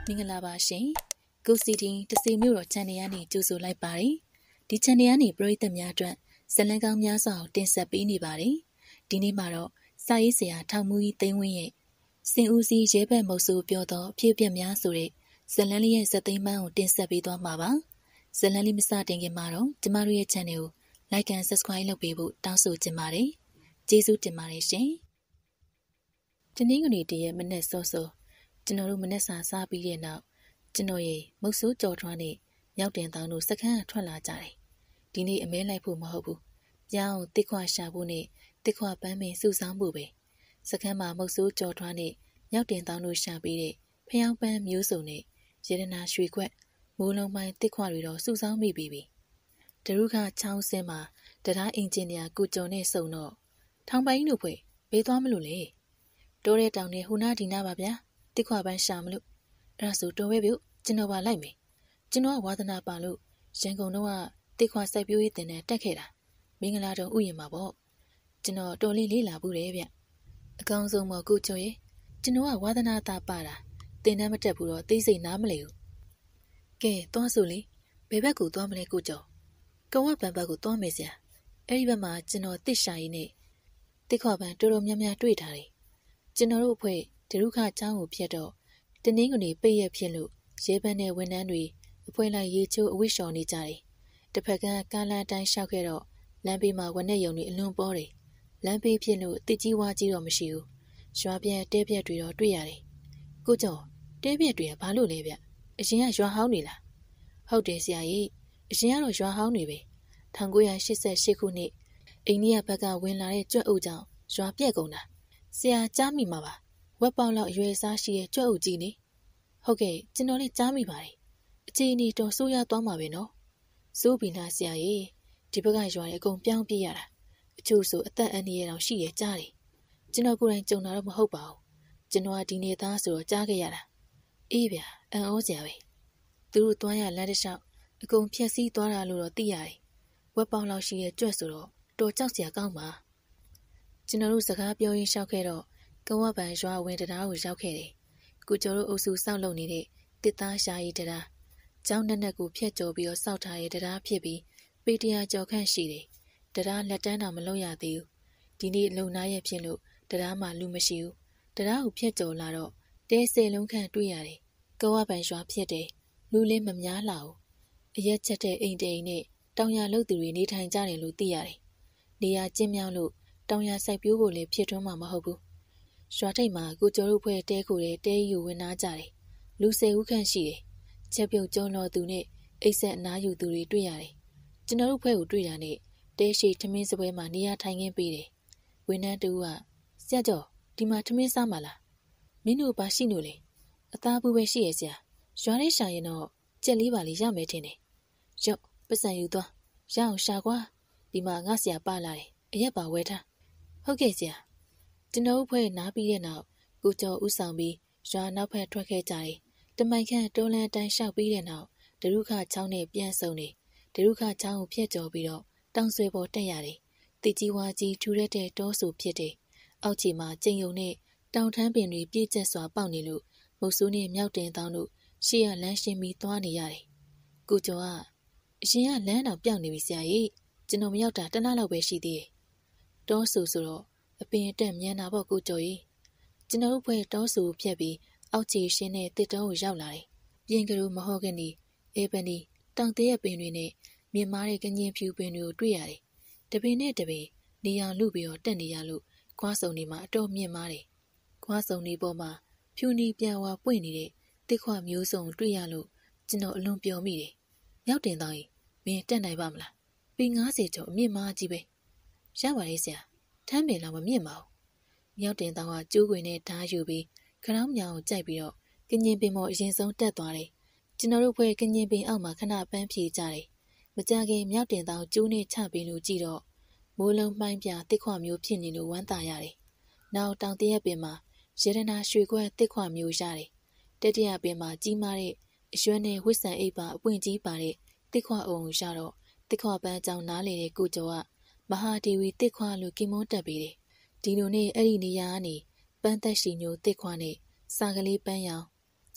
မင်္ဂလာပါရှင်။ကိုစီတင်တစီမျိုးတော်ချန်နယ်ကနေကြိုဆိုလိုက်ပါတယ်။ဒီချန်နယ်ကနေပရိသတ်များအတွက်ဇလံကောင်းများစွာကိုတင်ဆက်ပေးနေပါတယ်။ဒီနေ့မှာတော့စာရေးဆရာထောင်မူကြီးသိန်းဝင်းရဲ့စင်ဦးစီးရဲဘက်မုတ်ဆိုးပြောသောအဖြစ်အပျက်များဆိုတဲ့ဇလံလေးရဲ့ဇက်သိမ်းမှန်းကိုတင်ဆက်ပေးသွားမှာပါ။ဇလံလေးမစတင်ခင်မှာတော့ကျမတို့ရဲ့ channel ကို like and subscribe လုပ်ပေးဖို့တောင်းဆိုချင်ပါတယ်။ကျေးဇူးတင်ပါတယ်ရှင်။ဒီနေ့ကနေတည်းရဲ့မနေ့စောစောကျွန်တော်တို့မနေ့စာစားပြီးတဲ့နောက်ကျွန်တော်ရဲ့မုတ်ဆိုးကြော်ထွန်းနဲ့မြောက်တင်တောင်းတို့စခန်းထွက်လာကြတယ်။ဒီနေ့အမဲလိုက်ဖို့မဟုတ်ဘူး။ပြောင်းတစ်ခွရှာဖို့နဲ့တစ်ခွပန်းပင်စုဆောင်းဖို့ပဲ။စခန်းမှာမုတ်ဆိုးကြော်ထွန်းနဲ့မြောက်တင်တောင်းတို့ရှာပြီးတဲ့ဖျောင်းပန်းမျိုးစုံနဲ့ရတနာရွှေခွက်မိုးလုံးပိုင်းတစ်ခွတွေတော့စုဆောင်းမိပြီ။တရုခချောင်းစင်းမှာတရားအင်ဂျင်နီယာကိုကျော်နဲ့စုံတော့ထောင်ပိုင်းတို့ဖွဲ့ဘေးသွားမလို့လေ။တိုးတဲ့တောင်နဲ့ဟူနာဒီနာပါဗျာ။တစ်ခွပန်းရှာမလို့အဲ့ဒါဆိုတော်ပဲပြုတ်ကျွန်တော်ပါလိုက်မယ်ကျွန်တော်ကဝါသနာပါလို့ရန်ကုန်တော့ကတစ်ခွစိုက်ပျိုးရေးတင်တဲ့တက်ခဲ့တာမင်္ဂလာတော်ဥယျာဉ်မှာပေါ့ကျွန်တော်တော်လေးလေးလာဘူးတယ်ဗျအကောင်းဆုံးမကိုကျော်ရဲ့ကျွန်တော်ကဝါသနာတာပါတာတင်တန်းမတက်ဘူးတော့သိစိတ်နားမလဲဘူးကဲသွားဆိုလေဘယ်ဘက်ကိုသွားမလဲကိုကျော်ကဝပန်ဘက်ကိုသွားမယ်ဆရာအဲ့ဒီဘက်မှာကျွန်တော်တစ်ရှာရည်နဲ့တစ်ခွပန်တော်တော်များများတွေ့ထားတယ်ကျွန်တော်တို့အဖွဲ့ဒရုခချောင်းကိုဖြတ်တော့တနင်္ဂနွေပိတ်ရက်ဖြစ်လို့ရဲဘက်နဲ့ဝန်ထမ်းတွေအဖွဲ့လိုက်ရေချိုးအဝိရှော်နေကြတယ်။တစ်ဖက်ကကားလမ်းတိုင်းလျှောက်ခဲ့တော့လမ်းဘေးမှာဝနဲ့ယုံတွေအလွန်ပေါ်တယ်။လမ်းဘေးဖြစ်လို့တစ်ကြီးဝါကြီးတော့မရှိဘူး။ရွာပြက်တဲပြက်တွေတော့တွေ့ရတယ်။ကိုကျော်တဲပြက်တွေကဘာလို့လဲဗျ။အရင်ကရွာဟောင်းနေလား။ဟုတ်တယ်ဆရာကြီး။အရင်ကတော့ရွာဟောင်းနေပဲ။1988ခုနှစ်အိန္ဒိယဘက်ကဝင်လာတဲ့ကြွက်အုပ်ကြောင့်ရွာပြက်ကုန်တာ။ဆရာကြားမိမှာပါ။ဝက်ပေါက်လောက်အရွယ်စားရှိရဲ့ကြွက်အုပ်ကြီးနေဟုတ်ကဲ့ကျွန်တော်လည်းကြားမိပါတယ်အခြေအနေတော်ဆိုးရသွားမှာပဲနော်စိုးဘီနာဆရာကြီးဒီဘက်ကရွာရဲ့အကုန်ပြောင်းပြေးရတာအချို့ဆိုအသက်အန္တရာယ်တောင်ရှိရဲ့ကြားတယ်ကျွန်တော်ကိုယ်တိုင်ကြုံတာတော့မဟုတ်ပါဘူးကျွန်တော်ကဒီနေသားဆိုတော့ကြားခဲ့ရတာအေးဗျာအံ့ဩစရာပဲသူတို့သွားရလမ်းတစ်လျှောက်အကုန်ဖြက်စီးသွားတာလို့တော့သိရတယ်ဝက်ပေါက်လောက်ရှိရဲ့ကြွက်ဆိုတော့တော်ကြောက်စရာကောင်းပါကျွန်တော်တို့စကားပြောရင်းလျှောက်ခဲ့တော့ကဝပန်ရွာဝင်တရားကိုရောက်ခဲ့တယ်ကိုကျော်တို့အုပ်စုစောက်လုပ်နေတဲ့တစ်သားရှာရီတရားကျောင်းနဲ့ကိုဖျက်ကျော်ပြီးတော့စောက်ထားတဲ့တရားဖြစ်ပြီးပေတရာကျော်ခန့်ရှိတယ်တရားလက်တန်းတော်မလုပ်ရသေးဘူးဒီနေ့လုံနာရဲ့ဖြစ်လို့တရားမှလူမရှိဘူးတရားကိုဖျက်ကျော်လာတော့တဲဆယ်လုံးခန့်တွေ့ရတယ်ကဝပန်ရွာဖြစ်တယ်လူလေးမများလာဘူးအရက်ချက်တဲ့အိမ်တိန်နဲ့တောင်ရလုတ်သူတွေနေထိုင်ကြတယ်လို့သိရတယ်နေရာကျင်းမြောင်းလို့တောင်ရစိုက်ပျိုးဖို့လည်းဖြစ်ထွန်းမှာမဟုတ်ဘူးရွာထိပ်မှာကိုကျော်တို့ဖွဲ့တဲခိုတဲ့တဲယူဝင်နာကြတယ်လူ10ဦးခန့်ရှိတယ်ချက်ပြုတ်ကျော်လော်သူနဲ့အိတ်ဆက်အနားယူသူတွေတွေ့ရတယ်ကျွန်တော်တို့ဖွဲ့ကိုတွေ့တာနဲ့တဲရှိထမင်းစပွဲမှာနေရာထိုင်ခင်းပေးတယ်ဝန်ထမ်းတူကဆရာကျော်ဒီမှာထမင်းစားမလားမင်းတို့ဘာရှိလို့လဲအသားဘူးပဲရှိရဲ့ဆရာရွာထဲရှာရင်တော့ကြက်လေးပါလေးရမယ်ထင်တယ်ရော့ပတ်စံယူသွားရအောင်ရှာကွာဒီမှာငါဆရာပါလာတယ်အရက်ပါဝဲထားဟုတ်ကဲ့ဆရာကျွန်တော်ဖွဲ့နားပြီးတဲ့နောက်ကိုကျော်ဦးဆောင်ပြီးရွာနောက်ဖက်ထွက်ခဲ့ကြတယ်။တမိုင်ခန့်တိုးလန်းတိုင်းလျှောက်ပြီးတဲ့နောက်ဒရုခချောင်းနဲ့ပြန်ဆုံနေဒရုခချောင်းကိုဖျက်ကျော်ပြီးတော့တောင်ဆွဲပေါ်တက်ရတယ်။တိကြီးဝါကြီးထူရက်တဲ့တောဆူဖြစ်တယ်။အောက်ခြေမှာကျိန်ယုံနဲ့တောင်ထမ်းပင်တွေပြည့်ကျက်စွာပေါက်နေလို့မုတ်ဆိုးနဲ့မြောက်တင်တောင်းတို့ရှေ့ကလမ်းရှင်းပြီးသွားနေရတယ်။ကိုကျော်ကအရင်ကလမ်းတော်ပြောင်းနေပြီဆရာကြီးကျွန်တော်မရောက်တာတနက်လောက်ပဲရှိသေးတယ်။တောဆူဆိုတော့အပင်တက်မြန်တာပေါ့ကိုကျော်ကြီးကျွန်တော်တို့ဖွဲ့တောဆူဖြတ်ပြီးအောက်ခြေရှင်းတဲ့တစ်တောကိုရောက်လာတယ်ပြင်ကလေးမဟုတ်ကနေအေပနီတောင်တရက်ပင်တွေနဲ့မြင်မာတဲ့ကငင်ဖြူပင်တွေကိုတွေ့ရတယ်တပင်နဲ့တပင်နေအောင်လူပြီးတော့တက်နေရလို့ခွားစုံတွေမှာအတော်မြင့်မာတယ်ခွားစုံတွေပေါ်မှာဖြူနီပြန်ဝါပွင့်နေတဲ့တစ်ခွမျိုးစုံတွေ့ရလို့ကျွန်တော်အလွန်ပျော်မိတယ်ရောက်တင်တော့ရင်မင်းတက်နိုင်ပါမလားပေ90ကျော်အမြင့်မားကြီးပဲရပါလေဆရာထမ်းပင်လောက်မမြင့်ပါဘူးမြောက်တင်တောင်ကကျိုးခွေနဲ့ဓားယူပြီးခရောင်းမြောင်ကိုကြိုက်ပြီးတော့ကငင်ပင်ပေါ်အရင်ဆုံးတက်သွားတယ်ကျွန်တော်တို့ဖွဲ့ကငင်ပင်အောက်မှာခဏပန်းဖြေကြတယ်မကြခင်မြောက်တင်တောင်ကျိုးနဲ့ချပင်လို့ကြည့်တော့မိုးလုံးမှိုင်းပြတစ်ခွမျိုးဖြစ်နေလို့ဝမ်းသာရတယ်နောက်တောင်တရက်ပင်မှာရတနာရွှေခွက်တစ်ခွမျိုးရတယ်တတိယပင်မှာကြီးမားတဲ့အရွက်နဲ့ဝစ်ဆန်အိပ်ပါအပွင့်ကြီးပါတဲ့တစ်ခွအုံရတော့တစ်ခွပန်းကြောင်နားလေတဲ့ကိုကျော်ကမဟာဒေဝီတစ်ခွလို့ကင်မွန်းတက်ပြီးတယ်ဒီလိုနဲ့အဲ့ဒီနေရာကနေပန်းသက်ရှိညိုတစ်ခွနဲ့စာကလေးပန်းရောင်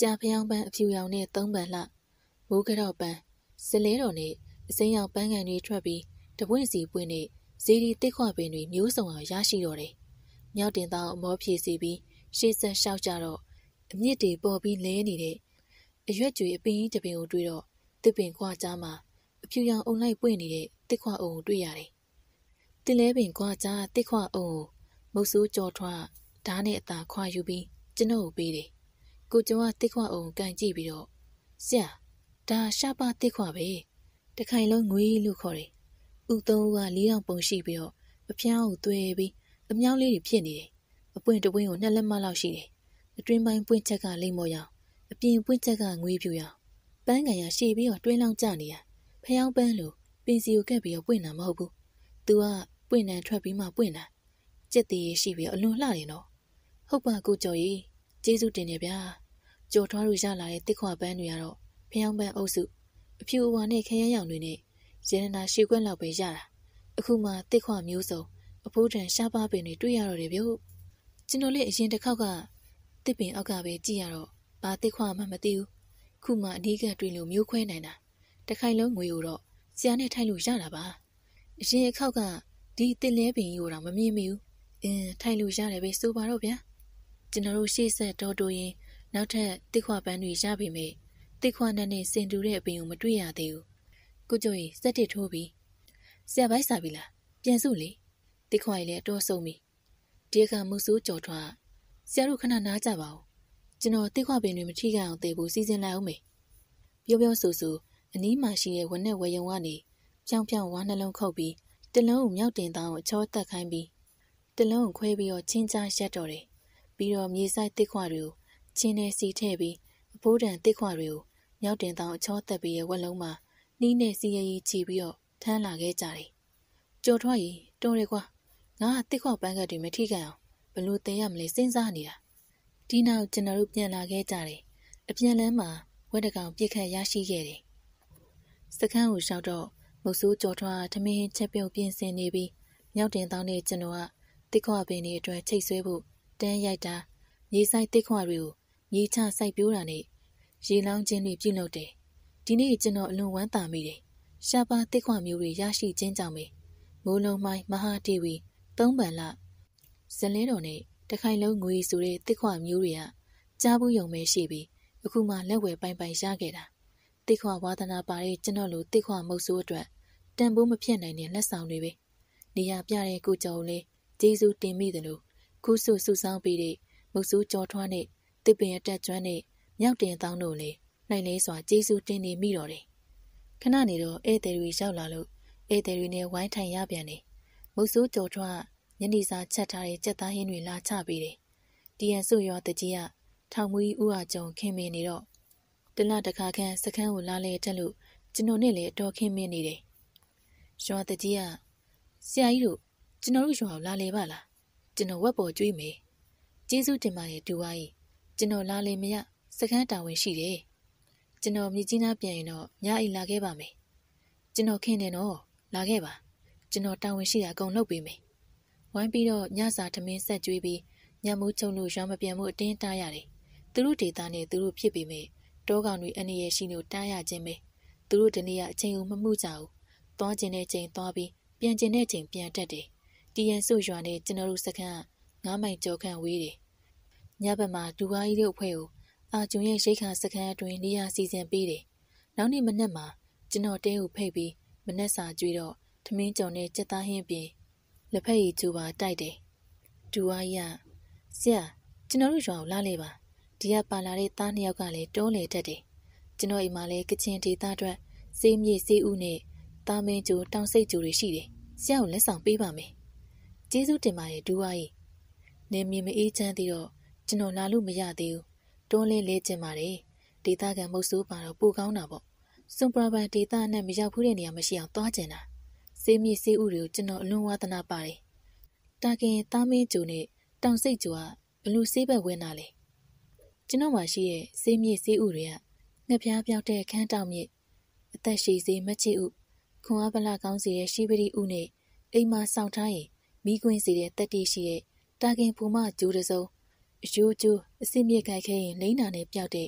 ကြာဖျောင်းပန်းအဖြူရောင်နဲ့3ပန်လှမိုးကတော့ပန်းစလဲတော်နဲ့အစိမ်းရောင်ပန်းကန်တွေထွက်ပြီးတပွင့်စီပွင့်နဲ့ဇေဒီတစ်ခွပင်တွေမျိုးစုံအောင်ရရှိတော့တယ်။မြောက်တင်သားအမောဖြည့်စီပြီးရှေ့ဆက်လျှောက်ကြတော့အမြင့်တွေပေါ်ပြီးလဲနေတဲ့အရွက်ကြွေအပင်ကြီးတစ်ပင်ကိုတွေ့တော့တစ်ပင်ခွာကြားမှာအဖြူရောင်အုံလိုက်ပွင့်နေတဲ့တစ်ခွအုံကိုတွေ့ရတယ်။တစ်လဲပင်ခွာကြားတစ်ခွအုံကိုမုတ်ဆိုးကြော်ထွားဓာတ်နဲ့အသာခွာယူပြီးကျွန်တော်ကိုပေးတယ်။ကိုကျော်ကတစ်ခွအုံကိုကန်ကြည့်ပြီးတော့ဆရာဒါရှားပါတစ်ခွပဲတခိုင်လုံးငွေလို့ခေါ်တယ်။ဥသုံးဦးကလေးတောင်ပုံရှိပြီးတော့အဖျားကိုသွဲပြီးအမြောင်းလေးတွေဖြစ်နေတယ်။အပွင့်တပွင့်ကို2လက်မလောက်ရှိတယ်။အတွင်းပိုင်းပွင့်ချက်ကလိမ့်မော်ရောင်အပြင်ပွင့်ချက်ကငွေဖြူရောင်ပန်းကန်ရရှေ့ပြီးတော့တွင်းလောင်းကျနေတာဖျောင်းပန်းလို့ပင်စီကိုကက်ပြီးတော့ပွင့်တာမဟုတ်ဘူး။ तू ကပွင့်နံထွက်ပြီးမှပွင့်တာကြက်သေးရှိပြီးအလွန်လှတယ်နော်။ဟုတ်ပါကိုကျော်ကြီးကျေးဇူးတင်တယ်ဗျာ။ကြော်ထွားလို့ရလာတဲ့တစ်ခွပန်းတွေကတော့ဖျောင်းပန်းအုပ်စုအဖြူအဝါနဲ့ခရမ်းရောင်တွေနဲ့ရတနာရှည်ခွက်လောက်ပဲရတာအခုမှတစ်ခွမျိုးစုံအဖိုးတန်ရှားပါပင်တွေတွေ့ရတော့တယ်ဗျို့ကျွန်တော်လည်းအရင်တစ်ခေါက်ကတစ်ပင်အောက်ကပဲကြည့်ရတော့ဘာတစ်ခွမှမသိဘူးခုမှအနီးကတွေ့လို့မျိုးခွဲနိုင်တာတခိုင်လုံးငွေကိုတော့ဆရာနဲ့ထိုက်လို့ရတာပါအရင်အခေါက်ကဒီတစ်လဲပင်ကြီးကိုတော့မမြင်မိဘူးထိုက်လို့ရတယ်ပဲဆိုပါတော့ဗျာကျွန်တော်တို့ရှေ့ဆက်တော်တိုးရင်နောက်ထပ်တစ်ခွပန်းတွေရပြီမေတစ်ခွနဲ့စင်တူတဲ့အပင်ကိုမတွေ့ရသေးဘူးကိုကျော်ကြီးစက်တစ်ထိုးပြီးဆရာပိုက်စားပြီလားပြန်စုလေတစ်ခွကြီးလည်းအတော်ဆုံးပြီဒီအခါမုတ်ဆိုးကြော်ထွားဆရာတို့ခဏနားကြပါဦးကျွန်တော်တစ်ခွပင်တွေမထိခိုက်အောင်သေဖို့စီစဉ်လိုက်အောင်မေပြောပြောဆိုဆိုအနီးမှာရှိတဲ့ဝက်နဲ့ဝယ်ယုံကနေဖြောင်းဖြောင်းဝါနှလုံးခုတ်ပြီးတလုံးကိုမြောက်တင်သားကိုအချောတက်ခိုင်းပြီးတလုံးကိုခွဲပြီးတော့ချင်းချရက်တော်တယ်ပြီးတော့မြေဆိုင်တစ်ခွတွေကိုချင်းနဲ့စီထည့်ပြီးအဖိုးတန်တစ်ခွတွေကိုမြောက်တင်သားကိုအချောတက်ပြီးရဲ့ဝက်လုံးမှာနှီးနဲ့စီရည်ချီပြီးတော့ထမ်းလာခဲ့ကြတယ်ကြော်ထွားရီတော်တယ်ကွာငါကတစ်ခွပန်းကတ်တွေမထိခိုက်အောင်ဘလို့တင်ရမလဲစဉ်းစားနေတာဒီနောက်ကျွန်တော်တို့ပြန်လာခဲ့ကြတယ်အပြန်လန်းမှာဝက်တကောင်ပြစ်ခတ်ရရှိခဲ့တယ်စခန်းကိုလျှောက်တော့မုတ်ဆိုးကြော်ထွားထမင်းချက်ပြုတ်ပြင်ဆင်နေပြီးမြောက်တင်တောင်းနဲ့ကျွန်တော်ကတစ်ခွပင်တွေအတွက်ချိတ်ဆွဲဖို့တန်းရိုက်တာမြေဆိုင်တစ်ခွတွေကိုမြေချစိုက်ပြိုးတာနဲ့ရေလောင်းခြင်းတွေပြုလုပ်တယ်ဒီနေ့ကျွန်တော်အလွန်ဝမ်းသာမိတယ်ရှားပါတစ်ခွမျိုးတွေရရှိခြင်းကြောင့်ပဲမိုးလုံးမိုင်းမဟာတီဗီ3ပန်လဇလင်းတော်နဲ့တခိုင်လုံးငွေဆိုတဲ့တစ်ခွမျိုးတွေကကြားဘူးယုံပဲရှိပြီးအခုမှလက်ဝယ်ပိုင်ပိုင်ရခဲ့တာတစ်ခွဝါသနာပါတဲ့ကျွန်တော်လိုတစ်ခွမုတ်ဆိုးအတွက်တန်ဖိုးမဖြစ်နိုင်တဲ့လက်ဆောင်တွေပဲနေရာပြတဲ့ကိုကျော်လေးကျေးဇူးတင်မိတယ်လို့ခုဆုစုဆောင်းပြီးတဲ့မုတ်ဆိုးကြော်ထွားနဲ့တစ်ပင်အတက်ကျွမ်းနဲ့မြောက်တင်တောင်းတို့လည်းနိုင်လဲစွာကျေးဇူးတင်နေမိတော့တယ်ခဏနေတော့ဧည့်သည်တွေရောက်လာလို့ဧည့်သည်တွေနဲ့ဝိုင်းထိုင်ရပြန်တယ်မုတ်ဆိုးကြော်ထွားညနေစာချက်ထားတဲ့ကြက်သားဟင်းတွေလာချပေးတယ်တီယန်စုရွာတကြီးကထောင်မူကြီးဦးအကျုံခင်မင်နေတော့တလတခါခန့်စခန်းကိုလာလဲတက်လို့ကျွန်တော်နဲ့လည်းအတော်ခင်မင်နေတယ်ရွာတကြီးကဆရာကြီးတို့ကျွန်တော်တို့ရွာကိုလာလဲပါလားကျွန်တော်ဝက်ပေါ်ကျွေးမယ်ကျေးဇူးတင်ပါတယ်ဒူဝါကြီးကျွန်တော်လာလဲမရစခန်းတာဝန်ရှိတယ်ကျွန်တော်မြစ်ကြီးနားပြန်ရင်တော့ညအိလာခဲ့ပါမယ်ကျွန်တော်ခင်တယ်နော်လာခဲ့ပါကျွန်တော်တာဝန်ရှိတာအကုန်လုပ်ပေးမယ်ဝိုင်းပြီးတော့ညစာထမင်းဆက်ကျွေးပြီးညမိုးချုံလို့ရွာမပြန်မှုအတင်းတားရတယ်သူတို့ဒေတာနဲ့သူတို့ဖြစ်ပေမဲ့တောကောင်တွေအနေရရှိလို့တားရခြင်းပဲသူတို့ဒီနေ့ကအချိန်ကိုမမှုကြဘူးသွားခြင်းတဲ့ချိန်သွားပြီးပြန်ခြင်းတဲ့ချိန်ပြန်တက်တယ်တီယန်စုရွာနဲ့ကျွန်တော်တို့စခန်း9မိုင်ကျော်ခန့်ဝေးတယ်ညဘက်မှာဒူဝါကြီးတို့အဖွဲ့ကိုအာကျုံရဲ့ရိတ်ခါစခန်းအတွင်းနေရာစီစဉ်ပေးတယ်နောက်နေ့မနက်မှာကျွန်တော်တဲကိုဖိတ်ပြီးမနက်စာကျွေးတော့ထမင်းကြုံနဲ့ကြက်သားဟင်းပြင်လက်ဖက်ရည်ကျူပါတိုက်တယ်ဒူဝါကြီးကဆရာကျွန်တော်တို့ရွာကိုလာလေပါဒီကပါလာတဲ့သား2ယောက်ကလည်းတောလေတတ်တယ်ကျွန်တော်အိမ်မှာလည်းကချင်ဒေသအတွက်စေးမြေစေးဦးနဲ့သားမင်းကျူတောင်စိတ်ကျူတွေရှိတယ်ဆရာကိုလက်ဆောင်ပေးပါမယ်ကျေးဇူးတင်ပါတယ်ဒူဝါကြီးနေမြေမအေးချမ်းသေးတော့ကျွန်တော်လာလို့မရသေးဘူးတောလဲလဲကျင်ပါတယ်ဒေသခံမုတ်ဆိုးပါတော့ပိုကောင်းတာပေါ့စွန်ပရာပန်ဒေသနဲ့မရောက်ဘူးတဲ့နေရာမရှိအောင်သွားကျင်တာစေးမြေစေးဦးတွေကိုကျွန်တော်အလွန်ဝါသနာပါတယ်တာကင်သားမင်းကျူနဲ့တောင်စိတ်ကျူကဘလူစေးဘက်ဝင်လာလေကျွန်တော်မှရှိရဲ့စေးမြေစေးဦးတွေကငှက်ပြားပြောက်တဲ့ခန်းတောင်မြစ်အသက်ရှည်စေးမချစ်ဦးခွန်အားပလကောင်းစီရဲ့ရှိပတိဦးနဲ့အိမ်မှာစောင့်ထားရင်မိခွင်းစီတဲ့တက်တီရှိတဲ့တာကင်ဖူမကျိုးတစုံအယိုးကျိုးအစစ်မြစ်ကြိုက်ခဲရင်လိမ့်နာနဲ့ပြောက်တဲ့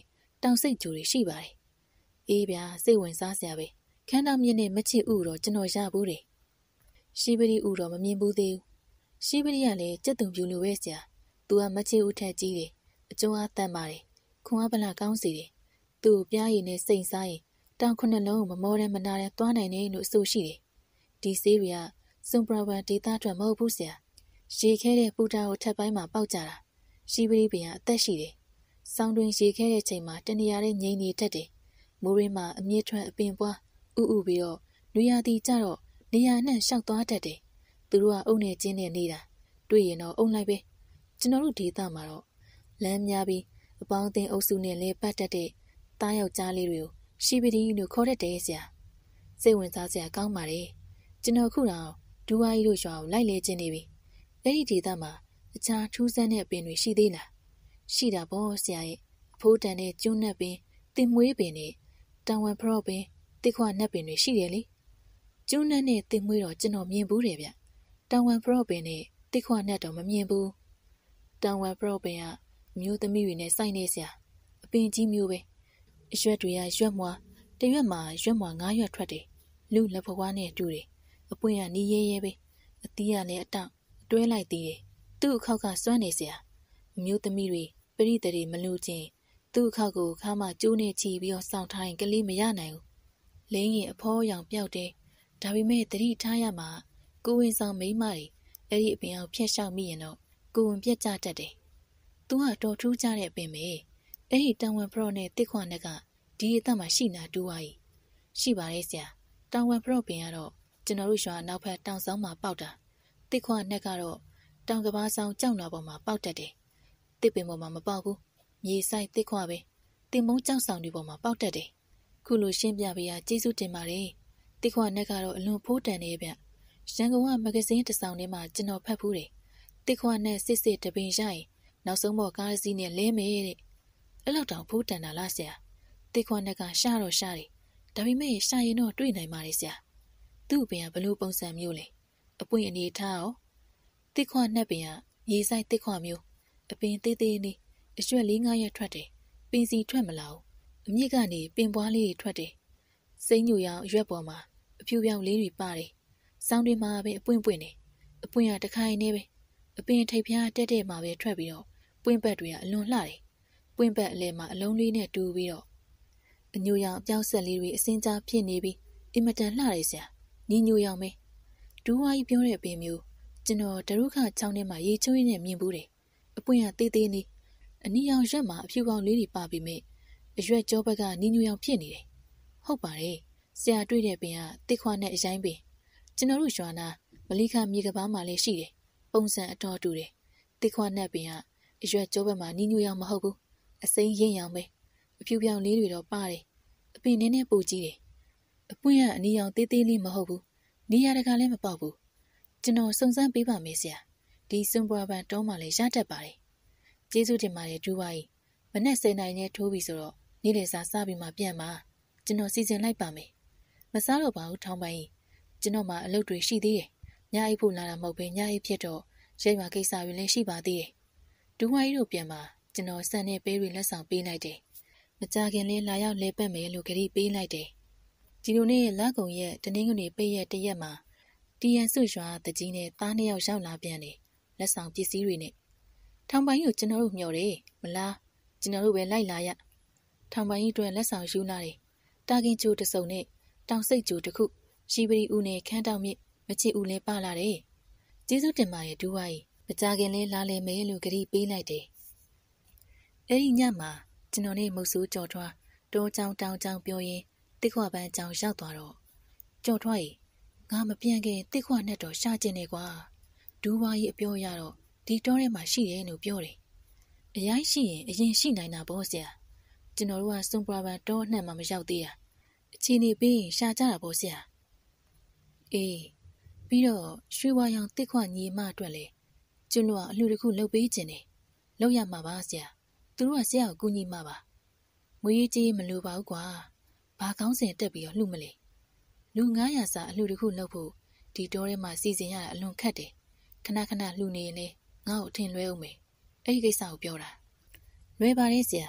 တောင်စိတ်ကြိုတွေရှိပါတယ်အေးဗျာစိတ်ဝင်စားစရာပဲခန်းတော်မြင့်နဲ့မချစ်ဥတော့ကျွန်တော်ရဘူးတယ်ရှိပရိဥတော့မမြင်ဘူးသေးဘူးရှိပရိကလည်းကြက်သွန်ပြူလိုပဲဆရာသူကမချစ်ဥထက်ကြီးတယ်အကျိုးအားတန်ပါတယ်ခွန်အားဗလာကောင်းစီတယ်သူ့ပြားရည်နဲ့စိတ်စားရင်တောင်ခုနှလုံးမမောတဲ့မနာတဲ့သွားနိုင်တယ်လို့အဆိုရှိတယ်ဒီဆေးတွေကစွန်ပရဝမ်ဒေတာအတွက်မဟုတ်ဘူးဆရာရေခဲတဲ့ပူတာကိုထပ်ပိုင်းမှာပေါက်ကြတာရှိပရိပင်ကအသက်ရှိတယ်ဆောင်းတွင်ရေခဲတဲ့ချိန်မှာတနေရာတဲ့ငိမ့်နေတတ်တယ်မိုးရင်းမှာအမြင့်ထွက်အပင်ပွားဥဥပြီးတော့နွေရာသီကျတော့နေရာနှံ့ရှောက်သွားတတ်တယ်သူတို့ကအုံနဲ့ကျင်းနဲ့နေတာတွေ့ရင်တော့အုံလိုက်ပဲကျွန်တော်တို့ဒေသမှာတော့လမ်းများပြီးအပေါင်းအသင်းအုပ်စုနဲ့လဲပတ်တတ်တဲ့သားယောက်ျားလေးတွေကိုရှိပတိလို့ခေါ်တတ်တယ်ဆရာစိတ်ဝင်စားစရာကောင်းပါတယ်ကျွန်တော်ခုတော့ဒူဝါကြီးတို့ရွာကိုလိုက်လဲခြင်းနေပြီအဲ့ဒီဒေသမှာအခြားထူးဆန်းတဲ့အပင်တွေရှိသေးလားရှိတာပေါ့ဆရာရဲ့အဖိုးတန်တဲ့ကျွန်းနက်ပင်တင်မွေးပင်နဲ့တောင်ဝမ်ဖရော့ပင်တစ်ခွနက်ပင်တွေရှိတယ်လေကျွန်းနက်နဲ့တင်မွေးတော့ကျွန်တော်မြင်ဘူးတယ်ဗျတောင်ဝမ်ဖရော့ပင်နဲ့တစ်ခွနက်တော့မမြင်ဘူးတောင်ဝမ်ဖရော့ပင်ကအမျိုးသမီးတွေနဲ့စိုက်နေဆရာအပင်ကြီးမျိုးပဲအရွက်တွေကရွက်မွားတရွက်မှာရွက်မွား9ရွက်ထွက်တယ်လူလက်ဖွားနဲ့တူတယ်အပွင့်ကနီးရဲရဲပဲအသီးကလည်းအတောင့်တွဲလိုက်သေးတယ်သူ့အခောက်ကစွမ်းနေဆရာအမျိုးသမီးတွေပရိသေတွေမလို့ချင်းသူ့အခောက်ကိုခါမှကျိုးနဲ့ချီပြီးတော့စောင့်ထားရင်ကလေးမရနိုင်ဘူးလင်းရင်အဖောရောင်ပြောက်တယ်ဒါပေမဲ့တတိထားရမှာကိုဝင်ဆောင်မိန်းမတွေအဲ့ဒီအပင်အောင်ဖျက်လျှောက်မိရင်တော့ကိုဝင်ပြက်ကြတတ်တယ်သူကတော်ထူးကြတဲ့အပင်ပဲအဲ့ဒီတောင်ဝမ်ဖရော့နဲ့တစ်ခွနက်ကဒီအသက်မှာရှိနာတူးသွားကြီးရှိပါတယ်ဆရာတောင်ဝမ်ဖရော့ပင်ကတော့ကျွန်တော်တို့ရွာနောက်ဖက်တောင်ဆောင်မှာပေါက်တာတစ်ခွနက်ကတော့တောင်ကဘာဆောင်ကြောက်နာပေါ်မှာပေါက်တတ်တယ်တစ်ပင်ပေါ်မှာမပေါက်ဘူးမြေဆိုင်တစ်ခွပဲတင်မုံကြောက်ဆောင်တွေပေါ်မှာပေါက်တတ်တယ်ခုလိုရှင်းပြပေးရကျေးဇူးတင်ပါတယ်တစ်ခွနက်ကတော့အလွန်ဖိုးတန်နေဗျရန်ကုန်ကမဂဇင်းတစ်စောင်ထဲမှာကျွန်တော်ဖတ်ဖူးတယ်တစ်ခွနက်စစ်စစ်တပင်ရရင်နောက်ဆုံးပေါ်ကားစီးနဲ့လဲမယ်တဲ့အဲ့လောက်တောင်ဖိုးတန်တာလားဆရာတစ်ခွနက်ကရှာတော့ရှာတယ်ဒါပေမဲ့ရှာရင်တော့တွေ့နိုင်ပါတယ်ဆရာသူ့ပင်ကဘလို့ပုံစံမျိုးလဲအပွင့်အနေထားရောတစ်ခွနက်ပင်ကရေဆိုင်တစ်ခွမျိုးအပင်သေးသေးလေးအရွက်4-5ရက်ထွက်တယ်ပင်စီထွက်မလာဘူးအမြင့်ကနေပင်ပွားလေးတွေထွက်တယ်စိမ့်ညူရောင်အရွက်ပေါ်မှာအဖြူပြောင်လေးတွေပါတယ်စောင်းတွေမှာပဲအပွင့်ပွင့်နေအပွင့်ကတခိုင်နေပဲအပင်ထိပ်ဖျားတက်တဲ့မှာပဲထွက်ပြီးတော့ပွင့်ပတ်တွေကအလွန်လှတယ်ပွင့်ပတ်အလဲမှာအလုံးလေးနဲ့တူပြီးတော့အညူရောင်အပြောက်ဆက်လေးတွေအစင်းကြားဖြစ်နေပြီးအင်မတန်လှတယ်ဆရာညီညူရောင်ပဲဒူးဝါကြီးပြောတဲ့အပင်မျိုးကျွန်တော်ဒရုခချောင်းထဲမှာရေချိုးရင်းနဲ့မြင်ဘူးတယ်အပွင့်ကသေးသေးလေးအနီရောင်ရွက်မှာအဖြူကောင်လေးတွေပါပြီးမြဲအရွက်ကြောဘက်ကညီညူရောင်ဖြစ်နေတယ်ဟုတ်ပါတယ်ဆရာတွေ့တဲ့ပင်ကတစ်ခွနဲ့အရင်ပင်ကျွန်တော်တို့ရွာနာမလိခမြေကဘာမှာလည်းရှိတယ်ပုံစံအတော်တူတယ်တစ်ခွနဲ့ပင်ကအရွက်ကြောဘက်မှာညီညူရောင်မဟုတ်ဘူးအစိမ်းရင်းရောင်ပဲအဖြူပြောင်လေးတွေတော့ပါတယ်အပင်နည်းနည်းပိုကြီးတယ်အပွင့်ကအနီရောင်သေးသေးလေးမဟုတ်ဘူးနေရာတကာလည်းမပေါက်ဘူးကျွန်တော်စုံစမ်းပေးပါမယ်ဆရာဒီစွန်ပွားပန်တောမှာလည်းရတတ်ပါတယ်ကျေးဇူးတင်ပါတယ်ဒူဝါကြီးမနေ့10နိုင်နဲ့ထိုးပြီဆိုတော့နေ့လည်စာစားပြီးမှပြန်ပါကျွန်တော်စီစဉ်လိုက်ပါမယ်မစားတော့ပါဘူးထောင်းပိုင်းကျွန်တော်မှအလုပ်တွေရှိသေးတယ်ညအိပ်ဖို့လာတာမဟုတ်ပဲညအိပ်ဖြစ်တော့ရိတ်မှကိစ္စတွေလည်းရှိပါသေးတယ်ဒူဝါကြီးတို့ပြန်ပါကျွန်တော်စံနဲ့ပေးတွေလက်ဆောင်ပေးလိုက်တယ်မကြခင်လေးလာရောက်လဲပတ်မယ်လို့ကြိပေးလိုက်တယ်ဒီလိုနေ့လကုံရဲ့တနင်္ဂနွေပိတ်ရက်တရက်မှာတီယန်ဆွရွာတကြီးနဲ့သား2ယောက်ရောက်လာပြန်တယ်လက်ဆောင်ပစ္စည်းတွေနဲ့ထောင်ပိုင်းကိုကျွန်တော်တို့မျှော်တယ်မလားကျွန်တော်တို့ပဲလိုက်လာရထောင်ပိုင်းကြီးအတွက်လက်ဆောင်ယူလာတယ်တာကင်ချိုတစ်စုံနဲ့တောင်စိတ်ချိုတစ်ခုရှိပရီဦးနဲ့ခန်းတောင်မြစ်မချစ်ဦးလည်းပါလာတယ်ကျေးဇူးတင်ပါရဲ့ဒူဝါကြီးမကြခင်လေးလာလေမယ်လို့ကြိပေးလိုက်တယ်အဲ့ဒီညမှာကျွန်တော်နဲ့မုတ်ဆိုးကြော်ထွားတောချောင်းတောင်ချောင်းပြောရင်းတစ်ခွပန်းချောင်းရောက်သွားတော့ကြော်ထွားကြီးငါမပြန်ခင်တစ်ခွနဲ့တော့ရှာကျင်နေကွာဒူဝါကြီးအပြောရတော့ဒီတောထဲမှာရှိတယ်လို့ပြောတယ်အရင်ရှိရင်အရင်ရှိနိုင်တာပေါ့ဆရာကျွန်တော်တို့ကစွန်ပရာပန်တောနှံ့မှာမရောက်သေးတာအချိန်နေပြီးရင်ရှာကြတာပေါ့ဆရာအေးပြီးတော့ရွှေဝါရောင်တစ်ခွညီမအတွက်လေကျွန်တော်ကအလှူတစ်ခုလုပ်ပေးခြင်းတယ်လုပ်ရမှာပါဆရာသူတို့ကဆရာကိုကူညီမှာပါငွေကြီးမလိုပါဘူးကွာဘာကောင်းစင်တက်ပြီးတော့လှူမလဲလူ900စာအလှူတစ်ခုလုပ်ဖို့ဒီတောထဲမှာစီစဉ်ရတာအလွန်ခက်တယ်ခဏခဏလှူနေရင်လေငါ့ကိုအထင်လွဲအောင်မယ်အဲ့ဒီကိစ္စကိုပြောတာလွဲပါတယ်ဆရာ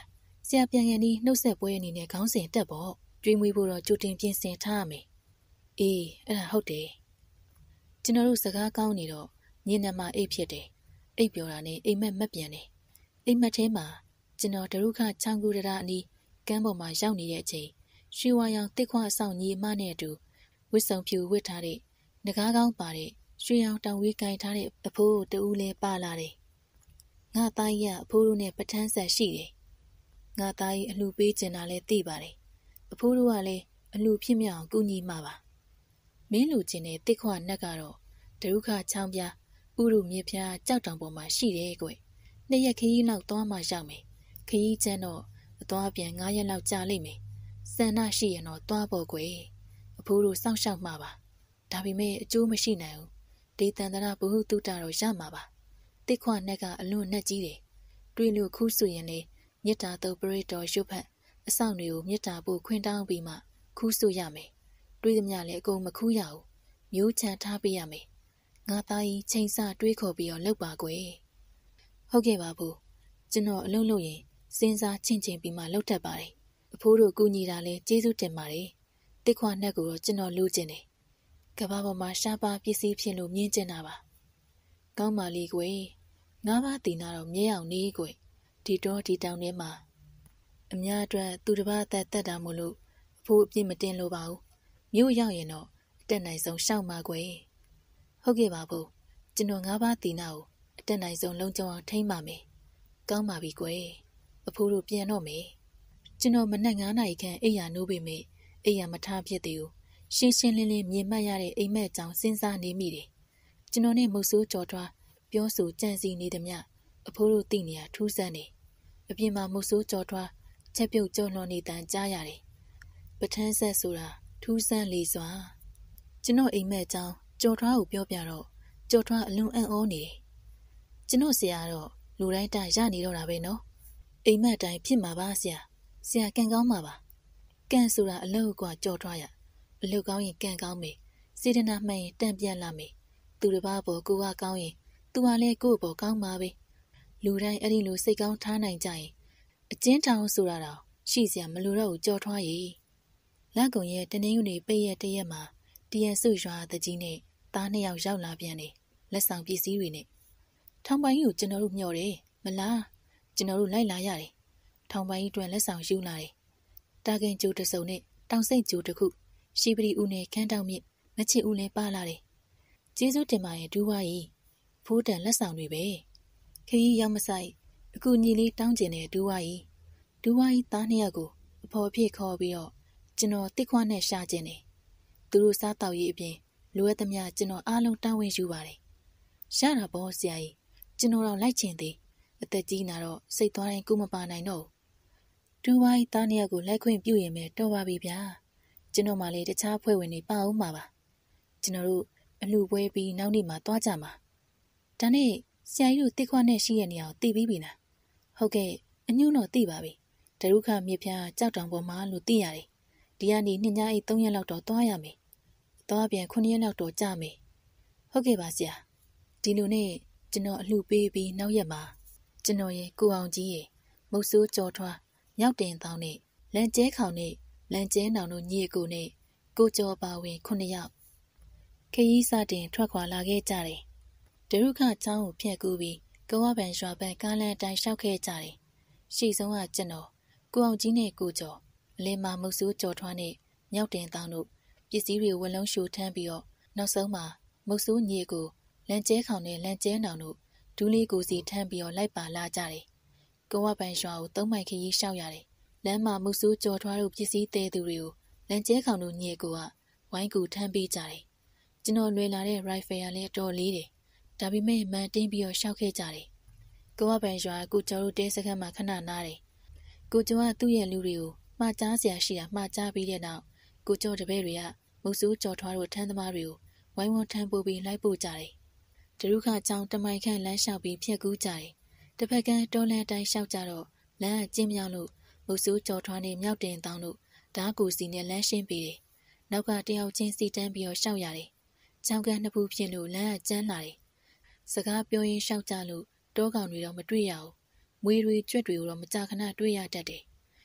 ဆရာပြန်ကန်ဒီနှုတ်ဆက်ပွဲအနေနဲ့ခေါင်းစဉ်တက်ပေါ့ကျွေးမွေးဖို့တော့ကြိုတင်ပြင်ဆင်ထားရမယ်အေးအဲ့ဒါဟုတ်တယ်ကျွန်တော်တို့စကားကောင်းနေတော့ညနေမှအိတ်ဖြစ်တယ်အိတ်ပြောတာနဲ့အိမ်မက်မက်ပြန်တယ်အိမ်မက်ထဲမှာကျွန်တော်ဒရုခချောင်းကူတရာအနီးကမ်းပေါ်မှာရောက်နေတဲ့အချိန်ရွှေဝါရောင်တစ်ခွအဆောင်ညီအမနဲ့အတူဝစ်စုံဖြူဝစ်ထားတဲ့ငကားကောင်းပါတဲ့ရွှေရောင်တောင်ဝေးကင်ထားတဲ့အဖိုးတူဦးလဲပါလာတယ်ငါသားကြီးကအဖိုးတို့နဲ့ပထန်းဆက်ရှိတယ်ငါသားကြီးအလှပေးကျင်တာလဲသိပါတယ်အဖိုးတို့ကလည်းအလှဖြစ်မြောက်ကူညီမှာပါမင်းလူချင်းတဲ့တစ်ခွနက်ကတော့ဒရုခချောင်းပြဥရုမြေပြားကြောက်တောင်ပေါ်မှာရှိတယ်ကွနှစ်ရက်ခရီးလောက်သွားမှရောက်မယ်ခရီးချမ်းတော့အသွားပြန်9ရက်လောက်ကြာလိမ့်မယ်ဆန္ဒရှိရင်တော့သွားဖို့ကွအဖိုးတို့စောင့်ရှောက်မှာပါဒါပေမဲ့အကျိုးမရှိနိုင်ဘူးဒေသန္တရဘုဟုတုတတော့ရမှာပါတစ်ခွနက်ကအလွန်နဲ့ကြီးတယ်တွေးလို့ခူးဆူရင်လေမြစ်တာတော့ပရိတော်ရွတ်ဖက်အဆောင်တွေကိုမြစ်တာပို့ခွင်းတောင်းပြီးမှခူးဆူရမယ်တွေးသမျှလည်းအကုန်မခူးရဘူးမျိုးချန်ထားပေးရမယ်ငါသားကြီးချိန်ဆတွေးခေါ်ပြီးတော့လောက်ပါကွယ်ဟုတ်ကဲ့ပါဘူးကျွန်တော်အလုံးလို့ရင်စဉ်းစားချင့်ချင်းပြီးမှလောက်တတ်ပါတယ်အဖိုးတို့ကူညီတာလဲကျေးဇူးတင်ပါတယ်တစ်ခွနှက်ကိုတော့ကျွန်တော်လိုချင်တယ်ကဘာပေါ်မှာရှားပါပစ္စည်းဖြစ်လို့မြင်ကျင်တာပါကောင်းပါလေကွယ်ငါးပါးတင်တော့မြဲအောင်နေကွယ်ဒီတော့ဒီတောင်ထဲမှာအများအတွက်သူတစ်ပါးသက်တက်တာမို့လို့အဖိုးအပြစ်မတင်လို့ပါဘူးမြို့ရောက်ရင်တော့အတက်နိုင်ဆုံးရှောက်ပါကွယ်ဟုတ်ကဲ့ပါဘူးကျွန်တော်ငါးပါးတင်တော့အတက်နိုင်ဆုံးလုံးကျုံအောင်ထိမ့်ပါမယ်ကောင်းပါပြီကွယ်အဖိုးတို့ပြန်တော့မယ်ကျွန်တော်မနက်9 နာရီခန့်အိပ်ရာနိုးပေမဲ့အိပ်ရာမထားဖြစ်သေးဘူးရှင်းရှင်းလင်းလင်းမြင်မှတ်ရတဲ့အိမ်မက်ကြောင်စဉ်းစားနေမိတယ်ကျွန်တော်နဲ့မုတ်ဆိုးကြော်ထွားပြောဆိုကြံစည်နေသည်မြအဖိုးတို့သိနေရထူးဆန်းတယ်အပြင်မှာမုတ်ဆိုးကြော်ထွားချက်ပြုတ်ကြော်လွန်နေတန်ကြားရတယ်ပထန်းဆက်ဆိုတာထူးဆန်းလေစွာကျွန်တော်အိမ်မက်ကြောင်ကြော်ထွားကိုပြောပြတော့ကြော်ထွားအလွန်အံ့ဩနေတယ်ကျွန်တော်ဆရာတော့လူတိုင်းတရနေတော့တာပဲနော်အိမ်မက်တိုင်းဖြစ်မှာပါဆရာကံကောင်းမှာပါကံဆိုတာအလုပ်ကွာကြော်ထွားရအလုပ်ကောင်းရင်ကံကောင်းမယ်စေတနာမှန်ရင်တန်ပြန်လာမယ်သူတစ်ပါးပေါ်ကိုကကောင်းရင်သူကလည်းကိုယ့်ပေါ်ကောင်းပါပဲလူတိုင်းအဲ့ဒီလိုစိတ်ကောင်းထားနိုင်ကြရင်အကျဉ်းထောင်ဆိုတာတော့ရှိစရာမလိုတော့ဘူးကြော်ထွားရည်လက်ကုံရဲ့တနင်္ဂနွေပိတ်ရက်တရက်မှာတရန်စုရွာတကြီးနဲ့သား2ယောက်ရောက်လာပြန်တယ်လက်ဆောင်ပစ္စည်းတွေနဲ့ထောင်ပိုင်ကြီးကိုကျွန်တော်တို့မျှော်တယ်မလားကျွန်တော်တို့လိုက်လာရတယ်ထောင်ပိုင်ကြီးအတွက်လက်ဆောင်ယူလာတယ်တာကင်ကျိုးတစ်စုံနဲ့တောင်စိတ်ကျိုးတစ်ခုရှိပရီဦးနဲ့ခန်းတောင်မြင့်မချစ်ဦးလည်းပါလာတယ်ကျေးဇူးတင်ပါရဲ့ဒူးဝါကြီးဖိုးတန်လက်ဆောင်တွေပဲခရီးရောက်မဆိုင်အခုညီလေးတောင်းကျင်တဲ့ဒူးဝါကြီးသား2ယောက်ကိုအဖော်ဖြစ်ခေါ်ပြီးတော့ကျွန်တော်တစ်ခွနဲ့ရှာကျင်တယ်သူတို့စားတောက်ရေးအပြင်လိုအပ်သမျှကျွန်တော်အားလုံးတာဝန်ယူပါတယ်ရှာတာပေါ့ဆရာကြီးကျွန်တော်တော့လိုက်ချင်သေးအသက်ကြီးနာတော့စိတ်သွားတိုင်းကိုမပါနိုင်တော့ဒူးဝါကြီးသား2ယောက်ကိုလိုက်ခွင့်ပြုရင်ပဲတော်ပါပြီဗျာကျွန်တော်မှလည်းတခြားဖွဲ့ဝင်တွေပါအောင်မှာပါကျွန်တော်တို့အလှပွဲပြီးနောက်နေ့မှသွားကြမှာဒါနဲ့ဆရာကြီးတို့တစ်ခွနဲ့ရှိရနေအောင်သိပြီးပြီလားဟုတ်ကဲ့အညွန့်တော့သိပါပြီဒရုခမြစ်ဖျားကြောက်တောင်ပေါ်မှာလို့သိရတယ်ဒီကနေ2ညအိ3ရက်လောက်တော့သွားရမယ်သွားပြန်9ရက်လောက်တော့ကြာမယ်ဟုတ်ကဲ့ပါဆရာဒီလိုနဲ့ကျွန်တော်အလှပေးပြီးနောက်ရက်မှာကျွန်တော်ရဲ့ကိုအောင်ကြီးရဲ့မုတ်ဆိုးကြော်ထွားမြောက်တင်တောင်းနဲ့လန်ကျဲခေါင်နဲ့လန်ကျဲနောင်တို့ညီအကိုနဲ့ကိုကျော်ပါဝင်9ယောက်ခရီးစတင်ထွက်ခွာလာခဲ့ကြတယ်ဒရုခချောင်းကိုဖြတ်ကူးပြီးကဝပန်ရွာဘက်ကားလမ်းအတိုင်းလျှောက်ခဲ့ကြတယ်ရှေ့ဆုံးကကျွန်တော်ကိုအောင်ကြီးနဲ့ကိုကျော်အလင်းမမုတ်ဆိုးကြော်ထွားနဲ့မြောက်တင်တောင်းတို့ပစ္စည်းတွေဝလုံးရှို့ထမ်းပြီးတော့နောက်ဆုံးမှာမုတ်ဆိုးညီကိုလန်ကျဲခေါင်နဲ့လန်ကျဲနောင်တို့ဒူးလေးကိုစီထမ်းပြီးတော့လိုက်ပါလာကြတယ်ကဝပန်ရွာကို3မိုင်ခရီးလျှောက်ရတယ်လမ်းမှာမုတ်ဆိုးကြော်ထွားတို့ပစ္စည်းတဲသူတွေကိုလန်ကျဲခေါင်တို့ညီကိုကဝိုင်းကူထမ်းပေးကြတယ်ကျွန်တော်လွယ်လာတဲ့ rifle ရလည်းတော်လေးတယ်ဒါပေမဲ့မန်တင်းပြီးတော့ရှောက်ခဲ့ကြတယ်ကဝပန်ရွာကိုကျော်တို့တဲစခန်းမှာခဏနားတယ်ကိုကျော်ကသူ့ရဲ့လူတွေကိုမှားကြားစရာရှိတာမှားကြားပြီးတဲ့နောက်ကိုကျော်တပည့်တွေကမုတ်ဆိုးကြော်ထွားတို့ထမ်းသမားတွေကိုဝိုင်းဝန်းထမ်းပိုးပြီးလိုက်ပို့ကြတယ်ဒရုခချောင်းတမိုင်ခန့်လမ်းလျှောက်ပြီးဖြတ်ကူးကြတယ်တစ်ဖက်ကတော်လန်တိုင်းလျှောက်ကြတော့လမ်းကကျင်းမြောက်လို့မုတ်ဆိုးကြော်ထွားနဲ့မြောက်တင်တောင်းတို့ဓာကူစီနဲ့လမ်းရှင်းပေးတယ်နောက်ကတယောက်ချင်းစီတန်းပြီးတော့ရှောက်ရတယ်ချောင်းကန်နှစ်ဖူးဖြစ်လို့လမ်းကကျန်းလာတယ်စကားပြောရင်းရှောက်ကြလို့တောကောင်တွေတော့မတွေ့ရဘူးမွေတွေကြွက်တွေကိုတော့မကြာခဏတွေ့ရတတ်တယ်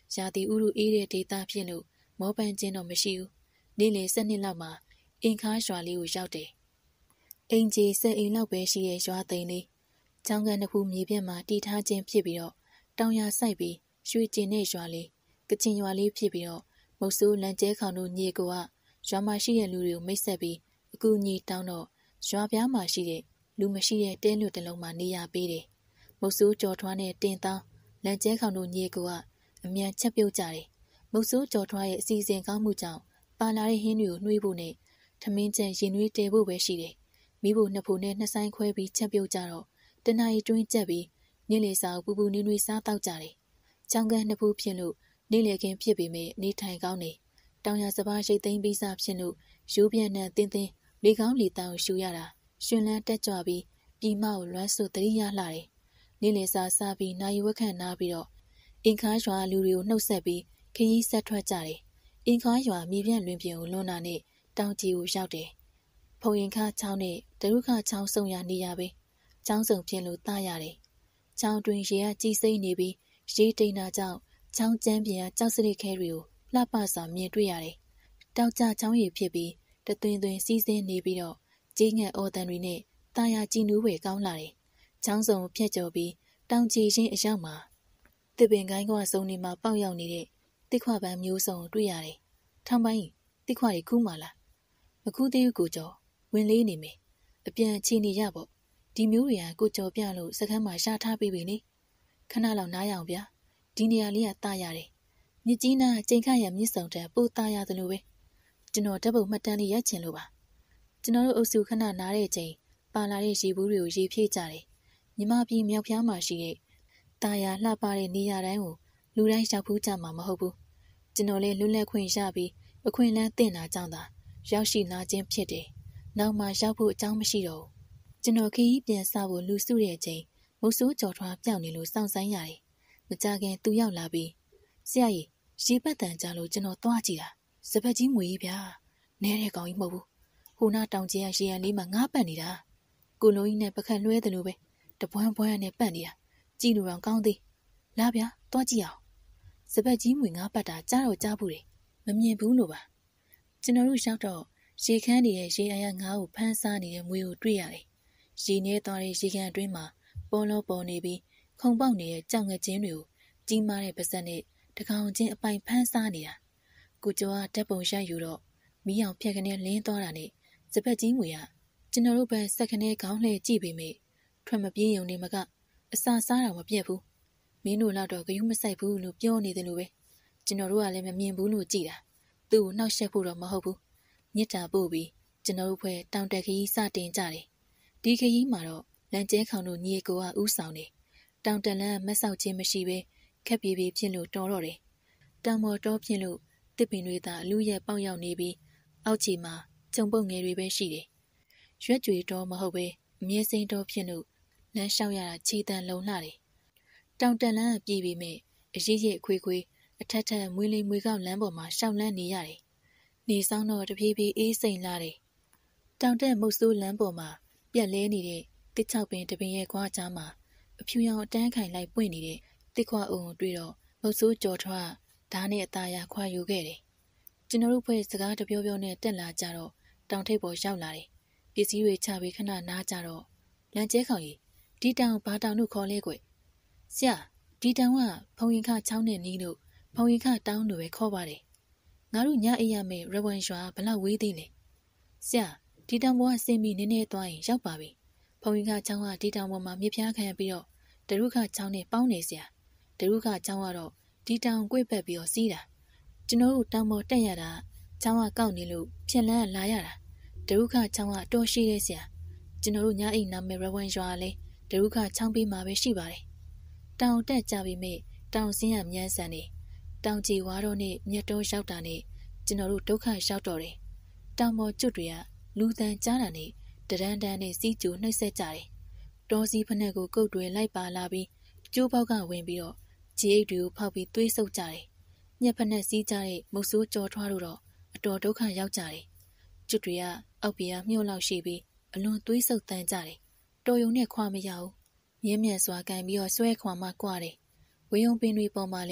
ရာသီဥတုအေးတဲ့ဒေသဖြစ်လို့မောပန်းခြင်းတော့မရှိဘူးနေ့လယ်7 လောက်မှာအင်ခါရွာလေးကိုရောက်တယ်အိမ်ကြီး10 အိမ်လောက်ပဲရှိရဲ့ရွာသိမ်းလေးချောင်းကန်တစ်ခုမြေပြန့်မှာတီထားခြင်းဖြစ်ပြီးတော့တောင်ရဆိုင်ပြီးရွှေကျင်တဲ့ရွာလေးကချင်ရွာလေးဖြစ်ပြီးတော့မုတ်ဆိုးလန်ကျဲခေါင်တို့ညီကိုကရွာမှာရှိတဲ့လူတွေကိုမိတ်ဆက်ပြီးအကူအညီတောင်းတော့ရွာပြားမှာရှိတဲ့လူမရှိတဲ့တဲလွတ်တစ်လုံးမှာနေရပေးတယ်မုတ်ဆိုးကြော်ထွားနဲ့တင်တောင်းလန်ကျဲခေါင်တို့ညီကိုကအမြန်ချက်ပြုတ်ကြတယ်မုတ်ဆိုးကြော်ထွားရဲ့အစီအစဉ်ကောင်းမှုကြောင့်ပါလာတဲ့ဟင်းတွေကိုနှွေးဖို့နဲ့ထမင်းကျန်ရင်နှွေးတဲဖို့ပဲရှိတယ်မိဖို့နှစ်ဖို့နဲ့နှစ်ဆိုင်ခွဲပြီးချက်ပြုတ်ကြတော့တနာရီတွင်းချက်ပြီးနေ့လေစာပူပူနွေးနွေးစားတောက်ကြတယ်ချောင်းကန်နှစ်ဖူးဖြစ်လို့နေ့လေခင်းဖြစ်ပေမဲ့နေထိုင်ကောင်းနေတောင်ရစပါးရှိတ်သိမ်းပြီးစားဖြစ်လို့ရိုးပြန့်နဲ့တင်းတင်းလေကောင်းလေတောင်ရှူရတာရှင်လန်းတက်ကြွပြီးပြည်မကိုလွမ်းဆွတရိရလှတယ်နေ့လေစာစားပြီးနိုင်ဝက်ခန့်နားပြီးတော့အင်ခါရွာလူတွေကိုနှုတ်ဆက်ပြီးခရီးဆက်ထွက်ကြတယ်အင်ခါရွာမြေပြန့်လွင်ပြင်ကိုလွန်တာနဲ့တောင်ကြီးကိုရောက်တယ်ဖုံရင်ခါချောင်းနဲ့တရုခချောင်းဆုံရနေရပဲချောင်းစုံပြင်လို့တားရတယ်ချောင်းတွင်ရေကကြီးစိမ့်နေပြီးရေတိန်တာကြောင့်ချောင်းကျန်းပြင်ကကြောက်စရစ်ခဲတွေကိုလှပစွာမြင်တွေ့ရတယ်တောက်ကြချောင်းရည်ဖြစ်ပြီးတသွင်သွင်စီးဆင်းနေပြီးတော့ကြီးငှက်အော်တန်တွေနဲ့တာယာကြည်နူးပဲကောင်းလာတယ်ချောင်းစုံဖြတ်ကျော်ပြီးတောင်ကြီးချင်းအရောက်မှာတစ်ပင်ကိုင်းကွာစုံနေမှာပေါက်ရောက်နေတဲ့တစ်ခွပန်းမျိုးစုံတွေ့ရတယ်ထောင်ပိုင်းတစ်ခွတွေခူးမှလားမခူးသေးဘူးကိုကျော်ဝင်လေးနေမယ်အပြန်ချီနေရပေါ့ဒီမျိုးတွေကကိုကျော်ပြလို့စကမ်းမှာရှာထားပေးပြီလေခဏလောက်နားရအောင်ဗျာဒီနေရာလေးကတာရတယ်မြစ်ကြီးနားချိန်ခါရမြစ်ဆောင်တဲ့ပို့တာရသလိုပဲကျွန်တော်ဓာတ်ပုံမှတ်တမ်းလေးရိုက်ချင်လို့ပါကျွန်တော်တို့အုပ်စုခဏနားတဲ့အချိန်ပါလာတဲ့ရေဘူးတွေကိုရေဖြည့်ကြတယ်မြမပြည်မြောက်ဖျားမှာရှိတဲ့တာယာလှပတဲ့နေရာတိုင်းကိုလူတိုင်းရောက်ဖူးကြမှာမဟုတ်ဘူးကျွန်တော်လည်းလွတ်လပ်ခွင့်ရပြီးအခွင့်အလမ်းတင်တာကြောင့်သာရောက်ရှိလာခြင်းဖြစ်တယ်နောက်မှရောက်ဖို့အကြောင်းမရှိတော့ဘူးကျွန်တော်ခရီးပြန်စဖို့လူစုတဲ့အချိန်မုတ်ဆိုးကြော်ထွားပြောင်းနေလို့စောင့်ဆိုင်ရတယ်မကြခင်သူရောက်လာပြီးဆရာကြီးရေပတ်တန်ကြလို့ကျွန်တော်သွားကြည့်တာစပတ်ကြီးမွေကြီးဗျာနဲတဲ့ကောင်ကြီးမဟုတ်ဘူးဟိုနာတောင်ကျဲရေရန်လေးမှာငါးပတ်နေတာကိုလုံးကြီးနဲ့ပခတ်လွှဲတယ်လို့ပဲတပွန်းပွန်းနဲ့ပတ်နေတာကြည့်လို့တော့ကောင်းသေးလာဗျာသွားကြည့်အောင်စပတ်ကြီးမွေငါးပတ်တာကြားတော့ကြားဘူးတယ်မမြင်ဘူးလို့ပါကျွန်တော်တို့ရောက်တော့ရေခမ်းနေတဲ့ရေအရငါးကိုဖမ်းစားနေတဲ့မွေကိုတွေ့ရတယ်ရေနေသွားတဲ့ရေကန်အတွင်းမှာပေါ်လောပေါ်နေပြီးခုံပေါက်နေတဲ့ကြောင်ငချင်းတွေကိုကြီးမားတဲ့ပါဇက်နဲ့တကောင်ချင်းအပိုင်ဖမ်းစားနေတာကိုကျော်ကဓာတ်ပုံရိုက်ယူတော့မီးအောင်ဖြက်ကနေလင်းသွားတာနဲ့စပတ်ကြီးမွေကကျွန်တော်တို့ဘက်စက်ခနဲခေါင်းလှည့်ကြည့်ပေမဲ့ထွက်မပြေးရုံနဲ့မကအစာစားတာမပြတ်ဘူးမင်းတို့တော့ဂယုမဆိုင်ဘူးလို့ပြောနေတယ်လို့ပဲကျွန်တော်တို့ကလည်းမမြင်ဘူးလို့ကြည်တာသူ့ကိုနှောက်ယှက်ဖို့တော့မဟုတ်ဘူးမြစ်တာပို့ပြီးကျွန်တော်တို့ဖွဲ့တောင်တက်ခရီးစတင်ကြတယ်ဒီခရီးမှာတော့လန်ကျဲခေါင်တို့ညီကိုကဥဆောင်တယ်တောင်တလန်းမဆောက်ခြင်းမရှိပဲခက်ပြေးပြေးဖြစ်လို့တော်တော့တယ်တောင်မော်တော်ဖြစ်လို့တစ်ပင်တွေသာအလူရဲ့ပေါက်ရောက်နေပြီးအောက်ခြေမှာကျုံပုတ်ငယ်တွေပဲရှိတယ်ရွက်ကြွေတော်မဟုတ်ပဲအမြဲစိမ့်တော်ဖြစ်လို့လမ်းလျှောက်ရတာခြေတန်လုံလှတယ်တောင်တလန်းပြေးပြီးမြအရေးရေးခွေးခွေးအထက်ထက်မွေးလေးမွေကောက်လမ်းပေါ်မှာရှောက်လန်းနေရတယ်နေဆောင်တော့တပြေးပြေးအေးစိမ့်လာတယ်တောင်တက်မုတ်ဆိုးလမ်းပေါ်မှာပြက်လဲနေတဲ့တစ်ချောက်ပင်တပင်ရဲ့ခွားကြားမှာအဖြူရောင်အတန်းခိုင်လိုက်ပွင့်နေတဲ့တစ်ခွားအုံကိုတွေ့တော့မုတ်ဆိုးကြော်ထွားဓာတ်နဲ့အသားရခွာယူခဲ့တယ်ကျွန်တော်တို့ဖွဲ့စကားတပြောပြောနဲ့တက်လာကြတော့တောင်ထိပ်ပေါ်ရောက်လာတယ်ပစ္စည်းတွေချပြီးခဏနားကြတော့လမ်းကျဲခေါင်ကြီးဒီတောင်ဘာတောင်တို့ခေါ်လဲကွဆရာဒီတောင်ကဖုံရင်ခချောင်းနဲ့နီးလို့ဖုံရင်ခတောင်းလို့ပဲခေါ်ပါတယ်ငါတို့ညအိပ်ရမယ်ရဝမ်ရွာဘလောက်ဝေးသေးလဲဆရာဒီတောင်ပေါ်ကဆင်းပြီးနည်းနည်းသွားရင်ရောက်ပါပြီဖုံရင်ခချောင်းကဒီတောင်ပေါ်မှာမြစ်ဖျားခံရပြီးတော့တရုခချောင်းနဲ့ပေါင်းနေဆရာတရုခချောင်းကတော့ဒီတောင်ကွေ့ပက်ပြီးတော့စီးတာကျွန်တော်တို့တောင်ပေါ်တက်ရတာချောင်းကကောက်နေလို့ဖြက်လန်းလာရတာတရုခချောင်းကအတော်ရှိတယ်ဆရာကျွန်တော်တို့ညအိမ်နာမယ်ရဝမ်ရွာလဲတရုခချောင်းပေးမှာပဲရှိပါတယ်တောင်တက်ကြပြီမေတောင်စင်းရမြန်းဆန်နေတောင်ကြီးဝါတော့နဲ့မြတ်တော်ရောက်တာနဲ့ကျွန်တော်တို့ဒုက္ခရောက်တော့တယ်တောင်ပေါ်ကျွတ်တွေကလူတန်ကြားတာနဲ့တရန်တန်နဲ့စီးကြိုနှိပ်စက်ကြတယ်တောစီဖက်နဲ့ကိုကုတ်တွေလိုက်ပါလာပြီးကျိုးပေါက်ကဝင်ပြီးတော့ခြေအိတ်တွေကိုဖောက်ပြီးသွေးဆုပ်ကြတယ်ညက်ဖက်နဲ့စီးကြတဲ့မုတ်ဆိုးကြော်ထွားတို့တော့အတော်ဒုက္ခရောက်ကြတယ်ကျွတ်တွေကအောက်ပြားမြှုပ်လောက်ရှိပြီးအလွန်သွေးဆုပ်တန်းကြတယ်တော်ယုံနဲ့ခွာမရဘူးမြင်းမြန်စွာကန်ပြီးတော့ဆွဲခွာမှကွာတယ်ဝေယုံပင်တွေပေါ်မှာလဲ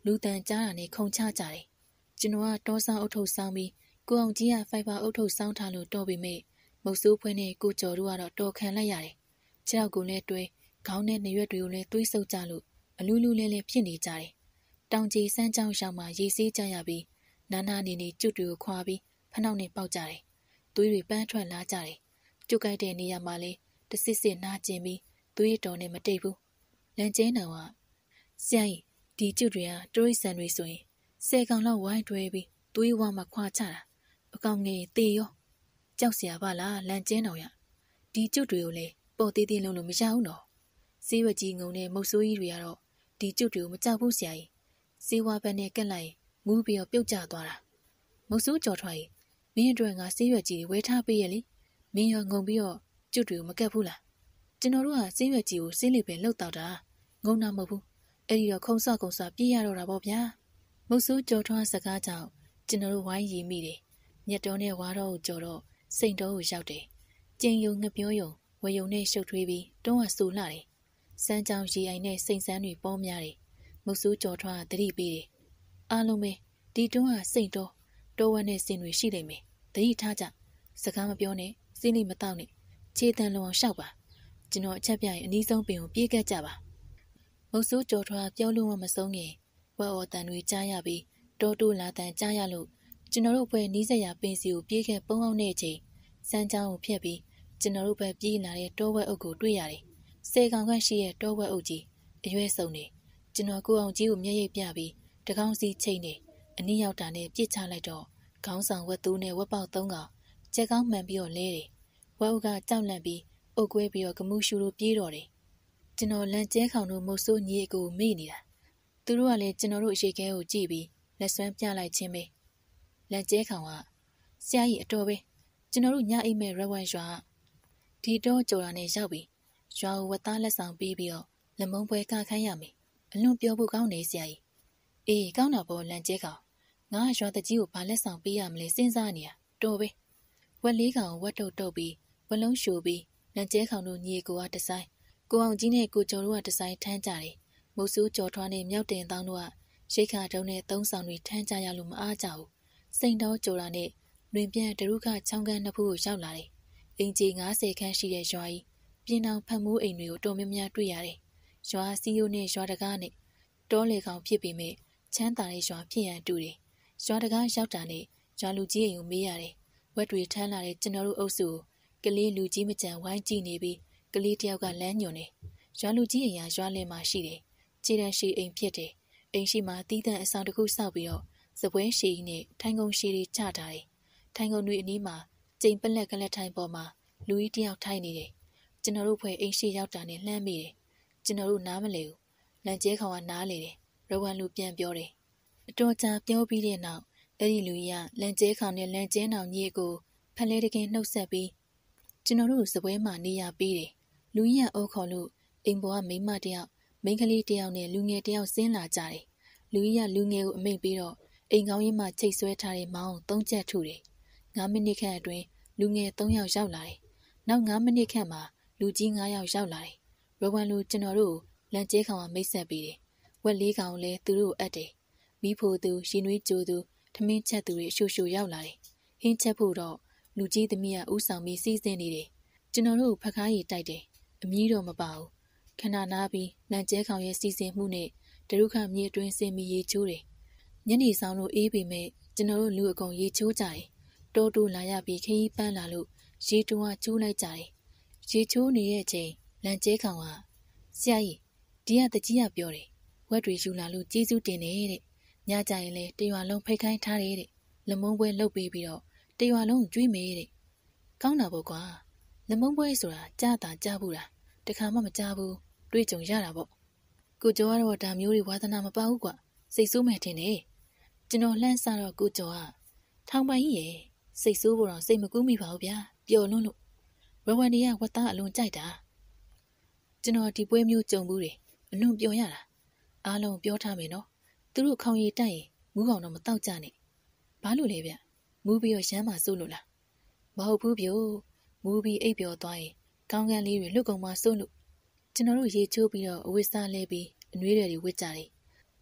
လူတန်ကြားတာနဲ့ခုံချကြတယ်ကျွန်တော်ကတောဆောင်အုပ်ထုပ်ဆောင်ပြီးကိုအောင်ကြီးကဖိုက်ဘာအုပ်ထုပ်ဆောင်ထားလို့တော်ပြီမေမုတ်ဆိုးဖွဲနဲ့ကိုကျော်တို့ကတော့တော်ခံလိုက်ရတယ်ခြေောက်ကိုလည်းတွဲခေါင်းနဲ့နေရွက်တွေကိုလည်းသွေးဆုပ်ကြလို့အလူးလူးလဲလဲဖြစ်နေကြတယ်တောင်ကြီးစမ်းကြောင်းရှောင်းမှာရေစီးကြရပြီးနာနာနေနေကျွတ်တွေကိုခွာပြီးဖနှောက်နဲ့ပေါက်ကြတယ်သွေးတွေပန်းထွက်လာကြတယ်ကျွတ်ကြိုက်တဲ့နေရာမှာလေတစစ်စစ်နာကျင်ပြီးသွေးတော်နဲ့မတိတ်ဘူးလန်ကျဲနောင်ကဆရာကြီးဒီကျွတ်တွေကတရိတ်ဆန်တွေဆိုရင်10ကောင်လောက်ဝိုင်းတွဲပြီးသွေးဝါမှာခွာချတာအကောင်ငယ်တေရောကြောက်เสียပါလားလန်ကျဲနောင်ရဒီကျွတ်တွေကိုလေပေါ်သေးသေးလုံးလို့မရဘူးနော်စေးဝက်ကြီးငုံတဲ့မုတ်ဆိုးကြီးတွေကတော့ဒီကျွတ်တွေကိုမကြောက်ဘူးဆရာကြီးစေးဝါဘက်နဲ့ကက်လိုက်ငူးပြီးတော့ပြုတ်ကျသွားတာမုတ်ဆိုးကြော်ထွက်မင်းအတွက်ငါစေးရွက်ကြီးဝဲထားပေးရလေမင်းရောငုံပြီးတော့ကျွတ်တွေကိုမကက်ဘူးလားကျွန်တော်တို့ကစေးရွက်ကြီးကိုစေးလေးပဲလှုပ်တော့တာငုံတာမဟုတ်ဘူးအဲ့ဒီတော့ခုံဆော့ပြေးရတော့တာပေါ့ဗျာမုတ်ဆိုးကြော်ထွားစကားကြောင့်ကျွန်တော်တို့ဝိုင်းရီမိတယ်ညက်တော်နဲ့ဝါတော့ကိုကြော်တော့စိန်တော်ကိုရောက်တယ်ကျင်းယုံငပြောယုံဝေယုံနဲ့ရှုပ်ထွေးပြီးတွန်းဝဆူလာတယ်စမ်းကြောင်ရီအိုင်နဲ့စိန်စမ်းတွေပေါများတယ်မုတ်ဆိုးကြော်ထွားသတိပေးတယ်အားလုံးပဲဒီတွန်းကစိန်တော်တောဝက်နဲ့စင်တွေရှိလိမ့်မယ်သတိထားကြစကားမပြောနဲ့စိလိမတောက်နဲ့ခြေတန်လုံအောင်ရှောက်ပါကျွန်တော်အချက်ပြရင်အနည်းဆုံးပင်ကိုပြေးကက်ကြပါမုတ်ဆိုးကြော်ထွားပြောလို့မဆုံးခင်ဝက်အော်တန်တွေကြားရပြီးတောတိုးလာတန်ကြားရလို့ကျွန်တော်တို့ဘက်နီးစက်ရပင်စီကိုပြေးခဲ့ပုံအောင်တဲ့အချိန်စမ်းချောင်းကိုဖျက်ပြီးကျွန်တော်တို့ဘက်ပြေးလာတဲ့တောဝက်အုပ်ကိုတွေ့ရတယ်10ကောင်ခန့်ရှိတဲ့တောဝက်အုပ်ကြီးအရွယ်စုံနေကျွန်တော်ကိုအောင်ကြီးကိုမျက်ရည်ပြပြီးတကောင်းစီချိန်နေအနည်းရောက်တာနဲ့ပြစ်ချလိုက်တော့ခေါင်းဆောင်ဝက်သူနဲ့ဝက်ပေါက်3ကောင်ကြက်ကောင်းမှန်ပြီးတော့လဲတယ်ဝက်အုပ်ကကြောက်လန့်ပြီးအုပ်ကွဲပြီးတော့ကမှုရှူလို့ပြေးတော့တယ်ကျွန်တော်လန့်ကျဲခေါင်တို့မုတ်ဆိုးညီအကိုမေ့နေတာသူတို့ကလည်းကျွန်တော်တို့အရှိခဲကိုကြည့်ပြီးလက်ဆွမ်းပြလိုက်ခြင်းပဲလန့်ကျဲခေါင်ကဆရာကြီးအတော်ပဲကျွန်တော်တို့ညအိမ်မဲ့ရဝမ်ရွာဒီတော့ကြော်တာနဲ့ရောက်ပြီးရွာကိုဝက်သားလက်ဆောင်ပေးပြီးတော့လက်မုံပွဲကခိုင်းရမယ်အလွန်ပြောဖို့ကောင်းနေဆရာကြီးအေးကောင်းတာပေါ့လန့်ကျဲခေါင်ငါရွာတကြီးကိုဘာလက်ဆောင်ပေးရမလဲစဉ်းစားနေတာတော်ပဲဝက်လေးကောင်ဝက်တုတ်ပြီးဝက်လုံးရှို့ပြီးလန့်ကျဲခေါင်တို့ညီကိုကတဆိုင်ကိုအောင်ကြီးနဲ့ကိုကျော်တို့ကတဆိုင်ထမ်းကြတယ်မုတ်ဆိုးကြော်ထွားနဲ့မြောက်တင်တောင်းတို့ကရိတ်ခါတုံးနဲ့သုံးဆောင်တွေထမ်းကြရလို့မအားကြဘူးစိန်တော်ကြော်တာနဲ့လွင်ပြန့်ဒရုခချောင်းကန်းနှစ်ဖူးကိုရောက်လာတယ်အင်ကြီး90ခန်းရှိတဲ့ရွာကြီးပြင်းအောင်ဖတ်မိုးအိမ်တွေကိုတော်များများတွေ့ရတယ်ရွာစီယိုနဲ့ရွာတကားနဲ့တောလေကောင်ဖြစ်ပေမဲ့ချမ်းသာတဲ့ရွာဖြစ်ရန်တူတယ်ရွာတကားရောက်တာနဲ့ရွာလူကြီးအိမ်ကိုမေးရတယ်ဝက်တွေထမ်းလာတဲ့ကျွန်တော်တို့အုပ်စုကလေးလူကြီးမကြံဝိုင်းကြည့်နေပြီးကလေးတယောက်ကလမ်းညွန်တယ်ရွာလူကြီးအိမ်ကရွာလယ်မှာရှိတယ်ခြေတန်းရှိအိမ်ဖြစ်တယ်အိမ်ရှိမှာတီးတန့်အဆောင်တစ်ခုဆောက်ပြီးတော့စပွဲရှည်နဲ့ထိုင်ကုန်ရှည်တွေချထားတယ်ထိုင်ကုန်တွေအနီးမှာကျိန်ပလက်ကလက်ထိုင်ပေါ်မှာလူကြီးတယောက်ထိုင်နေတယ်ကျွန်တော်တို့ဖွဲ့အိမ်ရှိရောက်တာနဲ့လှမ်းမိတယ်ကျွန်တော်တို့နားမလဲဘူးလန့်ကျဲခေါင်ကနားလေတယ်ရဝမ်လူပြန်ပြောတယ်အတော်ကြာပြောပြီးတဲ့နောက်အဲ့ဒီလူကြီးကလန့်ကျဲခေါင်နဲ့လန့်ကျဲနောင်ကြီးကိုဖက်လဲတကင်းနှုတ်ဆက်ပြီးကျွန်တော်တို့စပွဲမှာနေရပေးတယ်လူကြီးကအိုးခေါ်လို့အိမ်ပေါ်ကမိန်းမတယောက်မိန်းကလေးတယောက်နဲ့လူငယ်တယောက်ဆင်းလာကြတယ်လူကြီးကလူငယ်ကိုအမိန့်ပြီးတော့အိမ်ကောင်းရင်းမှာချိတ်ဆွဲထားတဲ့မောင်းကို3ချက်ထုတယ်9မိနစ်ခန့်အတွင်းလူငယ်3ယောက်ရောက်လာတယ်နောက်9မိနစ်ခန့်မှာလူကြီး9ယောက်ရောက်လာတယ်ရဝမ်လူကျွန်တော်တို့လန့်ကျဲခေါင်ကမိတ်ဆက်ပေးတယ်ဝက်လေးကောင်လည်းသူတို့အပ်တယ်မိဖို့သူရင်နွေးကြိုသူထမင်းချက်သူတွေအရှူရှူရောက်လာတယ်ဟင်းချက်ဖို့တော့လူကြီးသမီးကဥဆောင်ပြီးစီးစင်းနေတယ်ကျွန်တော်တို့ဖက်ကားရီတိုက်တယ်အမြည်တော့မပါဘူးခဏနားပြီးလန့်ကျဲခေါင်ရဲ့စီစဉ်မှုနဲ့ဒရုခမြေအတွင်းစင်မီရေချိုးတယ်ညနေဆောင်လို့အေးပေမဲ့ကျွန်တော်တို့လူအကုန်ရေချိုးကြတယ်တိုးတိုးလာရပြီးခရီးပန်းလာလို့ရေတူကကျိုးလိုက်ကြတယ်ရေချိုးနေတဲ့အချိန်လန့်ကျဲခေါင်ကဆရာကြီးဒီကတကြီးကပြောတယ်ဝက်တွေယူလာလို့ကျေးဇူးတင်တယ်တဲ့ညကြရင်လဲတရွာလုံးဖိတ်ခိုင်းထားတယ်တဲ့လက်မုံပွဲလှုပ်ပေးပြီးတော့တရွာလုံးကျွေးမေးတဲ့ကောင်းတာပေါ့ကွာလက်မုံပွဲဆိုတာကြားတာကြားဘူးလားတခါမှမကြားဘူးတွေ့ကြုံရတာပေါ့ကိုကျော်ကတော့ဒါမျိုးတွေဝါသနာမပါဘူးကွာစိတ်ဆိုးမယ်ထင်တယ်ကျွန်တော်လှမ်းစားတော့ကိုကျော်ကထောင်ပိုင်ကြီးရဲ့စိတ်ဆိုးဖို့တော့စိတ်မကူးမိပါဘူးဗျာပျော်လွန်းလို့ရဝမ်ဒီကဝတ်သားအလွန်ကြိုက်တာကျွန်တော်ဒီပွဲမျိုးကြုံဘူးတယ်အလွန်ပျော်ရတာအားလုံးပြောထားမယ်နော်သူတို့ခေါင်ရည်တိုက်ရင်မူးကောင်တော့မတောက်ကြနဲ့ဘာလို့လဲဗျမူးပြီးတော့ရမ်းမှာစိုးလို့လားမဟုတ်ဘူးပြို့မူးပြီးအိပ်ပျော်သွားရင်ကောင်းကန်းလေးတွေလွတ်ကုန်မှာစိုးလို့ကျွန်တော်တို့ရေချိုးပြီးတော့အဝတ်စားလဲပြီးအနွေးတွေဝစ်ကြတယ်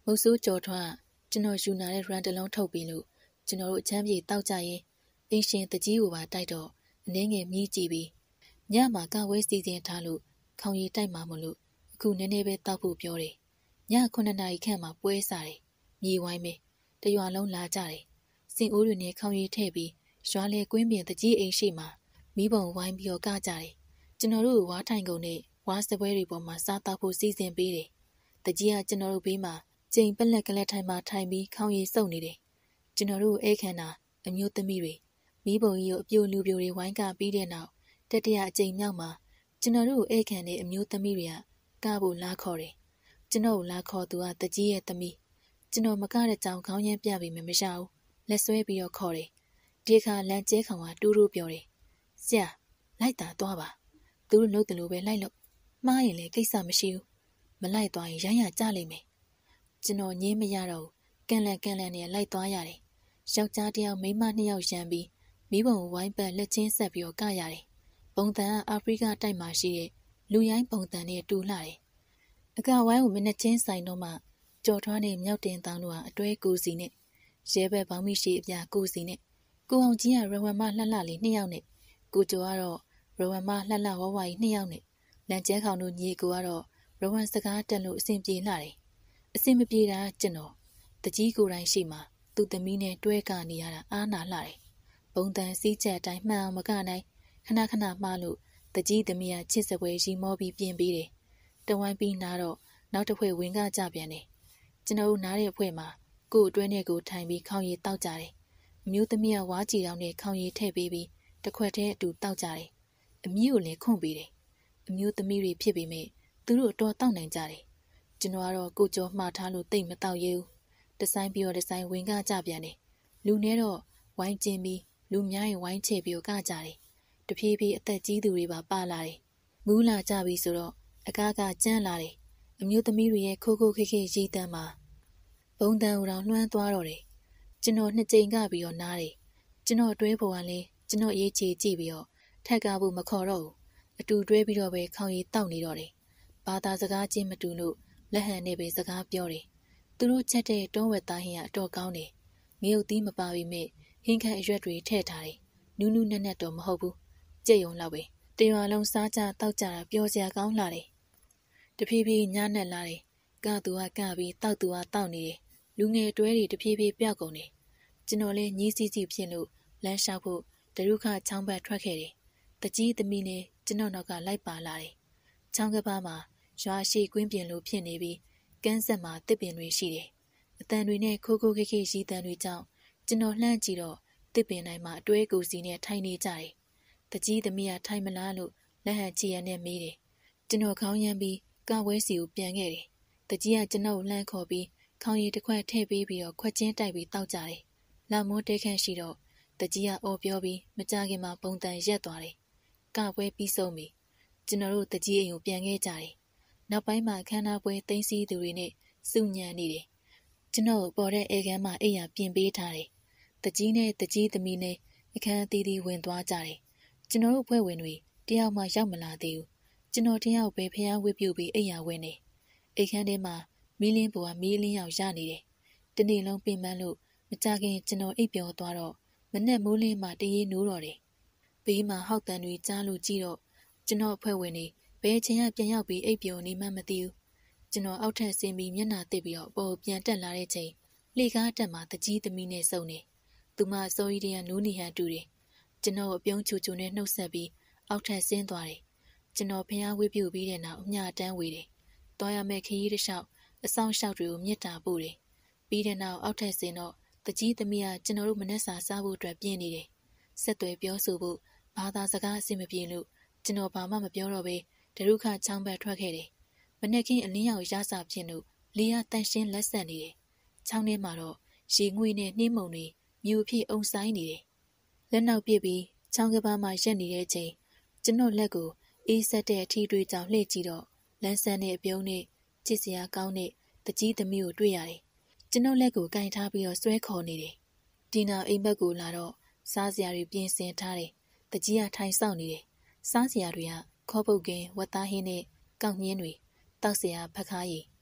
မုတ်ဆိုးကြော်ထွားကျွန်တော်ယူနာတဲ့ရန်တလုံးထုတ်ပြီးလို့ကျွန်တော်တို့အချမ်းပြေတောက်ကြရင်အင်းရှင်တကြီးကိုပါတိုက်တော့အနှင်းငယ်မြည်ကြည့်ပြီးညမှာကဝဲစီစဉ်ထားလို့ခေါင်ရည်တိုက်မှာမလို့အခုနည်းနည်းပဲတောက်ဖို့ပြောတယ်ည9နာရီခန့်မှာပွဲစားတယ်မြေဝိုင်းပဲတရွာလုံးလာကြတယ်စင်အိုးတွေနဲ့ခေါင်ရည်ထည့်ပြီးရွာလေကွင်းပြင်တကြီးအိမ်ရှိမှာမိဘုံဝိုင်းပြီးတော့ကကြတယ်ကျွန်တော်တို့ဝါထိုင်ကုန်နဲ့ဝါစပွဲတွေပေါ်မှာစားတောက်ဖို့စီစဉ်ပေးတယ်တကြီးကကျွန်တော်တို့ဘေးမှာကျိန်ပလက်ကလက်ထိုင်မှာထိုင်ပြီးခေါင်းရည်စုပ်နေတယ်ကျွန်တော်တို့အိတ်ခန္ဓာအမျိုးသမီးတွေမိဘုံကြီးကိုအပြိုလူပြိုတွေဝိုင်းကပြီးတဲ့နောက်တတိယအကြိမ်မြောက်မှာကျွန်တော်တို့အိတ်ခန္ဓာအမျိုးသမီးတွေကကဖို့လာခေါ်တယ်ကျွန်တော်လာခေါ်သူကတကြီးရဲ့သမီးကျွန်တော်မကတဲ့ကြောင်ခေါင်းရမ်းပြပြီးမရဘူးလက်ဆွဲပြီးတော့ခေါ်တယ်ဒီအခါလမ်းကျဲခေါင်ကတူးတူးပြောတယ်ဆရာလိုက်တာသွားပါသူတို့လို့တလို့ပဲလိုက်လို့မှားရင်လည်းကိစ္စမရှိဘူးမလိုက်သွားရင်ရိုင်းရကြလိမ့်မယ်ကျွန်တော်ငင်းမရတော့ကန်လန်နဲ့လိုက်သွားရတယ်ယောက်ျားတစ်ယောက်မိန်းမ2ယောက်ရန်ပြီးမိဘုံဝိုင်းပတ်လက်ချင်းဆက်ပြီးတော့ကရတယ်ပုံတန်ကအာဖရိကတိုက်မှာရှိတဲ့လူရိုင်းပုံတန်နဲ့တူလာတယ်အကဝိုင်းကိုမျက်နှာချင်းဆိုင်တော့မှကြော်ထွားနဲ့မြောက်တင်တောင်းတို့ကအတွဲကူစီနဲ့ရဲဘက်ပေါင်းမိရှိအပြာကူစီနဲ့ကိုအောင်ကြီးကရဝမ်မလှလှလေး2ယောက်နဲ့ကိုကျော်ကတော့ရဝမ်မလှလှဝဝကြီး2ယောက်နဲ့လန်ကျဲခေါင်တို့ညီကိုကတော့ရဝမ်စကားတက်လို့အဆင်ပြေလာတယ်အဆင်မပြေတာကျွန်တော်တကြီးကိုယ်တိုင်ရှိမှသူ့သမီးနဲ့တွဲကနေရတာအားနာလာတယ်ပုံတန်စီးချက်အတိုင်းမှန်အောင်မကနိုင်ခဏမှားလို့တကြီးသမီးကချစ်စပွဲရီမောပြီးပြင်ပေးတယ်တဝိုင်းပြီးနားတော့နောက်တစ်ဖွဲ့ဝင်ကကြပြန်တယ်ကျွန်တော်နားတဲ့အဖွဲ့မှာကို့အတွဲနဲ့ကိုထိုင်ပြီးခေါင်းရည်တောက်ကြတယ်အမျိုးသမီးကဝါးကြည်တောင်နဲ့ခေါင်းရည်ထည့်ပေးပြီးတစ်ခွက်တည်းအတူတောက်ကြတယ်အမီးကိုလည်းခွန့်ပေးတယ်အမျိုးသမီးတွေဖြစ်ပေမဲ့သူတို့အတော်တောက်နိုင်ကြတယ်ကျွန်တော်ကတော့ကိုကျော်မှားထားလို့တိတ်မတောက်ရဘူးတဆိုင်ပြီးတော့တဆိုင်ဝင်ကကြပြန်တယ်လူနဲ့တော့ဝိုင်းကျင်းပြီးလူများရင်ဝိုင်းချေပြီးကကြတယ်တဖြည်းဖြည်းအသက်ကြီးသူတွေပါလာတယ်မူးလာကြပြီဆိုတော့အကားကကျန်းလာတယ်အမျိုးသမီးတွေရဲ့ခိုးခေရီတန်းမှာဘုံတန်ဦးတော်လွှမ်းသွားတော့တယ်ကျွန်တော်2ကြိမ်ကပြီးတော့နားတယ်ကျွန်တော်တွဲပေါ်ကလည်းကျွန်တော်ရေးချေကြည့်ပြီးတော့ထက်ကဖို့မခေါ်တော့ဘူးအတူတွဲပြီးတော့ပဲခေါင်းရည်တောက်နေတော့တယ်ဘာသာစကားချင်းမတူလို့လက်ဟန်နဲ့ပဲစကားပြောတယ်သူတို့ချက်တဲ့တောဝက်သားဟင်းကအတော်ကောင်းတယ်ငရုတ်သီးမပါပေမဲ့ဟင်းခန့်အရွက်တွေထည့်ထားတယ်နူးနက်တော့မဟုတ်ဘူးကြက်ရုံလောက်ပဲတရွာလုံးစားကြတောက်ကြတာပြောစရာကောင်းလာတယ်တဖြည်းဖြည်းညံ့နဲ့လာတယ်ကသူကကပြီးတောက်သူကတောက်နေတယ်လူငယ်တွဲတွေတဖြည်းဖြည်းပြောက်ကုန်တယ်ကျွန်တော်လည်းညီးစီဖြစ်လို့လမ်းလျှောက်ဖို့ဒရုခချောင်းဘက်ထွက်ခဲ့တယ်တကြီးသမီးနဲ့ကျွန်တော်နောက်ကလိုက်ပါလာတယ်ချောင်းကပားမှာရွာရှိကွင်းပြင်လိုဖြစ်နေပြီးကန်းဆက်မှာတစ်ပင်တွေရှိတယ်အတန်တွေနဲ့ခိုးခေရီတန်တွေကြောင့်ကျွန်တော်လှမ်းကြည့်တော့တစ်ပင်တိုင်းမှာအတွဲကူစီနဲ့ထိုင်နေကြတယ်တကြီးသမီးကထိုင်မလားလို့လက်ဟန်ချီရနဲ့မေးတယ်ကျွန်တော်ခေါင်းရမ်းပြီးကဝဲစီကိုပြန်ခဲ့တယ်တကြီးကကျွန်တော်လှမ်းခေါ်ပြီးခေါင်းရည်တစ်ခွက်ထည့်ပေးပြီးတော့ခွက်ချင်းတိုက်ပြီးတောက်ကြတယ်လာမိုးတဲခန့်ရှိတော့တကြီးကအော်ပြောပြီးမကြခင်မှာပုံတန်ရက်သွားတယ်ကပွဲပြီးဆုံးပြီကျွန်တော်တို့တကြီးအိမ်ကိုပြန်ခဲ့ကြတယ်နောက်ပိုင်းမှာခန်းနာပွဲသိမ်းဆည်းသူတွေနဲ့စုညံနေတယ်ကျွန်တော်ပေါ်တဲ့အေကန်းမှာအိမ်ရပြင်ပေးထားတယ်တကြီးနဲ့တကြီးသမီးနဲ့အခန်းအသီးသီးဝင်သွားကြတယ်ကျွန်တော်တို့ဖွဲ့ဝင်တွေတယောက်မှရောက်မလာသေးဘူးကျွန်တော်တယောက်ပဲဖျားဝှက်ပြုတ်ပြီးအိမ်ရဝင်နေအိမ်ခန်းထဲမှာမီးလင်းပေါ်ကမီးလင်းရောက်ရနေတယ်တနေ့လုံးပင်ပန်းလို့မကြခင်ကျွန်တော်အိပ်ပျော်သွားတော့မနဲ့မိုးလင်းမှတရေနိုးတော့တယ်ဘေးမှာဟောက်တန်တွေကြားလို့ကြည့်တော့ကျွန်တော်အဖွဲ့ဝင်တွေဘယ်ချိန်ကပြန်ရောက်ပြီးအိပ်ပျော်နေမှမသိဘူးကျွန်တော်အောက်ထပ်ဆင်းပြီးမျက်နှာတစ်ပြီးတော့ပေါ်ပြန်တက်လာတဲ့ချိန်လှေကားတက်မှာတကြီးသမီးနဲ့စုံနေသူမစောကြီးတည်းကနိုးနေဟန်တူတယ်ကျွန်တော်အပြုံးချူနဲ့နှုတ်ဆက်ပြီးအောက်ထပ်ဆင်းသွားတယ်ကျွန်တော်ဖျားဝှက်ပြုတ်ပြီးတဲ့နောက်အမျှတန်းဝေတယ်သွားရမယ့်ခရီးတစ်လျှောက်အဆောင်လျှောက်တွေကိုမြစ်တာပို့တယ်ပြီးတဲ့နောက်အောက်ထပ်ဆင်းတော့တကြီးသမီးကကျွန်တော်တို့မနှက်စာစားဖို့အတွက်ပြင်းနေတယ်ဆက်သွယ်ပြောဆိုဖို့ဘာသာစကားအဆင်မပြေလို့ကျွန်တော်ဘာမှမပြောတော့ဘဲဒရုခချောင်းဘက်ထွက်ခဲ့တယ်မနေ့ကင်းအလင်းရောက်ရစာဖြစ်လို့လေကတန့်ရှင်းလက်ဆက်နေတယ်ချောင်းထဲမှာတော့ရေငွေနဲ့နှင်းမုံတွေမြူဖြစ်အုံဆိုင်နေတယ်လက်နောက်ပြစ်ပြီးချောင်းကပားမှာရက်နေတဲ့ချိန်ကျွန်တော်လက်ကိုအေးဆက်တဲ့အထီးတွေကြောင့်လှည့်ကြည့်တော့လန်းဆန်းတဲ့အပြုံးနဲ့ချစ်စရာကောင်းတဲ့တကြီးသမီးကိုတွေ့ရတယ်ကျွန်တော်လက်ကိုကင်ထားပြီးတော့ဆွဲခေါ်နေတယ်ဒီနောက်အိမ်ဘက်ကိုလာတော့စားစရာတွေပြင်ဆင်ထားတယ်တကြီးကထိုင်ဆောင်နေတယ်စားစရာတွေကခေါ်ပုတ်ကင်းဝတ်သားဟင်းနဲ့ကောက်ညင်းတွေတောက်စရာဖက်ခါးရည်ကျ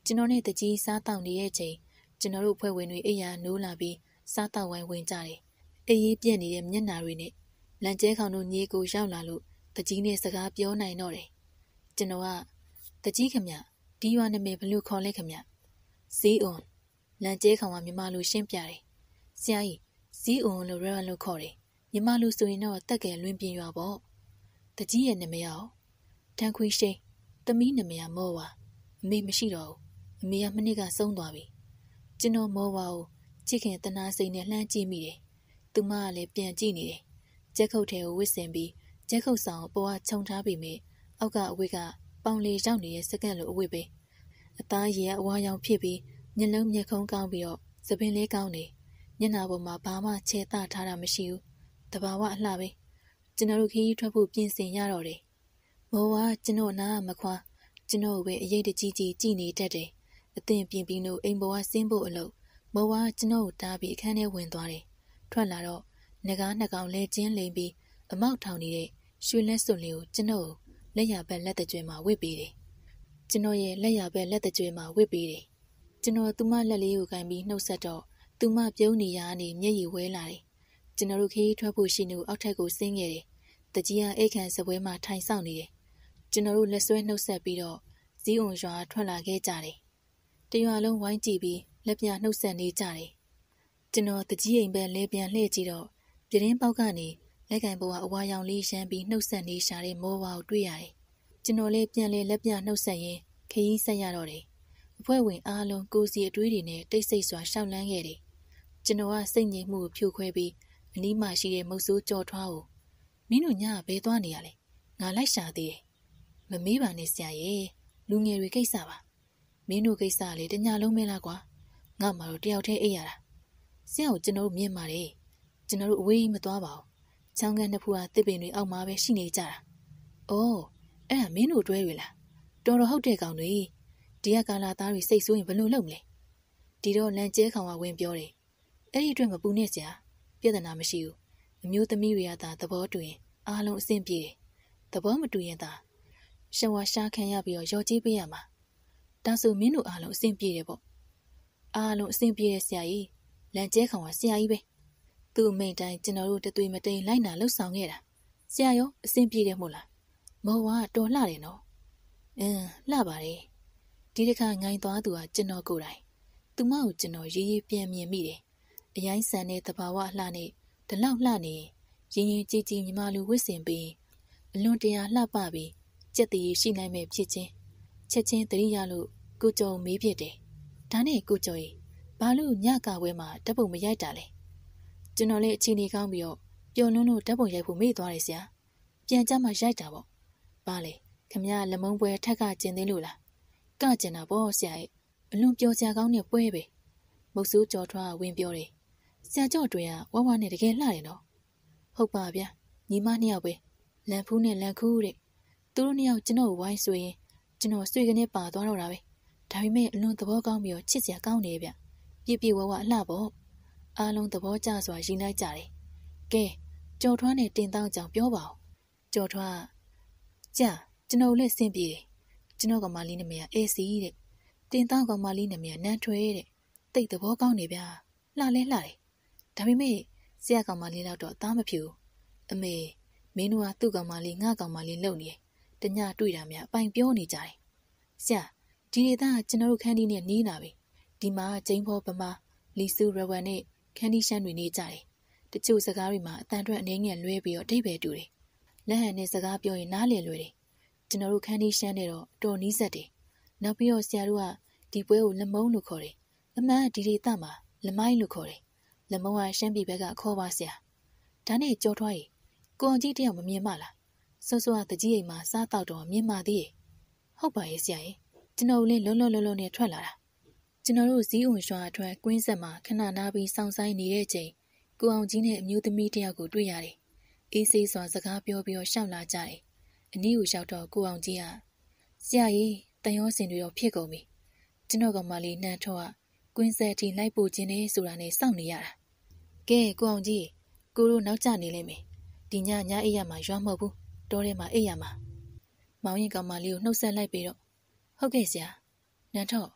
ကျွန်တော်နဲ့တကြီးစားတောက်နေတဲ့အချိန်ကျွန်တော်တို့ဖွဲ့ဝင်တွေအိယာနိုးလာပြီးစားတောက်ဝိုင်းဝင်ကြတယ်အေးရေးပြက်နေတဲ့မျက်နှာတွေနဲ့လန်ကျဲခေါင်တို့ညီကိုရောက်လာလို့တကြီးနဲ့စကားပြောနိုင်တော့တယ်ကျွန်တော်ကတကြီးခမဒီရွာနာမည်ဘလို့ခေါ်လဲခမဇီးအွန်လန်ကျဲခေါင်ကမြမလူရှင်းပြတယ်ဆရာကြီးဇီးအွန်လို့ရလို့ခေါ်တယ်မြမလူဆိုရင်တော့တက်ကယ်လွင်ပြင်ရွာပေါ့တကြီးရဲ့နာမည်ရောတန်ခွေရှိန်သမီးနာမည်မောဝါအမေမရှိတော့ဘူးအမေကမနစ်ကဆုံးသွားပြီကျွန်တော်မောဝါကိုချစ်ခင်တနာစိတ်နဲ့လှမ်းကြည့်မိတယ်သူမကလည်းပြန်ကြည့်နေတယ်ကျက်ခုတ်ထဲကိုဝစ်စင်ပြီးကျက်ခုတ်ဆောင်ပေါ်ကခြုံထားပြီးမြအောက်ကအဝတ်ကပေါင်လေရောက်နေတဲ့စက္ကန့်လိုအဝတ်ပဲအသားရည်ကအဝါရောင်ဖြစ်ပြီးမျက်လုံးမျက်ခုံးကောင်းပြီးတော့သပင်လေးကောင်းနေမျက်နှာပေါ်မှာဘာမှချဲတထားတာမရှိဘူးတဘာဝအလှပဲကျွန်တော်တို့ခရီးထွက်ဖို့ပြင်ဆင်ရတော့တယ်မောဝါကျွန်တော်နားမခွာကျွန်တော်ပဲအရေးတကြီးကြည့်နေတတ်တယ်အသင်ပြင်ပြီးလို့အိမ်ပေါ်ကဆင်းဖို့အလုပ်မောဝါကျွန်တော်ကိုတားပြီးအခန်းထဲဝင်သွားတယ်ထွက်လာတော့ငကားနှစ်ကောင်လဲကျင်းလိမ်ပြီးအမောက်ထောင်နေတဲ့ရွှေလက်စွပ်လေးကိုကျွန်တော်လက်ရဘက်လက်တကြွမှာဝစ်ပေးတယ်ကျွန်တော်ရဲ့လက်ရဘက်လက်တကြွမှာဝစ်ပေးတယ်ကျွန်တော်သူမလက်လေးကိုကင်ပြီးနှုတ်ဆက်တော့သူမပြုံးနေရကနေမျက်ရည်ဝဲလာတယ်ကျွန်တော်တို့ခရီးထွက်ဖို့ရှိနေအောက်ထပ်ကိုဆင်းခဲ့တယ်တကြီးကအိတ်ခမ်းစပွဲမှာထိုင်ဆောင်နေတယ်ကျွန်တော်တို့လက်ဆွဲနှုတ်ဆက်ပြီးတော့ဇီးအုံရွာထွက်လာခဲ့ကြတယ်တရွာလုံးဝိုင်းကြည့်ပြီးလက်ပြနှုတ်ဆက်နေကြတယ်ကျွန်တော်တကြီးအိမ်ဘက်လဲပြန်လှည့်ကြည့်တော့ပြတင်းပေါက်ကနေလက်ကင်ပေါ်ကအဝါရောင်လေးရမ်းပြီးနှုတ်ဆက်နေရှာတဲ့မောဝါကိုတွေ့ရတယ်ကျွန်တော်လည်းပြန်လဲလက်ပြနှုတ်ဆက်ရင်းခရီးဆက်ရတော့တယ်အဖွဲ့ဝင်အားလုံးကိုစီအတွေးတွေနဲ့တိတ်ဆိတ်စွာရှောက်လန်းခဲ့တယ်ကျွန်တော်ကစိတ်ငြိမ်မှုကိုဖြိုခွဲပြီးအနီးမှာရှိတဲ့မုတ်ဆိုးကြော်ထွားကိုမင်းတို့ညဘဲသွားနေရလဲငါလိုက်ရှာသေးတယ်မမေးပါနဲ့ဆရာရဲ့လူငယ်တွေကိစ္စပါမင်းတို့ကိစ္စလေတညလုံးမင်းလားကွာငါမှတော့တယောက်တည်းအိပ်ရတာဆရာကိုကျွန်တော်တို့မြင်ပါတယ်ကျွန်တော်တို့အဝေးကြီးမသွားပါဘူးချောင်းကန်တစ်ဖူကတစ်ပင်တွေအောက်မှာပဲရှိနေကြတာအော်အဲ့ဒါမင်းတို့တွဲတွေလားတော်တော်ဟုတ်တဲ့ကောင်တွေဒီကကာလာသားတွေစိတ်ဆိုးရင်ဘယ်လိုလုပ်မလဲဒီတော့လန်ကျဲခေါင်ကဝင်ပြောတယ်အဲ့ဒီအတွက်မပူနဲ့ဆရာပြဿနာမရှိဘူးအမျိုးသမီးတွေကသာသဘောတူရင်အားလုံးအဆင်ပြေတယ်သဘောမတူရင်သာရှဝါရှားခံရပြီးတော့ရော်ကြီးပေးရမှာဒါဆိုမင်းတို့အားလုံးအဆင်ပြေတယ်ပေါ့အားလုံးအဆင်ပြေတဲ့ဆရာကြီးလန်ကျဲခေါင်ကဆရာကြီးပဲသူ့အမိန့်တိုင်းကျွန်တော်တို့တသွေးမတိန်လိုက်နာလှုပ်ဆောင်ခဲ့တာဆရာရောအဆင်ပြေတယ်မို့လားမော်ဝါတော်လှတယ်နော်လှပါတယ်ဒီတစ်ခါငိုင်းသွားသူကကျွန်တော်ကိုယ်တိုင်သူမကိုကျွန်တော်ရေးရေးပြန်မြင်မိတယ်အရိုင်းဆန်တဲ့သဘာဝလှနဲ့ဒီလောက်လှနေရင်ရင်ကြည်ကြည်ညီမလူဝစ်စင်ပြီးအလွန်တရာလှပပြီးကြက်တည်ရှိနိုင်မဲ့ဖြစ်ချင်းချက်ချင်းတရိရလို့ကိုကျော်မေးပြစ်တယ်ဒါနဲ့ကိုကျော်ကြီးဘာလို့ညကဝဲမှာဓာတ်ပုံမရိုက်တာလဲကျွန်တော်လည်းအချိန်ကြီးကောင်းပြီးတော့ပျော်လွန်းလို့ဓာတ်ပုံရိုက်ဖို့မေ့သွားတယ်ဆရာပြန်ကြမှာရိုက်တာပေါ့ဘာလဲခမရလက်မုံပွဲထက်ကကျင်သေးလို့လားကကျင်တာပေါ့ဆရာရဲ့အလွန်ပျော်စရာကောင်းတဲ့ပွဲပဲမုတ်ဆိုးကြော်ထွားဝင်ပြောတယ်ဆရာကြော့တွေကဝဝနဲ့တကယ်လှတယ်နော်ဟုတ်ပါဗျာညီမနှစ်ယောက်ပဲလန်ဖူးနဲ့လန်ခူးတဲ့သူတို့နှစ်ယောက်ကျွန်တော်ဝိုင်းဆိုရင်ကျွန်တော်ဆွေကနေပါသွားတော့တာပဲဒါပေမဲ့အလွန်သဘောကောင်းပြီးတော့ချစ်စရာကောင်းတယ်ဗျပြပြဝဝအလှပေါ့အားလုံးသဘောကျစွာရင်လိုက်ကြတယ်ကဲကြော်ထွားနဲ့တင်တောင်းကြောင်ပြောပါဦးကြော်ထွားကြာကျွန်တော်လည်းဆင်းပြေတယ်ကျွန်တော်ကမလေးနာမည်ကအေစီတဲ့တင်တောင်းကောင်မလေးနာမည်ကနန်းထွဲတဲ့တိတ်သဘောကောင်းနေဗျာလှလဲလှတယ်ဒါပေမဲ့ဆရာကောင်မလေးတော့သားမဖြူအမေမင်းတို့ကသူ့ကောင်မလေးငါကောင်မလေးလုံနေတညတွေ့တာများအပိုင်ပြောနေကြတယ်ဆရာဒီဒေသကကျွန်တော်တို့ခန်းဒီနဲ့နီးလာပြီဒီမှာကျင်းဖောပမာလီဆူရဝမ်နဲ့ခန်းဒီရှမ်းတွေနေကြတယ်တချို့စကားတွေမှာအတန်ထွက်အနေငယ်လွဲပြီးတော့အဓိပ္ပာယ်တူတယ်လက်ဟန်နဲ့စကားပြောရင်နားလည်လွယ်တယ်ကျွန်တော်တို့ခန်းဒီရှမ်းနဲ့တော့တော်နီးစက်တယ်နောက်ပြီးတော့ဆရာတို့ကဒီပွဲကိုလက်မုံလို့ခေါ်တယ်အမှန်ဒီဒေသမှာလက်မိုင်းလို့ခေါ်တယ်လက်မုံကရှမ်းပြည်ဘက်ကခေါ်ပါဆရာဒါနဲ့ကြော်ထွားရီကိုအောင်ကြီးတယောက်မမြင်မလားစောစောကတကြီးအိမ်မှာစားတော့တော့မြင်ပါသေးရဲ့ဟုတ်ပါရဲ့ဆရာရဲ့ကျွန်တော်လည်းလုံးနဲ့ထွက်လာတာကျွန်တော်တို့ဇီးအုံရွာအတွက်ကွင်းဆက်မှာခဏနားပြီးစောင့်ဆိုင်နေတဲ့ချိန်ကိုအောင်ကြီးနဲ့အမျိုးသမီးတယောက်ကိုတွေ့ရတယ်အေးဆေးစွာစကားပြောပြီးတော့ရှောက်လာကြတယ်အနည်းကိုရှောက်တော့ကိုအောင်ကြီးကဆရာကြီးတန်ရောစင်တွေတော့ဖြစ်ကုန်ပြီကျွန်တော်ကမှလေးနှမ်းထောကကွင်းဆက်ထိလိုက်ပို့ခြင်းနဲ့ဆိုတာနဲ့စောင့်နေရတာကဲကိုအောင်ကြီးကိုတို့နောက်ကျနေလိမ့်မယ်ဒီညအိပ်ရမှာရွာမဟုတ်ဘူးတောထဲမှာအိပ်ရမှာမောင်ရင်ကောင်မလေးကိုနှုတ်ဆက်လိုက်ပြီးတော့ဟုတ်ကဲ့ဆရာနန်းထော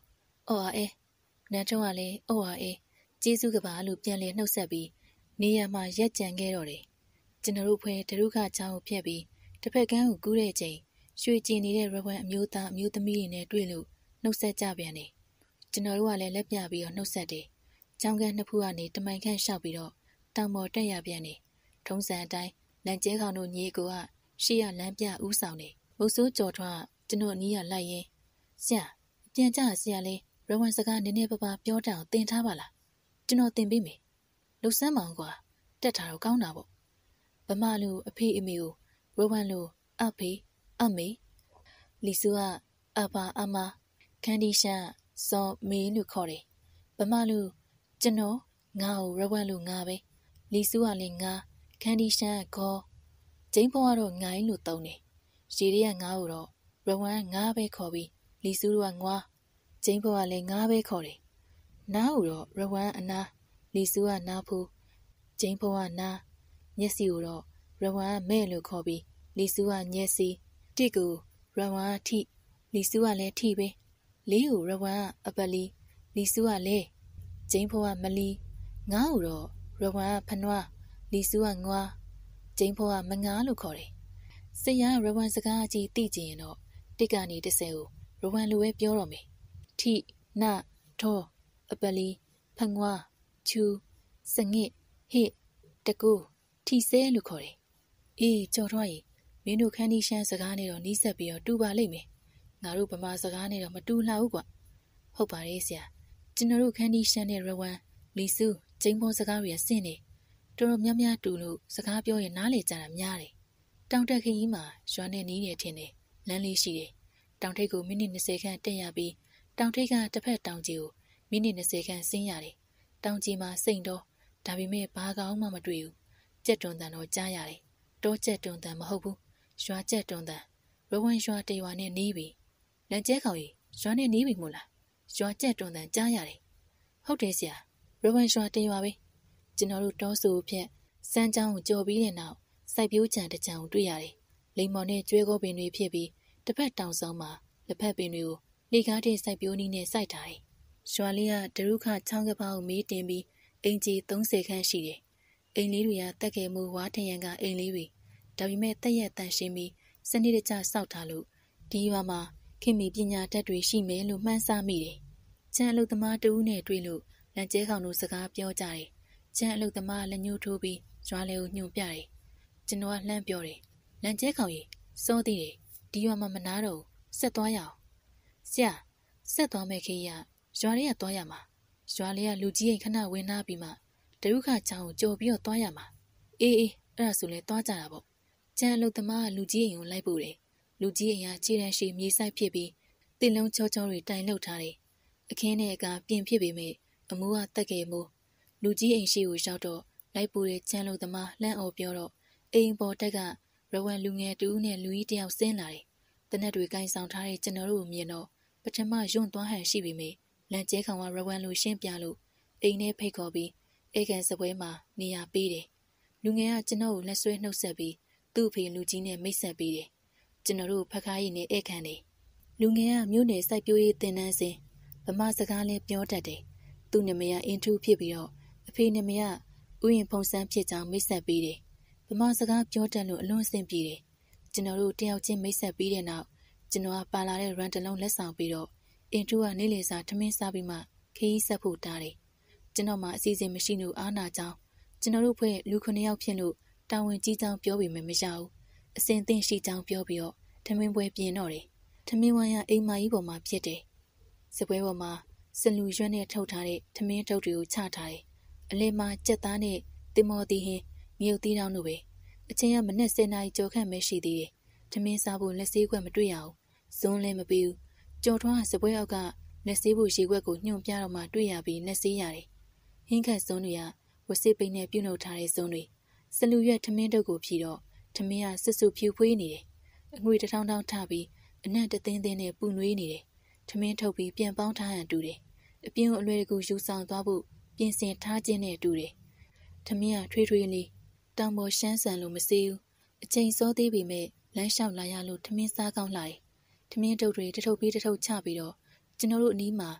အော်အေးနန်းထုံးကလည်းအော်အေးကျေးဇူးကပါလို့ပြန်လည်နှုတ်ဆက်ပြီးနေရမှာရက်ကြံခဲ့တော့တယ်ကျွန်တော်တို့ဖွဲ့ဒရုခချောင်းကိုဖျက်ပြီးတစ်ဖက်ကန်းကိုကူးတဲ့ချိန်ရွှေကျင်နေတဲ့ရဝမ်အမျိုးသားအမျိုးသမီးတွေနဲ့တွေ့လို့နှုတ်ဆက်ကြပြန်တယ်ကျွန်တော်တို့ကလည်းလက်ပြပြီးတော့နှုတ်ဆက်တယ်ချောင်းကန်းနှစ်ဖူးကနေတမိုင်ခန့်လျှောက်ပြီးတော့တောင်ပေါ်တက်ရပြန်တယ်ထုံးစံအတိုင်းလန်ကျဲကောင်တို့ညီကိုကရှေ့ရလမ်းပြဥဆောင်တယ်မုတ်ဆိုးကြော်ထွားကျွန်တော်အနီးကလိုက်ရင်ဆရာပြန်ကြဆရာလေးရဝမ်စကားနည်းနည်းပါးပါးပြောတတ်အောင်သင်ထားပါလားကျွန်တော်သင်ပေးမယ်လှုပ်ဆန်းမအောင်ကွာတက်တာတော့ကောင်းတာပေါ့ဗမာလူအဖေအမေကိုရဝမ်လူအဖေအမေလီဆူကအဘာအမခန်ဒီရှန်စောမေးလို့ခေါ်တယ်ဗမာလူကျွန်တော်ငါ့ကိုရဝမ်လူငါပဲလီဆူကလည်းငါခန်ဒီရှန်ကခေါ်ကျင်းဖော်ကတော့ငိုင်းလို့သုံးတယ်ရေတွေကငါ့ကိုတော့ရဝမ်ငါပဲခေါ်ပြီးလီဆူကငွားကျင်းဖော်ကလည်းငါပဲခေါ်တယ်နားကိုတော့ရဝမ်အနာလီဆူကနားဖူးကျင်းဖော်ကနားမျက်စိကိုတော့ရဝမ်မဲ့လို့ခေါ်ပြီးလီဆူကညက်စီတစ်ကိုရဝမ်ထိလီဆူကလည်းထိပဲလေးကိုရဝမ်အပလီလီဆူကလည်းကျင်းဖော်ကမလီငါ့ကိုတော့ရဝမ်ဖနွားလီဆူကငွားကျင်းဖော်ကမငါလို့ခေါ်တယ်စရရဝမ်စကားကြီးသိကြရင်တော့တစ်ကနေ30ကိုရဝမ်လိုပဲပြောတော့မယ်ထိနထောအပလီဖငွားချူစငစ်ဟစ်တကူထိဆဲလို့ခေါ်တယ်အေးကြော်ထွားရင်မင်းတို့ခန်းဒီရှမ်းစကားနဲ့တော့နီးစပ်ပြီးတော့တူပါလိမ့်မယ်ငါတို့ဗမာစကားနဲ့တော့မတူလှဘူးကွာဟုတ်ပါတယ်ဆရာကျွန်တော်တို့ခန်းဒီရှမ်းနဲ့ရဝမ်လီဆူကျင်းပေါ်စကားတွေဆင့်နေတော်တော်များများတူလို့စကားပြောရင်နားလေကြတာများတယ်တောင်တက်ခရီးမှာရွာနဲ့နီးနေထင်တယ်လမ်းလေးရှိတယ်တောင်ထိပ်ကိုမိနစ်20ခန့်တက်ရပြီးတောင်ထိပ်ကတစ်ဖက်တောင်ကြီးကိုမိနစ်20ခန့်ဆင်းရတယ်တောင်ကြီးမှာစိန်တော့ဒါပေမဲ့ဘာကောင်းမှမတွေ့ဘူးကြက်တွန်တန်တော့ကြားရတယ်တောကြက်တွန်တန်မဟုတ်ဘူးရွာကြက်တွန်တန်ရဝမ်ရွာတရွာနဲ့နီးပြီလန်ကျဲကောင်ကြီးရွာနဲ့နီးပြီမို့လားရွာကြက်တွန်တန်ကြားရတယ်ဟုတ်တယ်ဆရာရဝမ်ရွာတရွာပဲကျွန်တော်တို့တောဆူဖြက်စမ်းချောင်းကိုကြော်ပြီးတဲ့နောက်စိုက်ပျိုးခြံတစ်ခြံကိုတွေ့ရတယ်လိမ္မော်နဲ့ကျွဲကောပင်တွေဖြစ်ပြီးတစ်ဖက်တောင်ဆောင်မှာလက်ဖက်ပင်တွေကိုလေကားတဲ့စိုက်ပျိုးနည်းနဲ့စိုက်ထားတယ်ရွာလေးကဒရုခချောင်းကပောက်မေးတင်ပြီးအင်ကြီး30ခန့်ရှိတယ်အိမ်လေးတွေကတက်ခဲ့မှုဝါထရံကအိမ်လေးတွေဒါပေမဲ့တက်ရက်တန်ရှင်းပြီးစနစ်တကျစောက်ထားလို့ဒီရွာမှာခင်မီပညာတတ်တွေရှိမယ်လို့မှန်းဆမိတယ်ချမ်းအလုသမားတူဦးနဲ့တွေ့လို့လန်ကျဲခေါင်တို့စကားပြောကြတယ်ချမ်းအလုသမားလက်ညှိုးထိုးပြီးရွာလေကိုညွှန်ပြတယ်ကျွန်တော်ကလှမ်းပြောတယ်လန်ကျဲခေါင်ကြီးစောသေးတယ်ဒီရွာမှာမနာတော့ဆက်သွားရအောင်ဆရာဆက်သွားမယ်ခေးရရွာလေးကသွားရမှာရွာလေးကလူကြီးအိမ်ခဏဝင်နာပြီးမှဒရုခချောင်းကိုကြော်ပြီးတော့သွားရမှာအေးအဲ့ဒါဆိုလဲသွားကြတာပေါ့ကျန်အလုသမားကလူကြီးအိမ်ကိုလိုက်ပို့တယ်လူကြီးအိမ်ကခြေတန်းရှိမြေဆိုင်ဖြစ်ပြီးတင်လုံးချောချောတွေတိုင်လှုပ်ထားတယ်အခင်းထဲကပြင်ဖြစ်ပေမဲ့အမိုးကတက်ခဲ့မိုးလူကြီးအိမ်ရှိကိုရောက်တော့လိုက်ပို့တဲ့ကျန်လုသမားလှမ်းအော်ပြောတော့အိမ်ပေါ်တက်ကရဝမ်လူငယ်တူးနဲ့လူကြီးတယောက်ဆင်းလာတယ်တနက်တွေကင်ဆောင်ထားတဲ့ကျွန်တော်တို့ကိုမြင်တော့ပထမယွန့်သွားဟန်ရှိပေမဲ့လန်ကျဲခေါင်ကရဝမ်လူရှင်းပြလို့အိမ်ထဲဖိတ်ခေါ်ပြီးဧကန်စပွဲမှာနေရာပေးတယ်လူငယ်ကကျွန်တော်ကိုလက်ဆွဲနှုတ်ဆက်ပြီးသူ့အဖေလူကြီးနဲ့မိတ်ဆက်ပေးတယ်ကျွန်တော်တို့ဖက်ခါးရည်နဲ့ဧကန်တယ်လူငယ်ကမြို့နယ်စိုက်ပျိုးရေးတင်နန်းစဉ်ဗမာစကားလည်းပြောတတ်တယ်သူ့နာမည်ကအင်ထူးဖြစ်ပြီးတော့အဖေနာမည်ကဥယျာဉ်ဖုံစန်းဖြစ်ကြောင်းမိတ်ဆက်ပေးတယ်ဗမာစကားပြောတတ်လို့အလွန်အဆင်ပြေတယ်ကျွန်တော်တို့တယောက်ချင်းမိတ်ဆက်ပြီးတဲ့နောက်ကျွန်တော်ကပါလာတဲ့ရန်တလုံးလက်ဆောင်ပြီးတော့အင်ထူးကနေလေစာထမင်းစားပြီးမှခီးဆက်ဖို့တားတယ်ကျွန်တော်မှအစီအစဉ်မရှိလို့အားနာကြောင်းကျွန်တော်တို့ဖွဲ့လူ9ယောက်ဖြစ်လို့တာဝန်ကြီးကြောင်းပြောပြီးမှမရဘူးအစဉ်သင့်ရှိကြောင်းပြောပြီးတော့ထမင်းပွဲပြင်တော့တယ်ထမင်းဝိုင်းကအိမ်မကြီးပေါ်မှာဖြစ်တယ်စပွဲပေါ်မှာစလူရွက်နဲ့ထုတ်ထားတဲ့ထမင်းထုတ်တွေကိုချထားတယ်အလယ်မှာကြက်သားနဲ့တင်မော်တီဟင်းမြုပ်သီးတောင်းတို့ပဲအချိန်ကမနက်10 နာရီကျော်ခန့်ပဲရှိသေးတယ်ထမင်းစားဖို့လက်ဆေးခွက်မတွေ့ရဘူးဇွန်းလည်းမပေးဘူးကြော်ထွားစပွဲအောက်ကလက်ဆေးဖို့ရေခွက်ကိုညှို့ပြတော့မှတွေ့ရပြီးလက်ဆေးရတယ်ဟင်းခတ်စွန်းတွေကဝစစ်ပိန်နဲ့ပြုတ်နှုတ်ထားတဲ့စွန်းတွေစလူရွက်ထမင်းတုပ်ကိုဖြီတော့ထမင်းကဆွဆွဖြူဖွေးနေတယ်အငွေတစ်ထောင်ထောင်ထပြီးအနံ့တသင်းသင်းနဲ့ပူနွေးနေတယ်ထမင်းထုတ်ပြီးပြန်ပေါင်းထားဟန်တူတယ်အပြင်းကိုအလွယ်တကူယူဆောင်သွားဖို့ပြင်ဆင်ထားခြင်းနဲ့တူတယ်ထမင်းကထွေးထွေးလေးတောင်ပေါ်ရှမ်းဆန်လို့မစေးဘူးအချိန်စောသေးပေမဲ့လမ်းလျှောက်လာရလို့ထမင်းစားကောင်းလာတယ်ထမင်းတုပ်တွေတထုပ်ပြီးတထုပ်ချပြီးတော့ကျွန်တော်တို့အနီးမှာထ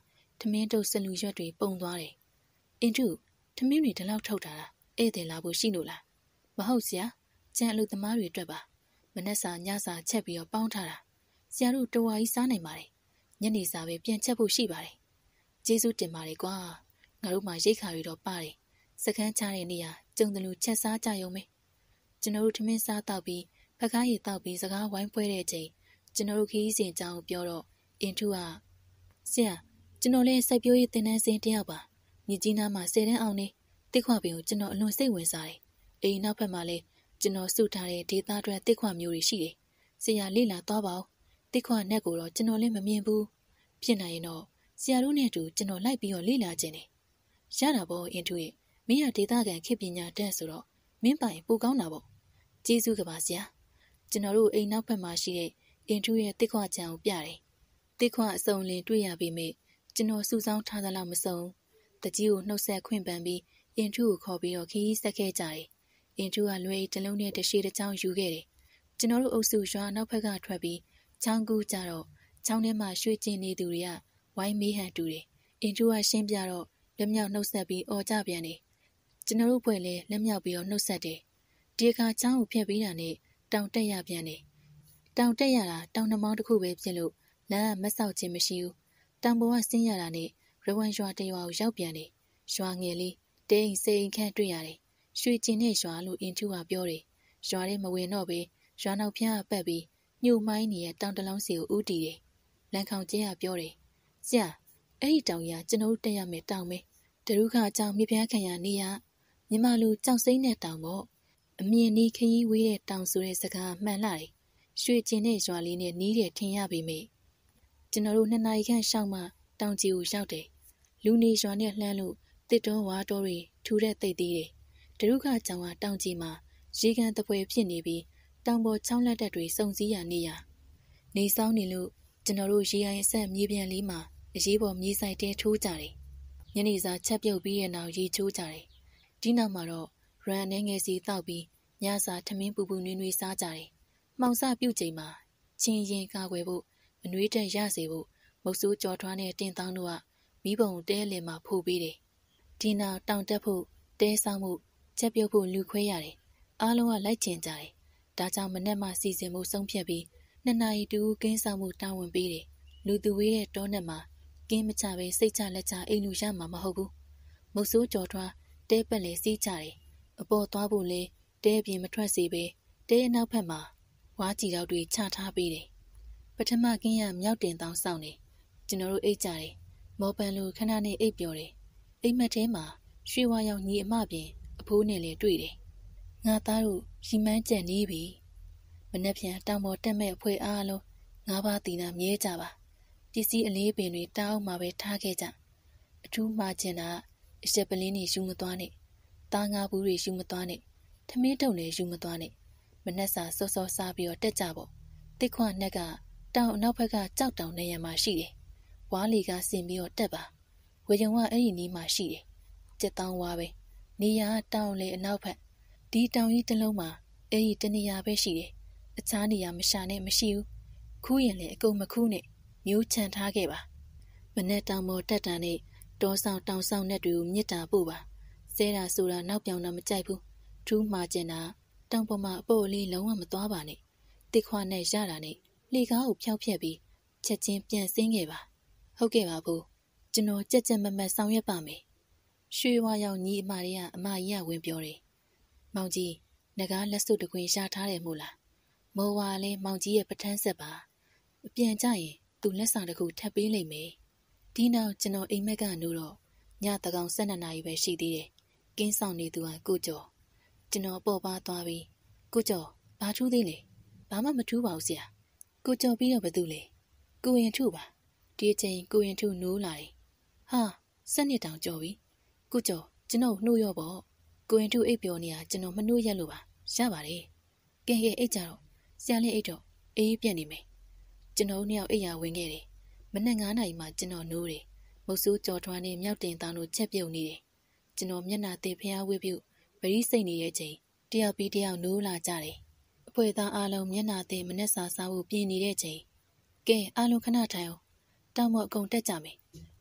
မင်းတို့ဆလူရွက်တွေပုံသွားတယ်အင်ထုထမင်းတွေဒီလောက်ထုတ်တာဧည့်သည်လာဖို့ရှိလို့လားမဟုတ်ဆရာကျန်အလုပ်သမားတွေအတွက်ပါမနက်စာညစာချက်ပြီးတော့ပေါင်းထားတာဆရာတို့တော်ဝါကြီးစားနိုင်ပါတယ်ညနေစာပဲပြန်ချက်ဖို့ရှိပါတယ်ကျေးဇူးတင်ပါတယ်ကွာငါတို့မှရိတ်ခါတွေတော့ပါတယ်စကန်းချတဲ့နေရာကျုံတယ်လို့ချက်စားကြရုံပဲကျွန်တော်တို့ထမင်းစားတောက်ပြီးဖကားရည်တောက်ပြီးစကားဝိုင်းပွဲတဲ့အချိန်ကျွန်တော်တို့ခီးစဉ်အကြောင်းပြောတော့အင်ထုကဆရာကျွန်တော်လည်းစိုက်ပျိုးရေးသင်တန်းစဉ်တယောက်ပါမြစ်ကြီးနားမှာ10တန်းအောင်နေတစ်ခွပင်ကိုကျွန်တော်အလွန်စိတ်ဝင်စားတယ်အိမ်နောက်ဖက်မှာလည်းကျွန်တော်စုထားတဲ့ဒေသအတွက်တစ်ခွမျိုးတွေရှိတယ်ဆရာလေ့လာသွားပါဦးတစ်ခွနဲ့ကိုတော့ကျွန်တော်လည်းမမြင်ဘူးဖြစ်နိုင်ရင်တော့ဆရာတို့နဲ့တူကျွန်တော်လိုက်ပြီးတော့လေ့လာခြင်းတယ်ရတာပေါ့အင်ထုရဲ့မင်းရဒေသခံခေပညာတတ်ဆိုတော့မင်းပိုင်ပိုကောင်းတာပေါ့ကျေးဇူးကပါဆရာကျွန်တော်တို့အိမ်နောက်ဖက်မှာရှိတဲ့အင်ထုရဲ့တစ်ခွချံကိုပြတယ်တစ်ခွအစုံလင်တွေ့ရပေမဲ့ကျွန်တော်စုဆောင်းထားသလောက်မစုံတကြီးကိုနှုတ်ဆက်ခွင့်ပန်ပြီးအင်ထုကိုခေါ်ပြီးတော့ခီးဆက်ခဲ့ကြတယ်အင်ထုကလွယ်တလုံးနဲ့တရှိတစ်ချောင်းယူခဲ့တယ်ကျွန်တော်တို့အုပ်စုရွာနောက်ဖက်ကထွက်ပြီးချောင်းကူးကြတော့ချောင်းထဲမှာရွှေကျင်နေသူတွေကဝိုင်းမေးဟန်တူတယ်အင်ထုကရှင်းပြတော့လက်မြောက်နှုတ်ဆက်ပြီးអော်ကြပြန်တယ်ကျွန်တော်တို့ဖွဲ့လဲလက်မြောက်ပြီးတော့နှုတ်ဆက်တယ်ဒီအခါချောင်းကိုဖျက်ပြီးတာနဲ့တောင်တက်ရပြန်တယ်တောင်တက်ရတာတောင်နှမောင်းတစ်ခုပဲဖြစ်လို့လမ်းကမဆောက်ခြင်းမရှိဘူးတောင်ပေါ်ကဆင်းရတာနဲ့ရဝမ်ရွာတရွာကိုရောက်ပြန်တယ်ရွာငယ်လေးတဲအိမ်စိန်ခန့်တွေ့ရတယ်ရွှေကျင်တဲ့ရွာလို့အင်ထုကပြောတယ်ရွာထဲမဝင်တော့ပဲရွာနောက်ဖျားကပတ်ပြီးညှို့မိုင်းနေတဲ့တောင်တလုံးစီကိုဦးတည်တယ်လန်ခေါင်ကျဲကပြောတယ်ဆရာအဲ့ဒီတောင်ကြီးကကျွန်တော်တို့တက်ရမယ်တောင်ပဲတရုခအကြောင်းမြပြန်းခံရနေရမြမလူကြောက်စိမ့်တဲ့တောင်ပေါ့အမြင်နီးခရီးဝေးတဲ့တောင်ဆိုတဲ့စကားမှန်လာတယ်ရွှေကျင်တဲ့ရွာလေးနဲ့နီးတယ်ထင်ရပေမယ့်ကျွန်တော်တို့2နာရီခန့်ရှောက်မှတောင်ကြီးကိုရောက်တယ်လူနေရွာနဲ့လှမ်းလို့တစ်တော်ဝါတော်တွေထူတဲ့သိပ်သေးတယ်တရုခကြောင်ကတောင်ကြီးမှာရေကန်တပွဲဖြစ်နေပြီးတောင်ပေါ်ချောင်းလက်တက်တွေစုံစည်းရနေရနေဆောင်နေလို့ကျွန်တော်တို့ရေအိုင်အဆက်မြေပြန်လေးမှာအရေးပေါ်မြေဆိုင်တဲထိုးကြတယ်ညနေစာချက်ပြုတ်ပြီးတဲ့နောက်ရေချိုးကြတယ်ဒီနောက်မှာတော့ရန်နေငယ်စီတောက်ပြီးညစာထမင်းပူပူနွေးနွေးစားကြတယ်မှောင်စပြုတ်ချိန်မှာချင်းရင်ကာကွယ်ဖို့အနှွေးတက်ရစေဖို့မုတ်ဆိုးကြော်ထွားနဲ့တင်တောင်းတို့ကမိဘုံတဲလင်မှာဖို့ပေးတယ်ဒီနောက်တောင်တက်ဖို့တဲဆောင်မှုချက်ပြုတ်ဖို့လူခွဲရတယ်အားလုံးကလိုက်ကျင်ကြတယ်ဒါကြောင့်မနေ့မှစီစဉ်မှုဆုံးဖြတ်ပြီး2နာရီတူကင်းဆောင်မှုတာဝန်ပေးတယ်လူသူဝေးတဲ့တောနဲ့မှာကင်းမချပဲစိတ်ချလက်ချအိမ်လူရမှာမဟုတ်ဘူးမုတ်ဆိုးကြော်ထွားတဲပက်လေစီးကြတယ်အပေါ်သွားဖို့လေတဲပြင်မထွက်စေပဲတဲအနောက်ဖက်မှာဝါးကြည်တော့တွေချထားပေးတယ်ပထမကင်းရမြောက်တင်တောင်းဆောင်နေကျွန်တော်တို့အိတ်ကြတယ်မော်ပန်လိုခဏနဲ့အိတ်ပျော်တယ်အိမ်မက်ထဲမှာရွှေဝါရောင်ညီအမပြင်အဖိုးနဲ့လည်းတွေ့တယ်ငါသားတို့ရီမန်းကြံနေပြီမနေ့ပြန်တောင်ပေါ်တက်မဲ့အဖွဲအားလုံး9ပါးတီနာမြဲကြပါပစ္စည်းအလေးပင်တွေတောင်းမှပဲထားခဲ့ကြအထူးမှားချင်တာအချက်ပလင်းတွေယူမသွားနဲ့သားငါးဘူးတွေယူမသွားနဲ့ထမင်းတုံတွေယူမသွားနဲ့မနှက်စာစောစောစားပြီးတော့တက်ကြပေါ့တစ်ခွနဲ့ကတောင်အနောက်ဘက်ကကြောက်တောင်နေရမှာရှိတယ်ဝါးလီကဆင်ပြီးတော့တက်ပါဝေယုံကအဲ့ဒီနီးမှာရှိတယ်ကျက်တောင်းဝါပဲနေရတောင်လေအနောက်ဘက်ဒီတောင်ကြီးတစ်လုံးမှာအဲ့ဒီတနေရာပဲရှိတယ်အခြားနေရာမရှာနဲ့မရှိဘူးခူးရင်လည်းအကုန်မခူးနဲ့မျိုးချန်ထားခဲ့ပါမနဲ့တောင်ပေါ်တက်တာနဲ့တောဆောင်တောင်ဆောင်နဲ့တွေကိုမြစ်တာပို့ပါဆဲတာဆိုတာနောက်ပြောင်တာမကြိုက်ဘူးထူးမှာကျင်တာတောင်ပေါ်မှာအပေါ်လေးလုံးဝမသွားပါနဲ့တစ်ခွနဲ့ရတာနဲ့လေကားကိုဖျောက်ဖျက်ပြီးချက်ချင်းပြန်ဆင်းခဲ့ပါဟုတ်ကဲ့ပါဘူးကျွန်တော်ကြက်ကြက်မမတ်ဆောင်ရွက်ပါမယ်ရွှေဝါရောင်ညီအမတွေကအမကြီးကဝင်ပြောတယ်မောင်ကြီးငကားလက်စွပ်တခွင်ရှာထားတယ်မို့လားမော်ဝါလည်းမောင်ကြီးရဲ့ပထန်းဆက်ပါအပြန်ကြရင်သူလက်ဆောင်တစ်ခုထပ်ပေးလိမ့်မယ်ဒီနောက်ကျွန်တော်အိမ်မက်ကနိုးတော့ညတကောင်12နာရီပဲရှိသေးတယ်ကင်းဆောင်နေသူကကိုကျော်ကျွန်တော်ပေါ်ပါသွားပြီးကိုကျော်ဘာထူးသေးလဲဘာမှမထူးပါဘူးဆရာကိုကျော်ပြီးတော့ဘာတူလဲကိုရင်ထုပါဒီအချိန်ကိုရင်ထုနိုးလာတယ်ဟာ7နှစ်တောင်ကျော်ပြီကိုကျော်ကျွန်တော်နှိုးရော့ပေါ့ကိုရင်ထုအိပ်ပျော်နေတာကျွန်တော်မနှိုးရက်လို့ပါရပါတယ်ကဲအိတ်ကြတော့ဆရာလေးအိတ်တော့အေးပြက်နေမယ်ကျွန်တော်နှစ်ယောက်အိတ်ရဝင်ခဲ့တယ်မနက်9နာရီမှကျွန်တော်နိုးတယ်မုတ်ဆိုးကြော်ထွားနဲ့မြောက်တင်တောင်းတို့ချက်ပြုတ်နေတယ်ကျွန်တော်မျက်နှာသေးဖျားဝှေ့ပြုတ်ပရိစိတ်နေတဲ့ချိန်တယောက်ပြီးတယောက်နိုးလာကြတယ်အဖွဲသားအားလုံးမျက်နှာသေးမနှက်စာစားဖို့ပြင်နေတဲ့ချိန်ကဲအားလုံးခဏထိုင်အောင်တောင်းမအကုန်တက်ကြမယ်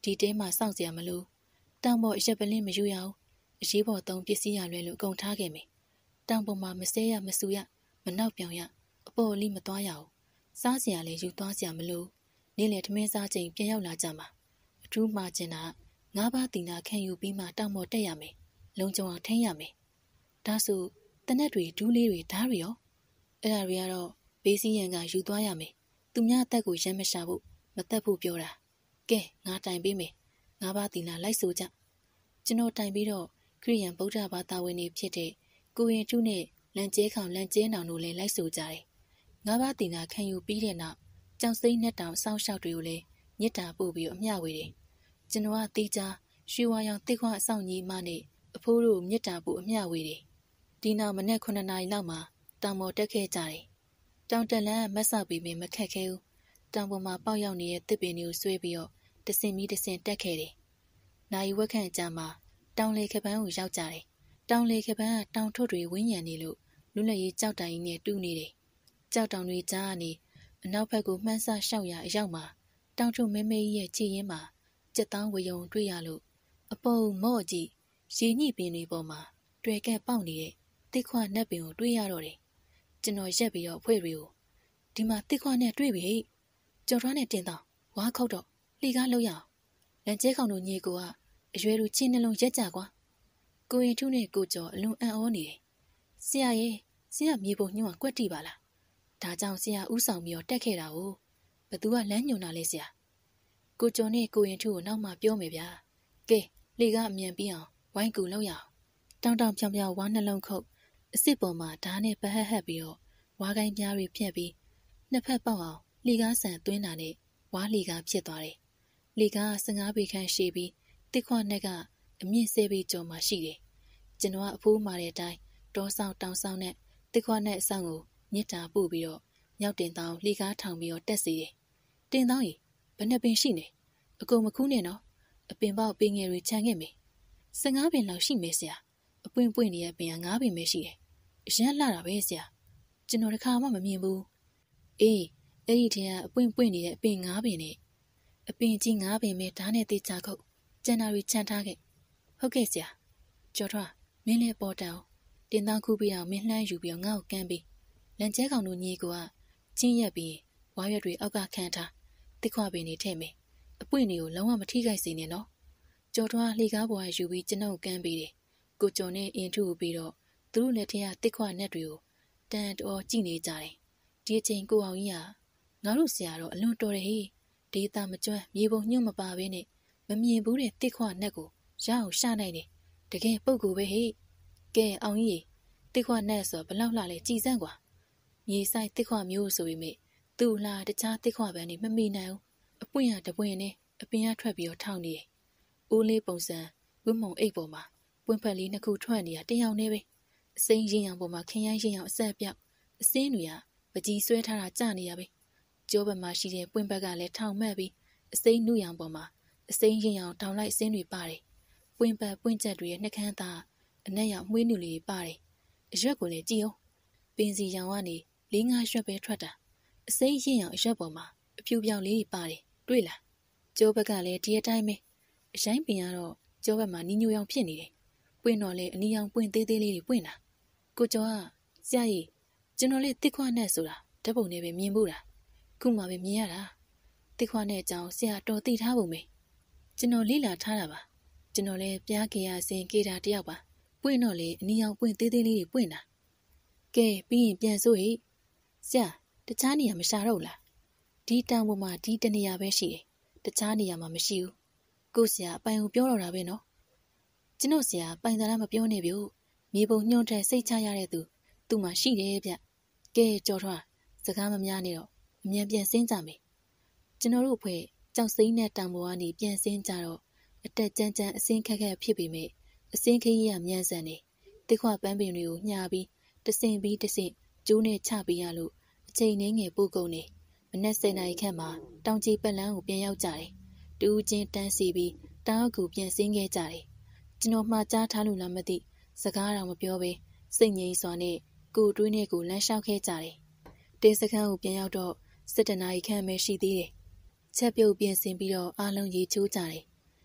ဒီတဲမှာစောင့်စရာမလိုတောင်ပေါ်အရက်ပလင်းမယူရအောင်အရေးပေါ်သုံးပစ္စည်းရလွယ်လို့ကုန်ထားခဲ့မယ်တောင်ပေါ်မှာမစဲရမဆူရမနောက်ပြောင်ရအပေါ်အလိမသွားရအောင်စားစရာလည်းယူသွားစရာမလိုနေ့လေထမင်းစားချိန်ပြန်ရောက်လာကြမှာအထူးမှာကျင်တာငါးပါးတင်တာခံယူပြီးမှတောင်ပေါ်တက်ရမယ်လုံခြုံအောင်ထိန်းရမယ်ဒါဆိုတနက်တွေဒူးလေးတွေဓားတွေရောအဲ့ဒါတွေကတော့ဘေးစည်းရန်ကယူသွားရမယ်သူများအသက်ကိုရမ်းမရှာဖို့မတက်ဖို့ပြောတာကဲငါတိုင်ပေးမယ်ငါးပါးတင်တာလိုက်ဆိုကြကျွန်တော်တိုင်ပြီးတော့ခရိယန်ဗုဒ္ဓဘာသာဝင်တွေဖြစ်တဲ့ကိုရင်ထုနဲ့လန်ကျဲခေါင်လန်ကျဲနောင်တို့လည်းလိုက်ဆိုကြတယ်ငါးပါးတင်တာခံယူပြီးတဲ့နောက်ကြောင်စိမ့်နဲ့တောင်စောင်းလျှောက်တွေကိုလည်းမြစ်တာပို့ပြီးအမျှဝေတယ်ကျွန်တော်ကတီးကြရွှေဝါရောင်တစ်ခွအဆောင်ကြီးမနဲ့အဖိုးတို့မြစ်တာပို့အမျှဝေတယ်ဒီနောက်မနေ့9 နာရီလောက်မှာတောင်ပေါ်တက်ခဲ့ကြတယ်တောင်တက်လန်းမက်ဆောက်ပြီးမခက်ခဲဘူးတောင်ပေါ်မှာပေါက်ရောက်နေတဲ့တစ်ပင်တွေကိုဆွဲပြီးတော့တစင်ပြီးတစင်တက်ခဲ့တယ်နိုင်ဝက်ခန့်ကြာမှာတောင်လေခပန်းကိုရောက်ကြတယ်တောင်လေခပန်းကတောင်ထွတ်တွေဝင်းရံနေလို့လူလက်ရေးကြောက်တိုင်ကြီးနဲ့တူးနေတယ်ကြောက်တောင်တွေကြားကနေအနောက်ဘက်ကိုမှန်းဆလျှောက်ရအရောက်မှာတောင်ထွတ်မဲမဲကြီးရဲ့ခြေရင်းမှာကြက်တောင်းဝယုံတွေ့ရလို့အပုံမော့ကြီးရေညှိပင်တွေပေါ်မှာတွေ့ကက်ပေါက်နေတဲ့တစ်ခွနက်ပင်ကိုတွေ့ရတော့တယ်ကျွန်တော်ရက်ပြီးတော့ဖွဲ့တွေကိုဒီမှာတစ်ခွနဲ့တွေ့ပြီကြော်ထွားနဲ့တင်တော့ဝါခုတ်တော့လှီကားလို့ရအောင်လန်ကျဲခေါင်တို့ညီကိုကအရွယ်လူချင်းနှလုံးရက်ကြကွာကိုရင်ထုနဲ့ကိုကျော်အလွန်အံ့ဩနေတယ်ဆရာရဲ့ဆရာမြေပုံညှို့ကွက်တိပါလားဒါကြောင့်ဆရာဥဆောင်ပြီးတော့တက်ခဲ့တာကိုဘသူကလမ်းညွှန်တာလဲဆရာကိုကျော်နဲ့ကိုရင်ထုကိုနောက်မှပြောမယ်ဗျာကဲလှီကားအမြန်ပြီးအောင်ဝိုင်းကူလို့ရအောင်တောင်တောင်ဖြောင်ဖြောင်ဝါနှလုံးခုတ်အစ်စ်ပေါ်မှာဓာတ်နဲ့ပဟက်ဟက်ပြီးတော့ဝါကိုင်းပြားတွေဖြတ်ပြီးနှစ်ဖက်ပေါက်အောင်လှီကားဆန်သွင်းတာနဲ့ဝါလှီကားဖြစ်သွားတယ်လှီကား15ပေခန့်ရှည်ပြီးတစ်ခွနဲ့ကအမြင့်10ပေကျော်မှရှိတယ်ကျွန်တော်ကအဖိုးမာတဲ့အတိုင်းတောဆောင်တောင်ဆောင်နဲ့တစ်ခွနဲ့အဆောင်ကိုမြစ်တာပို့ပြီးတော့မြောက်တင်တောင်လှီကားထောင်ပြီးတော့တက်စီတယ်တင်တောင်းကြီးဘယ်နှပင်ရှိနေအကုန်မခူးနဲ့နော်အပင်ပေါက်ပင်ငယ်တွေခြံခဲ့မယ်15ပင်လောက်ရှိမယ်ဆရာအပွင့်ပွင့်နေတဲ့ပင်က9ပင်ပဲရှိတယ်အရန်လှတာပဲဆရာကျွန်တော်တခါမှမမြင်ဘူးအေးအဲ့ဒီထဲကအပွင့်ပွင့်နေတဲ့အပင်9ပင်နဲ့အပင်ကြီး9ပင်ပဲဓာတ်နဲ့တေးချခုတ်ကျန်တာတွေခြံထားခဲ့ဟုတ်ကဲ့ဆရာကျော်ထွားမင်းလည်းပေါ်တောင်တင်သားခုပြီးတော့မင်းလှမ်းယူပြီးတော့ငါ့ကိုကမ်းပြီးလန်ကျဲကောင်တို့ညီကချင်းရက်ပြီးဝါရွက်တွေအောက်ကခန့်ထားတစ်ခွပင်တွေထည့်မယ်အပွင့်တွေကိုလုံးဝမထိခိုက်စေနဲ့နော်ကျော်ထွားလှေကားပေါ်ကယူပြီးကျွန်တော်ကမ်းပြီးတယ်ကိုကျော်နဲ့အင်ထုကိုပြီးတော့သူတို့လက်ထက်ကတစ်ခွနဲ့တွေကိုတန်တော်ကြည့်နေကြတယ်ဒီအချိန်ကိုအောင်ကြီးကငါတို့ဆရာတော့အလွန်တော်တယ်ဟေးဒေတာမကျွမ်းမြေပုံညှို့မပါဘဲနဲ့မမြင်ဘူးတဲ့တစ်ခွနဲ့ကိုရအောင်ရှာနိုင်တယ်တကယ်ပုတ်ကူပဲဟေးကဲအောင်ကြီးတစ်ခွနဲ့ဆိုဘလောက်လှလဲကြည်စမ်းကွာမြေဆိုင်တစ်ခွမျိုးဆိုပေမဲ့သူ့လားတခြားတစ်ခွပန်းနေမမိနိုင်ဘူးအပွင့်ရတပွင့်နဲ့အပင်ကထွက်ပြီးတော့ထောင်နေတယ်အိုးလေးပုံစံဝတ်မုံအိတ်ပေါ်မှာပွင့်ဖက်လေးနှစ်ခုထွက်နေတာတယောက်နဲ့ပဲအစိမ်းရင်အောင်ပေါ်မှာခင်းရိုင်းရင်အောင်အဆက်ပြောက်အစင်းတွေကပကြီးဆွဲထားတာကြနေရပဲကျောဘက်မှာရှိတဲ့ပွင့်ဘက်ကလည်းထောင်မှတ်ပြီးအစိမ်းနုရောင်ပေါ်မှာအစိမ်းရင်အောင်တောင်လိုက်အစင်းတွေပါတယ်ပွင့်ဘက်ပွင့်ချက်တွေရဲ့နှက်ခမ်းသားအနက်ရောင်မွှေးနုလေးတွေပါတယ်အရွက်ကိုလည်းကြည့်အောင်ပင်စီရောင်ကနေ4-5ရွက်ပဲထွက်တာအစိမ်းရင်အောင်အရွက်ပေါ်မှာအဖြူပြောင်လေးတွေပါတယ်တွေ့လားကျောဘက်ကလည်းဒီအတိုင်းပဲအရိုင်းပင်ကတော့ကျောဘက်မှာနီညိုရောင်ဖြစ်နေတယ်ပွင့်တော့လေအနီရောင်ပွင့်သေးသေးလေးတွေပွင့်တာကိုကျော်ကဆရာကြီးကျွန်တော်လေးတစ်ခွနဲ့ဆိုတာဓာတ်ပုံနဲ့ပဲမြင်ဖို့တာခုမှပဲမြင်ရတာတစ်ခွနဲ့အကြောင်းဆရာတော်သိထားပုံပဲကျွန်တော်လေ့လာထားတာပါကျွန်တော်လည်းပြားကေရစင်ကေတာတယောက်ပါပွင့်တော့လေအနီရောင်ပွင့်သေးသေးလေးတွေပွင့်တာကဲပြီးရင်ပြန်ဆိုဟိဆရာတခြားနေရာမရှာတော့လားဒီတောင်ပေါ်မှာဒီတနေရာပဲရှိတယ်တခြားနေရာမှာမရှိဘူးကိုဆရာအပိုင်ကိုပြောတော့တာပဲနော်ကျွန်တော်ဆရာပိုင်သာလားမပြောနဲ့ဗျမြေပုံညှို့တဲ့စိတ်ချရတဲ့သူမှရှိတယ်ဗျကဲကြော်ထွားစကားမများနဲ့တော့အမြန်ပြန်ဆင်းကြမယ်ကျွန်တော်တို့အဖွဲ့ကြောက်စိမ့်နဲ့တောင်ပေါ်ကနေပြန်ဆင်းကြတော့အတက်ကြမ်းကြမ်းအစင်းခက်ခက်ဖြစ်ပေမဲ့အစင်းခရီးရမြန်ဆန်နေတစ်ခွပန်းပင်တွေကိုညှာပြီးတဆင့်ပြီးတဆင့်ကျိုးနဲ့ချပေးရလို့အချိန်နှင်းငယ်ပို့ကုန်နေမနက်10 နာရီခန့်မှာတောင်ကြီးပတ်လန်းကိုပြန်ရောက်ကြတယ်တူးချင်းတန်းစီပြီးတောင်အကူပြန်ဆင်းခဲ့ကြတယ်ကျွန်တော်မှားကြားထားလို့လားမသိစကားတော်မပြောဘဲစိတ်ငြိမ်စွာနဲ့ကိုတွေးနဲ့ကိုလမ်းလျှောက်ခဲ့ကြတယ်တင်းစခန်းကိုပြန်ရောက်တော့17 နာရီခန့်ပဲရှိသေးတယ်ချက်ပြုတ်ပြင်ဆင်ပြီးတော့အားလုံးရေချိုးကြတယ်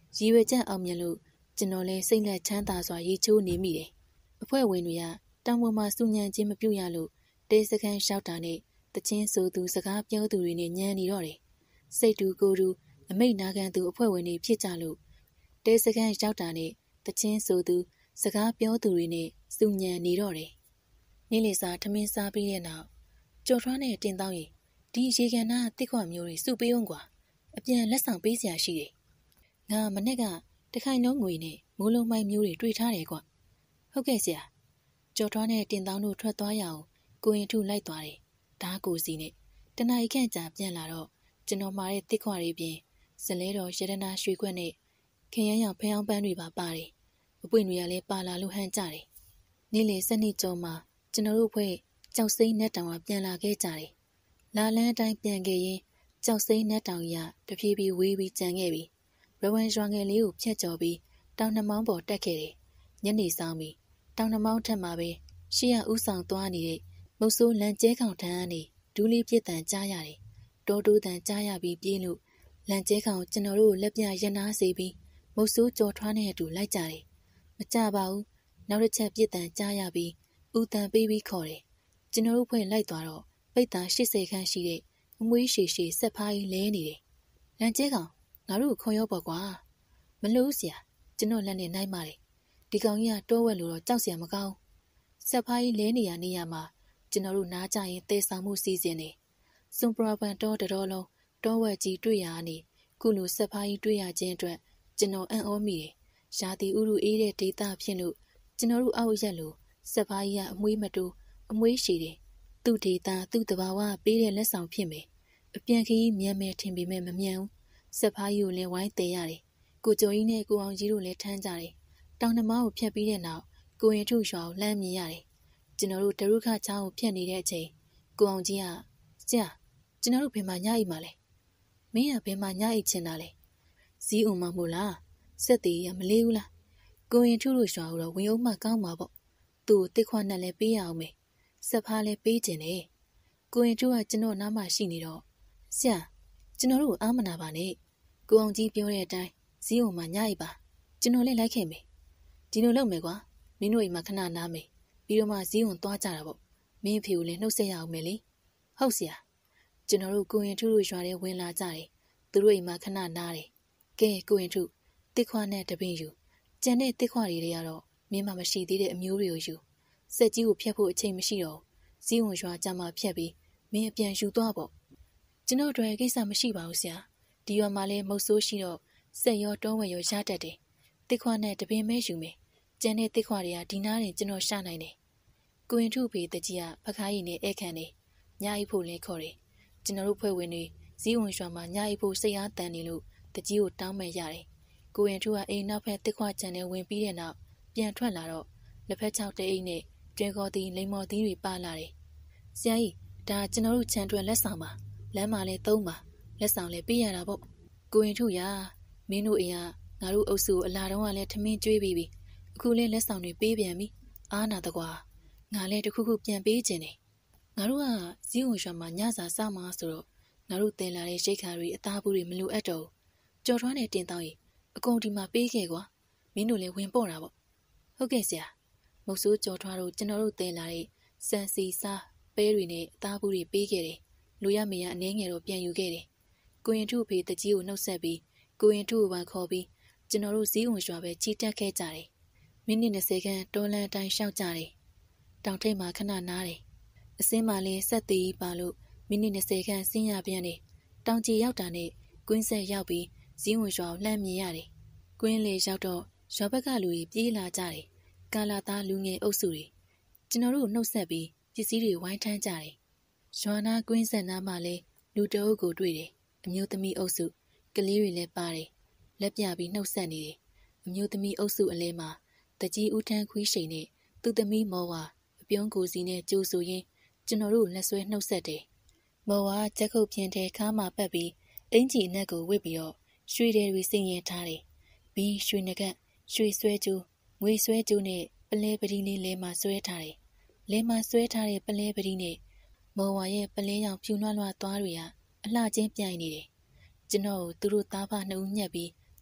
ရည်ရွယ်ချက်အောင်မြင်လို့ကျွန်တော်လည်းစိတ်လက်ချမ်းသာစွာရေချိုးနေမိတယ်။အဖွဲ့ဝင်တွေကတောင်ပေါ်မှာစူညံခြင်းမပြုရလို့တေးစခန်းလျှောက်တာနဲ့တချင်းဆိုသူစကားပြောသူတွေနဲ့ညံနေတော့တယ်။စိတ်တူကိုယ်တူအမိတ်နာခံသူအဖွဲ့ဝင်တွေဖြစ်ကြလို့တေးစခန်းလျှောက်တာနဲ့တချင်းဆိုသူစကားပြောသူတွေနဲ့စူညံနေတော့တယ်။နေ့လည်စာထမင်းစားပြီးတဲ့နောက်ကျော်ထွန်းနဲ့တင်တောင်းရင်ဒီရေကန်နာတစ်ခွမျိုးတွေစုပေးအောင်ကွာအပြန်လက်ဆောင်ပေးစရာရှိတယ်။ငါမနေ့ကတခိုင်လုံးငွေနဲ့မိုးလုံးမိုင်းမျိုးတွေတွေ့ထားတယ်ကွာ။ဟုတ်ကဲ့ဆရာ။ကျော်ထွန်းနဲ့တင်တောင်းတို့ထွက်သွားရအောင်ကိုရင်ထုလိုက်သွားတယ်။ဓာကိုစီနဲ့တနအီခန့်ကြာပြန်လာတော့ကျွန်တော်မှာတဲ့တစ်ခွတွေပြင်ဇလဲတော်ရတနာရွှေခွက်နဲ့ခင်ရန်ရောင်ဖျောင်းပန်းတွေပါပါတယ်။အပွင့်တွေကလည်းပါလာလို့ဟန်ကြတယ်။နေ့လေ7 ကျော်မှာကျွန်တော်တို့ဖွဲ့ကြောက်စိမ့်နဲ့တောင်ကပြန်လာခဲ့ကြတယ်။လာလန်းအတိုင်းပြန်ခဲ့ရင်ကြောက်စိမ့်နဲ့တောင်ရတဖြည်းဖြည်းဝေးပြီးကြံခဲ့ပြီ။ရဝမ်ရွာငယ်လေးကိုဖြတ်ကျော်ပြီးတောင်နှမောင်းပေါ်တက်ခဲ့တယ်။ညနေဆောင်ပြီးတောင်နှမောင်းထက်မှာပဲရှေ့ကဥဆောင်သွားနေတဲ့မုတ်ဆိုးလန်ကျဲခေါင်ထန်းကနေဒူးလေးပြစ်တန်ကြားရတယ်။တောတိုးတန်ကြားရပြီးပြေးလို့လန်ကျဲခေါင်ကျွန်တော်တို့လက်ပြရနာစေပြီးမုတ်ဆိုးကြော်ထွားနဲ့အတူလိုက်ကြတယ်။မကြပါဘူး။နောက်တစ်ချက်ပြစ်တန်ကြားရပြီးဥတန်ပေးပြီးခေါ်တယ်။ကျွန်တော်တို့ဖွဲ့လိုက်သွားတော့ပိတ်သား80ခန်းရှိတဲ့အမွှေးရှည်ရှည်ဆက်ဖားကြီးလဲနေတယ်။လန်ကျဲကောင်ငါတို့ခေါ်ရောပေါ့ကွာ။မလို့ဆရာကျွန်တော်လက်နဲ့နိုင်ပါတယ်။ဒီကောင်ကြီးကတောဝက်လို့တော့ကြောက်စရာမကောင်း။ဆက်ဖားကြီးလဲနေရမှာကျွန်တော်တို့နားကြရင်တဲဆောင်မှုစီစဉ်နေ။စွန်ပရပန်တောတတော်လုံးတောဝက်ကြီးတွေ့ရကနေခုလိုဆက်ဖားကြီးတွေ့ရခြင်းအတွက်ကျွန်တော်အံ့ဩမိတယ်။ရာသီဥတုအေးတဲ့ဒေသဖြစ်လို့ကျွန်တော်တို့အောက်ရက်လို့ဆက်ဖားကြီးကအမွှေးမတိုးအမွှေးရှည်တယ်။သူ့ဒေသသူ့တဘာဝပေးတဲ့လက်ဆောင်ဖြစ်မယ်။အပြန်ခရီးမြန်မယ်ထင်ပေမဲ့မမြန်ဘူး။ဆက်ဖားကြီးကိုလည်းဝိုင်းသေးရတယ်။ကိုကျော်ကြီးနဲ့ကိုအောင်ကြီးတို့လည်းထမ်းကြတယ်။တောင်နှမောင်းကိုဖြတ်ပြီးတဲ့နောက်ကိုရင်ထုရွာကိုလှမ်းမြင်ရတယ်။ကျွန်တော်တို့ဒရုခချောင်းကိုဖြတ်နေတဲ့အချိန်ကိုအောင်ကြီးကဆရာကျွန်တော်တို့ဘယ်မှာညအိပ်မှာလဲ။မင်းကဘယ်မှာညအိပ်ချင်တာလဲ။ဇီးအောင်မမို့လား။ဆက်သေးရမလေးဘူးလား။ကိုရင်ထုတို့ရွာကိုတော့ဝင်အောင်မှကောင်းမှာပေါ့။သူ့ကိုတစ်ခွနဲ့လည်းပေးရအောင်မယ်။ဆက်ဖားလည်းပေးခြင်းတယ်။ကိုရင်ထုကကျွန်တော်နားမှာရှိနေတော့ဆရာကျွန်တော်တို့အားမနာပါနဲ့။ကိုအောင်ကြီးပြောတဲ့အတိုင်းဇီးအောင်မှညအိပ်ပါ။ကျွန်တော်လည်းလိုက်ခဲ့မယ်။ဒီလိုလုပ်မယ်ကွာ။မင်းတို့အိမ်မှာခဏနားမယ်။ပြီးတော့မှဇီးအောင်သွားကြတာပေါ့။မင်းအဖေကိုလည်းနှုတ်ဆက်ရအောင်မယ်လေ။ဟုတ်ဆရာ။ကျွန်တော်တို့ကိုရင်ထုတို့ရွာထဲဝင်လာကြတယ်။သူတို့အိမ်မှာခဏနားတယ်။ကဲကိုရင်ထုတစ်ခွနဲ့တပင်းယူ။ကျန်တဲ့တစ်ခွတွေကတော့မင်းမမရှိသေးတဲ့အမျိုးတွေကိုယူ။စက်ကြီးကိုဖျက်ဖို့အချိန်မရှိတော့။ဇီးဝင်ရွာကြမှာဖျက်ပြီးမင်းအပြန်ယူသွားပေါ့။ကျွန်တော်တို့ကိစ္စမရှိပါဘူးဆရာ။ဒီရွာမှာလည်းမုတ်ဆိုးရှိတော့စက်ရောတောဝက်ရောရတတ်တယ်။တစ်ခွနဲ့တပင်းမဲယူမယ်။ကျန်တဲ့တစ်ခွတွေကဒီနားရင်ကျွန်တော်ရှာနိုင်တယ်။ကိုရင်ထုဖေတကြီးကဖခါးရည်နဲ့ဧကန်နေညအိပ်ဖို့လဲခေါ်တယ်။ကျွန်တော်တို့ဖွဲ့ဝင်တွေဇီးဝင်ရွာမှာညအိပ်ဖို့စိတ်အားတန်နေလို့တကြီးကိုတောင်းမဲ့ရတယ်။ကိုရင်ထုကအိမ်နောက်ဖက်တစ်ခွချန်နဲ့ဝင်ပြီးတဲ့နောက်ပြန်ထွက်လာတော့လက်ဖက်ချောက်တဲ့အိတ်နဲ့ကျွဲခေါ်သီးလိမ်မော်သီးတွေပါလာတယ်။ဆရာကြီးဒါကျွန်တော်တို့ခြံထွက်လက်ဆောင်ပါလမ်းမှာလဲသုံးပါလက်ဆောင်လဲပေးရတာပေါ့။ကိုရင်ထုရမင်းတို့အိမ်ကငါတို့အုပ်စုအလာတုံးကလည်းထမင်းကျွေးပြီးပြီအခုလဲလက်ဆောင်တွေပေးပြန်ပြီအားနာတကွာငါလဲတခုခုပြန်ပေးခြင်းတယ်ငါတို့ကဇီးဝင်ရွာမှာညစာစားမှာဆိုတော့ငါတို့တင်လာတဲ့ရိတ်ခါတွေအသားဘူးတွေမလိုအပ်တော့ကြော်ထွန်းနဲ့တင်တောင်းရင်အကုန်ဒီမှာပေးခဲ့ကွာမင်းတို့လည်းဝင်ပေါ့တာပေါ့ဟုတ်ကဲ့ဆရာမုတ်ဆိုးကြော်ထွားတို့ကျွန်တော်တို့တင်လာတဲ့စံစီစားပဲတွေနဲ့အသားဘူးတွေပေးခဲ့တယ်လူရမေရအနှဲငယ်တော့ပြန်ယူခဲ့တယ်ကိုရင်ထုဖေတကြီးကိုနှုတ်ဆက်ပြီးကိုရင်ထုကိုပါခေါ်ပြီးကျွန်တော်တို့ဇီးဝင်ရွာပဲချီတက်ခဲ့ကြတယ်မိနစ်20ခန်းတော်လန်အတိုင်းရှောက်ကြတယ်တောင်ထိပ်မှာခဏနားတယ်အစင်းမှာလည်းဆက်သေးပါလို့မိနစ်20ခန်းဆင်းရပြန်တယ်တောင်ကြီးရောက်တာနဲ့ကွင်းဆက်ရောက်ပြီးဇီးဝင်ရွာကိုလှမ်းမြင်ရတယ်ကွင်းလေရောက်တော့ရွာဘက်ကလူတွေပြေးလာကြတယ်ကာလာသားလူငယ်အုပ်စုတွေကျွန်တော်တို့နှုတ်ဆက်ပြီးပစ္စည်းတွေဝိုင်းထမ်းကြတယ်ရွာနာကွင်းဆက်နားမှာလည်းလူတအုပ်ကိုတွေ့တယ်အမျိုးသမီးအုပ်စုကလေးတွေလည်းပါတယ်လက်ပြပြီးနှုတ်ဆက်နေတယ်အမျိုးသမီးအုပ်စုအလဲမှာတကြီးဦးထန်းခွေးရှိန်နဲ့သူ့သမီးမော်ဝါအပြုံးကိုစီနဲ့ကြိုးဆိုရင်းကျွန်တော်တို့လက်ဆွဲနှုတ်ဆက်တယ်မော်ဝါချက်ခုတ်ပြင်းတဲ့ခါမှာပတ်ပြီးအင်ကြီးအနက်ကိုဝစ်ပြီးတော့ရွှေတွေစင်ရင်ထားတယ်ပြီးရွှေငကရွှေဆွဲကျိုးငွေဆွဲကျိုးနဲ့ပလဲပတိလေးလဲမှာဆွဲထားတယ်လဲမှာဆွဲထားတဲ့ပလဲပတိနဲ့မော်ဝါရဲ့ပလဲရောင်ဖြူလွှတ်လွှတ်သွားတွေကအလှချင်းပြိုင်နေတယ်ကျွန်တော်တို့သူတို့သားဖနှစ်ဦးညက်ပြီး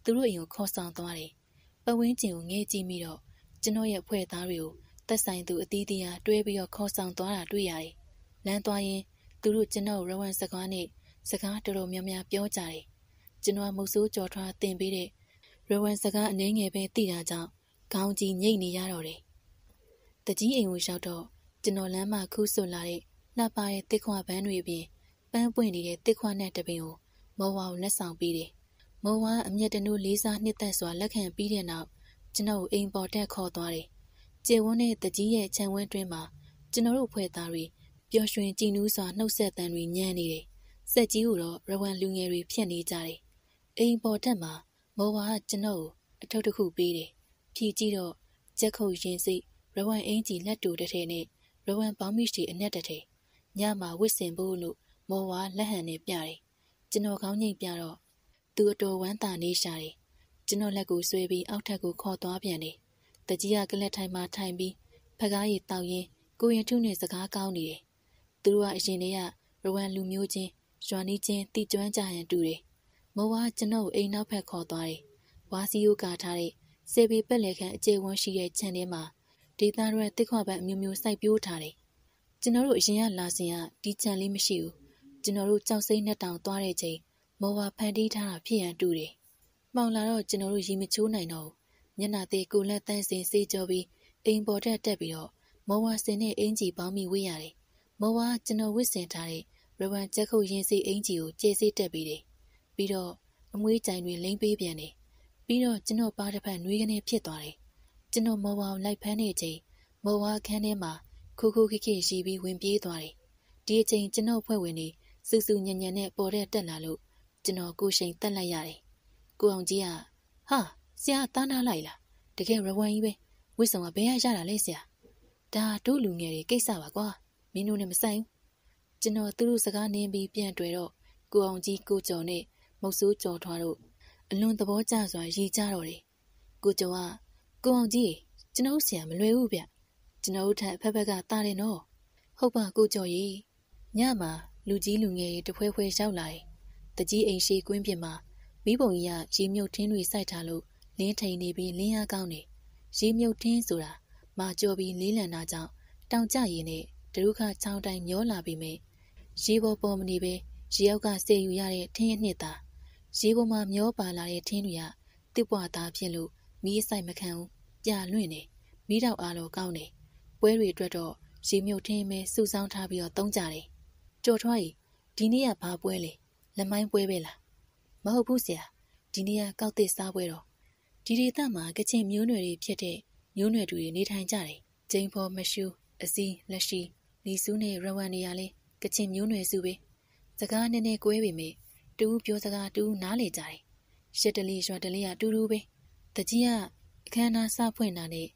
သူတို့အိမ်ကိုခေါ်ဆောင်သွားတယ်။ပတ်ဝန်းကျင်ကိုငဲကြည့်မိတော့ကျွန်တော်ရဲ့ဖွဲ့သားတွေကိုသက်ဆိုင်သူအသီးသီးအားတွဲပြီးတော့ခေါ်ဆောင်သွားတာတွေ့ရတယ်။လမ်းသွားရင်သူတို့ကျွန်တော်ရဝမ်စကားနဲ့စကားတော်တော်များများပြောကြတယ်။ကျွန်တော်မုတ်ဆိုးကြော်ထွားတင်ပေးတဲ့ရဝမ်စကားအနှဲငယ်ပဲသိတာကြောင့်ခေါင်းကြီးညိတ်နေရတော့တယ်။တကြီးအိမ်ကိုရောက်တော့ကျွန်တော်လမ်းမှာခူးဆွလာတဲ့လှပတဲ့တစ်ခွပန်းတွေပြင်ပန်းပွင့်နေတဲ့တစ်ခွနဲ့တပင်ကိုမောဝါကိုလက်ဆောင်ပေးတယ်။မောဝါအမျက်တနိုးလေးစားနှစ်သက်စွာလက်ခံပြီးတဲ့နောက်ကျွန်တော်ကိုအိမ်ပေါ်တက်ခေါ်သွားတယ်။ကျေဝန်းတဲ့တကြီးရဲ့ခြံဝန်းတွင်းမှာကျွန်တော်တို့ဖွဲ့သားတွေပျော်ရွှင်ကြည်နူးစွာနှုတ်ဆက်သံတွေညံ့နေတယ်။စက်ကြီးကိုတော့ရဝမ်လူငယ်တွေဖြတ်နေကြတယ်။အိမ်ပေါ်တက်မှာမောဝါကကျွန်တော်ကိုအထုပ်တစ်ခုပေးတယ်။ဖြီးကြည့်တော့ကြက်ခုတ်ရင်စိရဝမ်အင်ကြီးလက်တူတစ်ထည်နဲ့ရဝမ်ပေါင်းမိရှိအနက်တစ်ထည်ညမှာဝစ်စင်ဖို့လို့မောဝါလက်ဟန်နဲ့ပြတယ်။ကျွန်တော်ခေါင်းငိတ်ပြတော့သူအတော်ဝမ်းသာနေရှာတယ်။ကျွန်တော်လက်ကိုဆွဲပြီးအောက်ထပ်ကိုခေါ်သွားပြန်တယ်။တကြီးကကလက်ထိုင်မှာထိုင်ပြီးဖကားရည်တောက်ရင်းကိုရင်ထုနဲ့စကားကောင်းနေတယ်။သူတို့ကအရင်တည်းကရဝမ်လူမျိုးချင်းရွာနီးချင်းတိကျွမ်းကြရန်တူတယ်။မောဝါကျွန်တော်ကိုအိမ်နောက်ဖက်ခေါ်သွားတယ်။ဝါစီယိုကာထားတဲ့စေဘီပက်လက်ခန့်အကျယ်ဝန်းရှိတဲ့ခြံထဲမှာဒေသရွယ်တစ်ခွပန်းအမျိုးမျိုးစိုက်ပျိုးထားတယ်။ကျွန်တော်တို့အရင်ကလာစဉ်ကဒီခြံလေးမရှိဘူး။ကျွန်တော်တို့ကြောက်စိမ့်နဲ့တောင်သွားတဲ့ချိန်မောဝါဖန်တီးထားတာဖြစ်ရန်တူတယ်။မှောင်လာတော့ကျွန်တော်တို့ရေမချိုးနိုင်တော့ဘူး။မျက်နှာသေးကိုလက်တန်းစင်စေးကြောပြီးအိမ်ပေါ်တက်ပြီးတော့မောဝါစင်နဲ့အင်ကြီးပေါင်းပြီးဝေးရတယ်။မောဝါကျွန်တော်ဝစ်စင်ထားတဲ့ရဝမ်ချက်ခုတ်ရင်စီအင်ကြီးကိုကျေစေးတက်ပြီးတယ်။ပြီးတော့အမွှေးကြိုင်တွေလိမ့်ပေးပြန်တယ်။ပြီးတော့ကျွန်တော်ပါတစ်ဖက်နှွေးကနေဖြစ်သွားတယ်။ကျွန်တော်မောဝါကိုလိုက်ဖမ်းနေချိန်မောဝါခန်းထဲမှာခိုးခိုးခိခိရှိပြီးဝင်ပြေးသွားတယ်။ဒီအချိန်ကျွန်တော်ဖွဲ့ဝင်နေစူစူညံ့ညံ့နဲ့ပေါ်တဲ့တက်လာလို့ကျွန်တော်ကိုရှိန်တက်လိုက်ရတယ်။ကိုအောင်ကြီးကဟာဆရာတားနာလိုက်လားတကယ်ရဝမ်ကြီးပဲဝစ်ဆောင်ကဘယ်ရရတာလဲဆရာဒါတို့လူငယ်တွေကိစ္စပါကွာမင်းတို့နဲ့မဆိုင်ဘူးကျွန်တော်သူတို့စကားနင်းပြီးပြန်တွေ့တော့ကိုအောင်ကြီးကိုကျော်နဲ့မုတ်ဆိုးကျော်ထွားတို့အလွန်သဘောကျစွာရည်ကြတော့တယ်ကိုကျော်ကကိုအောင်ကြီးကျွန်တော်ဆရာမလွယ်ဘူးဗျကျွန်တော်တို့ထက်အဖက်ဖက်ကတားတယ်နော်ဟုတ်ပါကိုကျော်ကြီးညမှာလူကြီးလူငယ်တွေတဖွဲဖွဲရောက်လာတယ်တကြီးအိမ်ရှိကွင်းပြင်မှာမိဘုံကြီးကရေမြုပ်ထင်းတွေစိုက်ထားလို့လင်းထိန်နေပြီးလင်းအားကောင်းနေရေမြုပ်ထင်းဆိုတာမာကျော်ပြီးလေးလံတာကြောင့်တောင်ကျရင်နဲ့ဒရုခချောင်းတိုင်းမျောလာပြီးမြဲရေပေါ်ပေါ်မနေပဲရေအောက်ကစေယူရတဲ့ထင်းအနှစ်သာရေပေါ်မှာမျောပါလာတဲ့ထင်းတွေကတစ်ပွားသားဖြစ်လို့မီးဆိုင်မခံဘူးပြလွင့်နေမီးတော့အားတော့ကောင်းနေပွဲတွေအတွက်တော့ရေမြုပ်ထင်းမဲစုဆောင်းထားပြီးတော့တုံးကြတယ်ကြော်ထွားကြီးဒီနေ့ကဘာပွဲလဲလက်မိုင်းပွဲပဲလားမဟုတ်ဘူးဆရာဒီနေ့ကကောက်သစ်စားပွဲတော့ဒီဒေသမှာကချင်မျိုးနွယ်တွေဖြစ်တဲ့မျိုးနွယ်တွေနေထိုင်ကြတယ်ကျင်းဖော်မရှူအစီလက်ရှိလီဆူးနဲ့ရဝမ်နေရလဲကချင်မျိုးနွယ်စုပဲစကားနည်းနည်းကွဲပေမဲ့တူပြောစကားတူနားလေကြတယ်ရှစ်တလီရွှတ်တလီကတူပဲတကြီးကအခမ်းအနားစဖွင့်တာနဲ့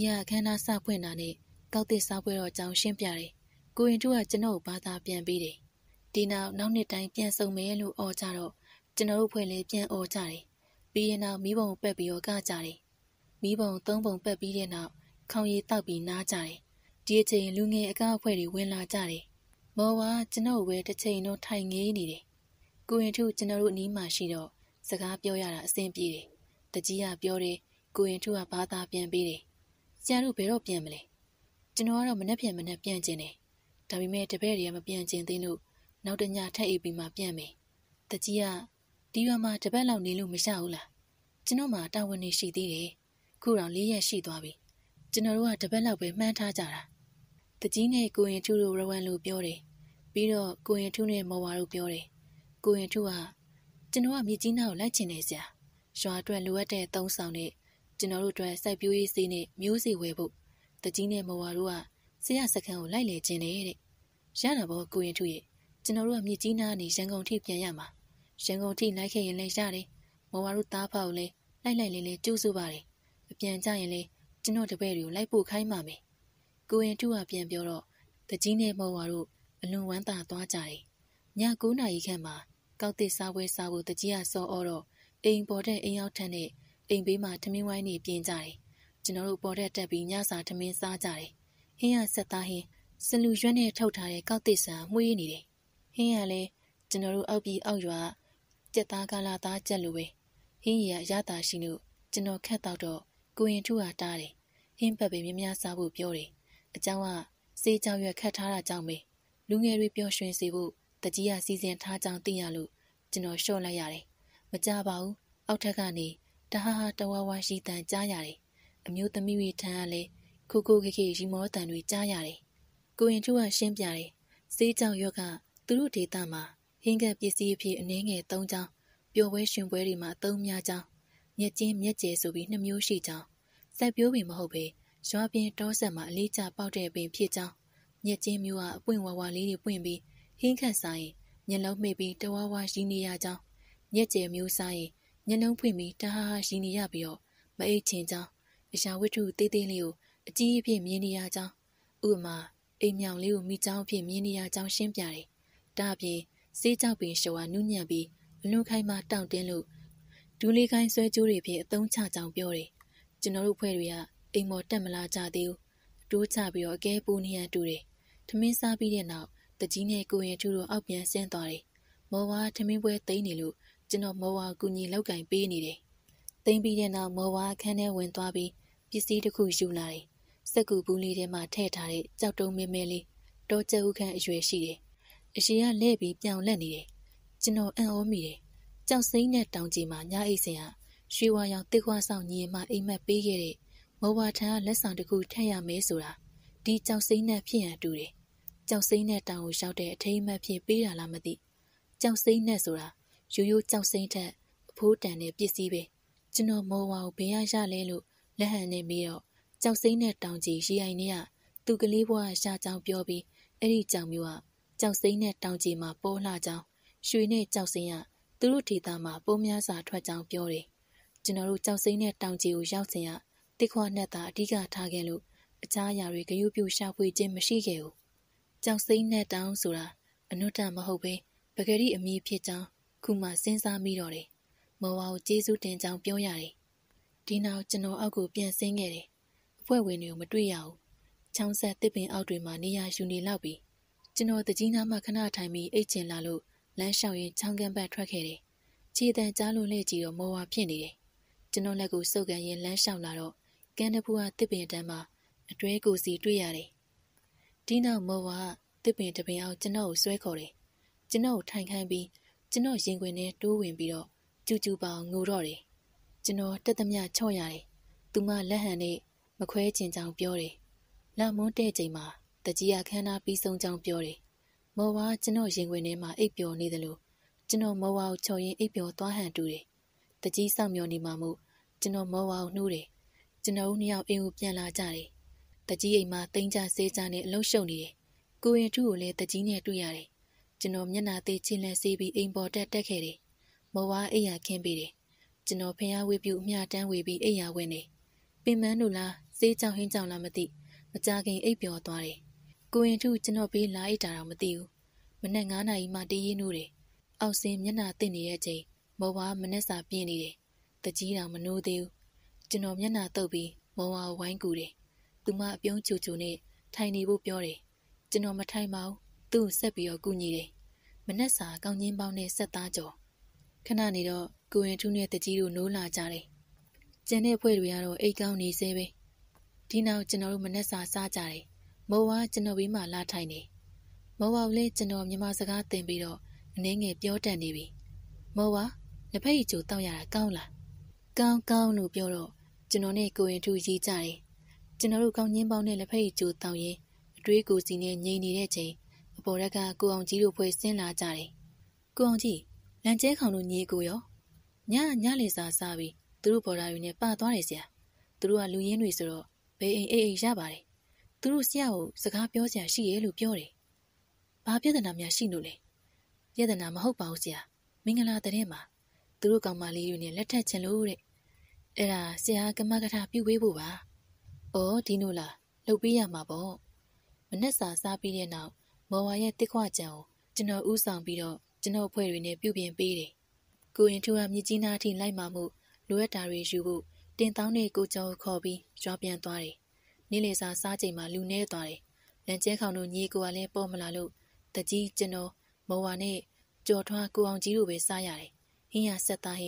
ကောက်သစ်စားပွဲတော့ကြောင်ရှင်းပြတယ်ကိုရင်တို့ကကျွန်တော်ဘာသာပြန်ပေးတယ်ဒီနောက်နှစ်တိုင်းပြန်ဆုံမယ်လို့អော်ကြတော့ကျွန်တော်တို့ဖွဲ့လဲပြန်អော်ကြတယ်ပြီးရင်နောက်မီးပုံပက်ပြီးတော့ကကြတယ်မီးပုံ3ပုံပက်ပြီးတဲ့နောက်ခေါင်းရည်တောက်ပြီးနားကြတယ်ဒီအချိန်လူငယ်အကားအဖွဲ့တွေဝင်လာကြတယ်မော်ဝါကျွန်တော်ပဲတစ်ချိန်တော့ထိုင်ငေးနေတယ်ကိုရင်တို့ကျွန်တော်တို့အနီးမှာရှိတော့စကားပြောရတာအဆင်ပြေတယ်တကြီးကပြောတယ်ကိုရင်တို့ကဘာသာပြန်ပေးတယ်ဆရာတို့ဘယ်တော့ပြန်မလဲကျွန်တော်ကတော့မနေ့ပြန်ပြန်ကျင်တယ်ဒါပေမဲ့တပည့်တွေကမပြန်ကျင်သေးလို့နောက်တညထပ်အိပ်ပြီးမှပြန်မယ်တကြီးကဒီရွာမှာတပတ်လောက်နေလို့မရဘူးလားကျွန်တော်မှတာဝန်နေရှိသေးတယ်ခုတော့4ရက်ရှိသွားပြီကျွန်တော်တို့ကတပတ်လောက်ပဲမှန်းထားကြတာတကြီးနဲ့ကိုရင်ထုတို့ရဝမ်လို့ပြောတယ်ပြီးတော့ကိုရင်ထုနဲ့မော်ဝါတို့ပြောတယ်ကိုရင်ထုကကျွန်တော်ကမြေကြီးနားကိုလိုက်ချင်နေစရာရွာအတွက်လိုအပ်တဲ့သုံးဆောင်နဲ့ကျွန်တော်တို့အတွက်စိုက်ပျိုးရေးစေးနဲ့မျိုးစေ့ဝယ်ဖို့တကြီးနဲ့မော်ဝါတို့ကဆရာစခန်းကိုလိုက်လေခြင်းနဲ့တဲ့ရတာပေါ့ကိုရင်ထုရဲ့ကျွန်တော်တို့ကမြေကြီးနားကနေရန်ကုန်ထိပြန်ရမှာရန်ကုန်ထိလိုက်ခဲ့ရင်လည်းရတယ်မော်ဝါတို့သားဖောက်လည်းလိုက်လေးကျူးစုပါတယ်အပြန်ကြရင်လည်းကျွန်တော်တပည့်တွေကိုလိုက်ပို့ခိုင်းပါမယ်ကိုရင်ထုကပြန်ပြောတော့တကြီးနဲ့မော်ဝါတို့အလွန်ဝမ်းသာသွားကြတယ်ည9 နာရီခန့်မှာကောက်သစ်စားပွဲစားဖို့တကြီးကစောအော်တော့အိမ်ပေါ်တဲ့အိမ်ရောက်ထက်နဲ့အိမ်ဘေးမှာထမင်းဝိုင်းနေပြင်းကြတယ်ကျွန်တော်တို့ပေါ်တဲ့တက်ပြီးညစာထမင်းစားကြတယ်ဟင်းရဆက်သားဟင်းစလူရွက်နဲ့ထုတ်ထားတဲ့ကောက်သစ်ဆန်မှုေးနေတယ်ဟင်းရလဲကျွန်တော်တို့အောက်ပြီးအောက်ရွာကြက်သားကလာသားကြက်လိုပဲဟင်းရီရတာရှိလို့ကျွန်တော်ခတ်တော့ကိုရင်ထူဟာတားတယ်ဟင်းပတ်ပြီးမြများစားဖို့ပြောတယ်အเจ้าကစေးကြောက်ရွက်ခတ်ထားတာကြောင့်ပဲလူငယ်တွေပျော်ရွှင်စေဖို့တကြီးကစီစဉ်ထားကြောင်းသိရလို့ကျွန်တော်လျှော့လိုက်ရတယ်မကြပါဘူးအောက်ထက်ကနေတဟားတဝါဝါရှိတန်ကြားရတယ်အမျိုးသမီးတွေထံကလည်းခိုခိုခေခေရီမောတန်တွေကြားရတယ်ကိုရင်ထူကရှင်းပြတယ်စေးကြောက်ရွက်ကသူတို့ဒေသမှာဟင်းကပစ္စည်းအဖြစ်အနှဲငယ်၃ချောင်းပျော်ပွဲရှင်ပွဲတွေမှာအသုံးများကြောင်းမြက်ချင်းမြက်ကျဲဆိုပြီး2မျိုးရှိကြောင်းစိုက်ပျိုးပင်မဟုတ်ပေရွာပြင်းတောဆက်မှာအလေးကျပေါက်တဲ့ပင်ဖြစ်ကြောင်းမြက်ချင်းမျိုးကအပွင့်ဝါဝါလေးတွေပွင့်ပြီးဟင်းခတ်စားရင်မျက်လုံးမှိတ်ပြီးတဝါဝါရှိနေရကြောင်းမြက်ကျဲမျိုးစားရင်မျက်လုံးဖွင့်ပြီးတဟားဟာရှိနေရပြီးတော့မအိတ်ချင်ကြောင်းအရာဝတ္ထုသေးသေးလေးကိုအကြီးအဖြစ်မြင်နေရကြောင်းဥပမာအိမ်မြောင်လေးကိုမိကြောင်းအဖြစ်မြင်နေရကြောင်းရှင်းပြတယ်ဒါအပြင်စေးကြောက်ပင်ရှော်ဟာနူးညံ့ပြီးအလွန်ခိုင်မာတောင့်တင်းလို့ဒူးလေးကိုင်းဆွဲကြိုးတွေဖြင့်အသုံးချကြောင်းပြောတယ်ကျွန်တော်တို့ဖွဲ့တွေကအိမ်မော်တက်မလာကြသေးဘူးအတိုးချပြီးတော့အကဲပူနေရတူတယ်ထမင်းစားပြီးတဲ့နောက်တကြီးနဲ့ကိုရင်ထူတို့အောက်ပြန်ဆင်းသွားတယ်မော်ဝါထမင်းပွဲသိမ်းနေလို့ကျွန်တော်မော်ဝါကူညီလောက်ကင်ပေးနေတယ်သိမ်းပြီးတဲ့နောက်မော်ဝါအခန်းထဲဝင်သွားပြီးပစ္စည်းတစ်ခုယူလာတယ်စက်ကူဘူးလေးထဲမှာထည့်ထားတဲ့ကြောက်တုံးမဲမဲလေးတောကျဥခန့်အရွယ်ရှိတယ်အရှိကလဲ့ပြီးပြောင်လက်နေတယ်ကျွန်တော်အံ့ဩမိတယ်ကြောက်စိမ့်နဲ့တောင်ကြီးမှာညအိတ်စင်ဟာရွှေဝါရောင်တစ်ခွားဆောင်ညီမအိမ်မက်ပေးခဲ့တဲ့မော်ဝါထံကလက်ဆောင်တစ်ခုထည့်ရမယ်ဆိုတာဒီကြောက်စိမ့်နဲ့ဖြစ်ရန်တူတယ်ကြောက်စိမ့်နဲ့တောင်ကိုရောက်တဲ့အထိမ်းအမှတ်ဖြစ်ပေးတာလားမသိကြောက်စိမ့်နဲ့ဆိုတာရိုးရိုးကြောက်စိမ့်ထက်အဖိုးတန်တဲ့ပစ္စည်းပဲကျွန်တော်မော်ဝါကိုဘယ်ရလဲလို့လက်ဟန်နဲ့ပြီးတော့ကြောက်စိမ့်နဲ့တောင်ကြီးရီအိုင်နဲ့ကသူ့ကလေးဘွားရှားကြောင်ပြောပြီးအဲ့ဒီကြောင်မျိုးကကြောက်စိမ့်နဲ့တောင်ကြီးမှာပေါ်လှကြောင်ရွှေနဲ့ကြောက်စိမ့်ကသူတို့ဒေသမှာပုံများစွာထွက်ကြောင်ပြောတယ်ကျွန်တော်တို့ကြောက်စိမ့်နဲ့တောင်ကြီးကိုရောက်စဉ်ကတစ်ခွာနဲ့သာအဓိကထားခဲ့လို့အခြားအရာတွေဂရုပြုရှာဖွေခြင်းမရှိခဲ့ဘူးကြောက်စိမ့်နဲ့တောင်ဆိုတာအနုတ္တမဟုတ်ပဲပဂရိအမည်ဖြစ်ကြောင်းခုမှစဉ်းစားမိတော့တယ်မော်ဝါကိုကျေးဇူးတင်ကြောင်းပြောရတယ်ဒီနောက်ကျွန်တော်အောက်ကိုပြန်ဆင်းခဲ့တယ်အဖွဲ့ဝင်တွေကိုမတွေ့ရဘူးချောင်းဆက်တစ်ပင်အောက်တွေမှာနေရာယူနေလောက်ပြီးကျွန်တော်တကြီးနားမှခဏထိုင်ပြီးအိတ်ချင်လာလို့လမ်းလျှောက်ရင်ချောင်းကမ်းဘက်ထွက်ခဲ့တယ်ခြေတံကြားလို့လှည့်ကြည့်တော့မော်ဝါဖြစ်နေတယ်ကျွန်တော်လက်ကိုစုပ်ကန်ရင်လမ်းလျှောက်လာတော့ကန်းတပူကတစ်ပင်တန်းမှာအတွဲကိုစီတွေ့ရတယ်ဒီနောက်မော်ဝါတစ်ပင်တပင်အောင်ကျွန်တော်ကိုဆွဲခေါ်တယ်ကျွန်တော်ကိုထိုင်ခိုင်းပြီးကျွန်တော်ရင်ခွင်ထဲတိုးဝင်ပြီးတော့ကျူကျူပေါင်ငိုတော့တယ်ကျွန်တော်တက်သမျှချော့ရတယ်သူမလက်ဟန်နဲ့မခွဲချင်ကြောင်ပြောတယ်လက်မွန်းတဲ့ချိန်မှာတကြီးကခန်းသားပြီးဆုံးကြောင်ပြောတယ်မော်ဝါကျွန်တော်ရင်ခွင်ထဲမှာအိပ်ပျော်နေတယ်လို့ကျွန်တော်မော်ဝါကိုချော်ရင်အိပ်ပျော်သွားဟန်တူတယ်တကြီးစောင့်မျှော်နေမှမို့ကျွန်တော်မော်ဝါကိုနှိုးတယ်ကျွန်တော်တို့နှစ်ယောက်အိမ်ကိုပြန်လာကြတယ်တကြီးအိမ်မှာတိန်းကြဆေးကြနဲ့အလုံးရှုံနေတယ်ကိုရင်ထူးကိုလည်းတကြီးနဲ့တွေ့ရတယ်ကျွန်တော်မျက်နှာသေးချင်းလဲဆေးပြီးအိမ်ပေါ်တက်ခဲ့တယ်မော်ဝါအိယာခင်းပေးတယ်ကျွန်တော်ဖျားဝေးပြူအမျှတန်းဝေပြီးအိယာဝင်နေပင်မန်းတို့လားဆေးကြောင်ဟင်းကြောင်လားမသိမကြခင်အိပ်ပျော်သွားတယ်ကိုရင်ထူးကျွန်တော်ဘေးလာအိတ်တာတော့မသိဘူးမနက်9 နာရီမှတေးရင်နိုးတယ်အောက်စင်းမျက်နှာတင့်နေတဲ့အချိန်မော်ဝါမနက်စာပြင်းနေတယ်တကြီးတော်မနိုးသေးဘူးကျွန်တော်မျက်နှာတုပ်ပြီးမော်ဝါကိုဝိုင်းကူတယ်သူမအပြုံးချူချူနဲ့ထိုင်နေဖို့ပြောတယ်ကျွန်တော်မထိုင်ပါဘူးသူ့ကိုဆက်ပြီးတော့ကူညီတယ်မနက်စာကောင်းချင်းပေါင်းနဲ့ဆက်သားကြော်ခဏနေတော့ကိုရင်ထူးနဲ့တကြီးတို့နိုးလာကြတယ်ကျန်တဲ့ဖွဲ့တွေကတော့အိတ်ကောင်းနေသေးပဲဒီနောက်ကျွန်တော်တို့မနက်စာစားကြတယ်မော်ဝါကျွန်တော်ဘေးမှာလာထိုင်နေမော်ဝါကိုလည်းကျွန်တော်မြန်မာစကားသင်ပြီးတော့အနည်းငယ်ပြောတတ်နေပြီမော်ဝါလက်ဖက်ရည်ကျိုးတောက်ရတာကောင်းလားကောင်းလို့ပြောတော့ကျွန်တော်နဲ့ကိုရင်ထူးရီးကြတယ်ကျွန်တော်တို့ကောင်းချင်းပေါင်းနဲ့လက်ဖက်ရည်ကျိုးတောက်ရင်အတွေးကိုစီနဲ့ငြိမ်နေတဲ့ချိန်အပေါ်ရက်ကကိုအောင်ကြီးတို့ဖွဲ့ဆင်းလာကြတယ်ကိုအောင်ကြီးလန်ကျဲခေါင်တို့ညီကိုရောညလေစာစားပြီးသူတို့ပေါ်တာတွေနဲ့ပသွားတယ်ဆရာသူတို့ကလူရင်းတွေဆိုတော့ဘေးအိမ်အေးရပါတယ်သူတို့ဆရာကိုစကားပြောစရာရှိရဲ့လို့ပြောတယ်ဘာပြဿနာများရှိလို့လဲပြဿနာမဟုတ်ပါဘူးဆရာမင်္ဂလာတဲ့မှာသူတို့ကောင်မလေးတွေနဲ့လက်ထပ်ချင်လို့တဲ့အဲ့ဒါဆရာကမကထာပြုပေးဖို့ပါအော်ဒီနို့လားလှုပ်ပေးရမှာပေါ့မနက်စာစားပြီးတဲ့နောက်မော်ဝါရဲ့တစ်ခွကြံကိုကျွန်တော်ဥဆောင်ပြီးတော့ကျွန်တော်အဖွဲ့တွေနဲ့ပြုပြင်ပေးတယ်ကိုရင်ထူကမြကြီးနားအထိလိုက်မှမို့လိုအပ်တာတွေယူဖို့တင်တောင်းတဲ့ကိုကျော်ကိုခေါ်ပြီးရွာပြန်သွားတယ်နေ့လယ်စာစားချိန်မှာလူနေသွားတယ်လန်ကျဲခေါင်တို့ညီကိုကလည်းပေါ်မလာလို့တကြီးကျွန်တော်မော်ဝါနဲ့ကြော်ထွားကိုအောင်ကြီးတို့ပဲစားရတယ်ဟင်းရဆက်သားဟင်း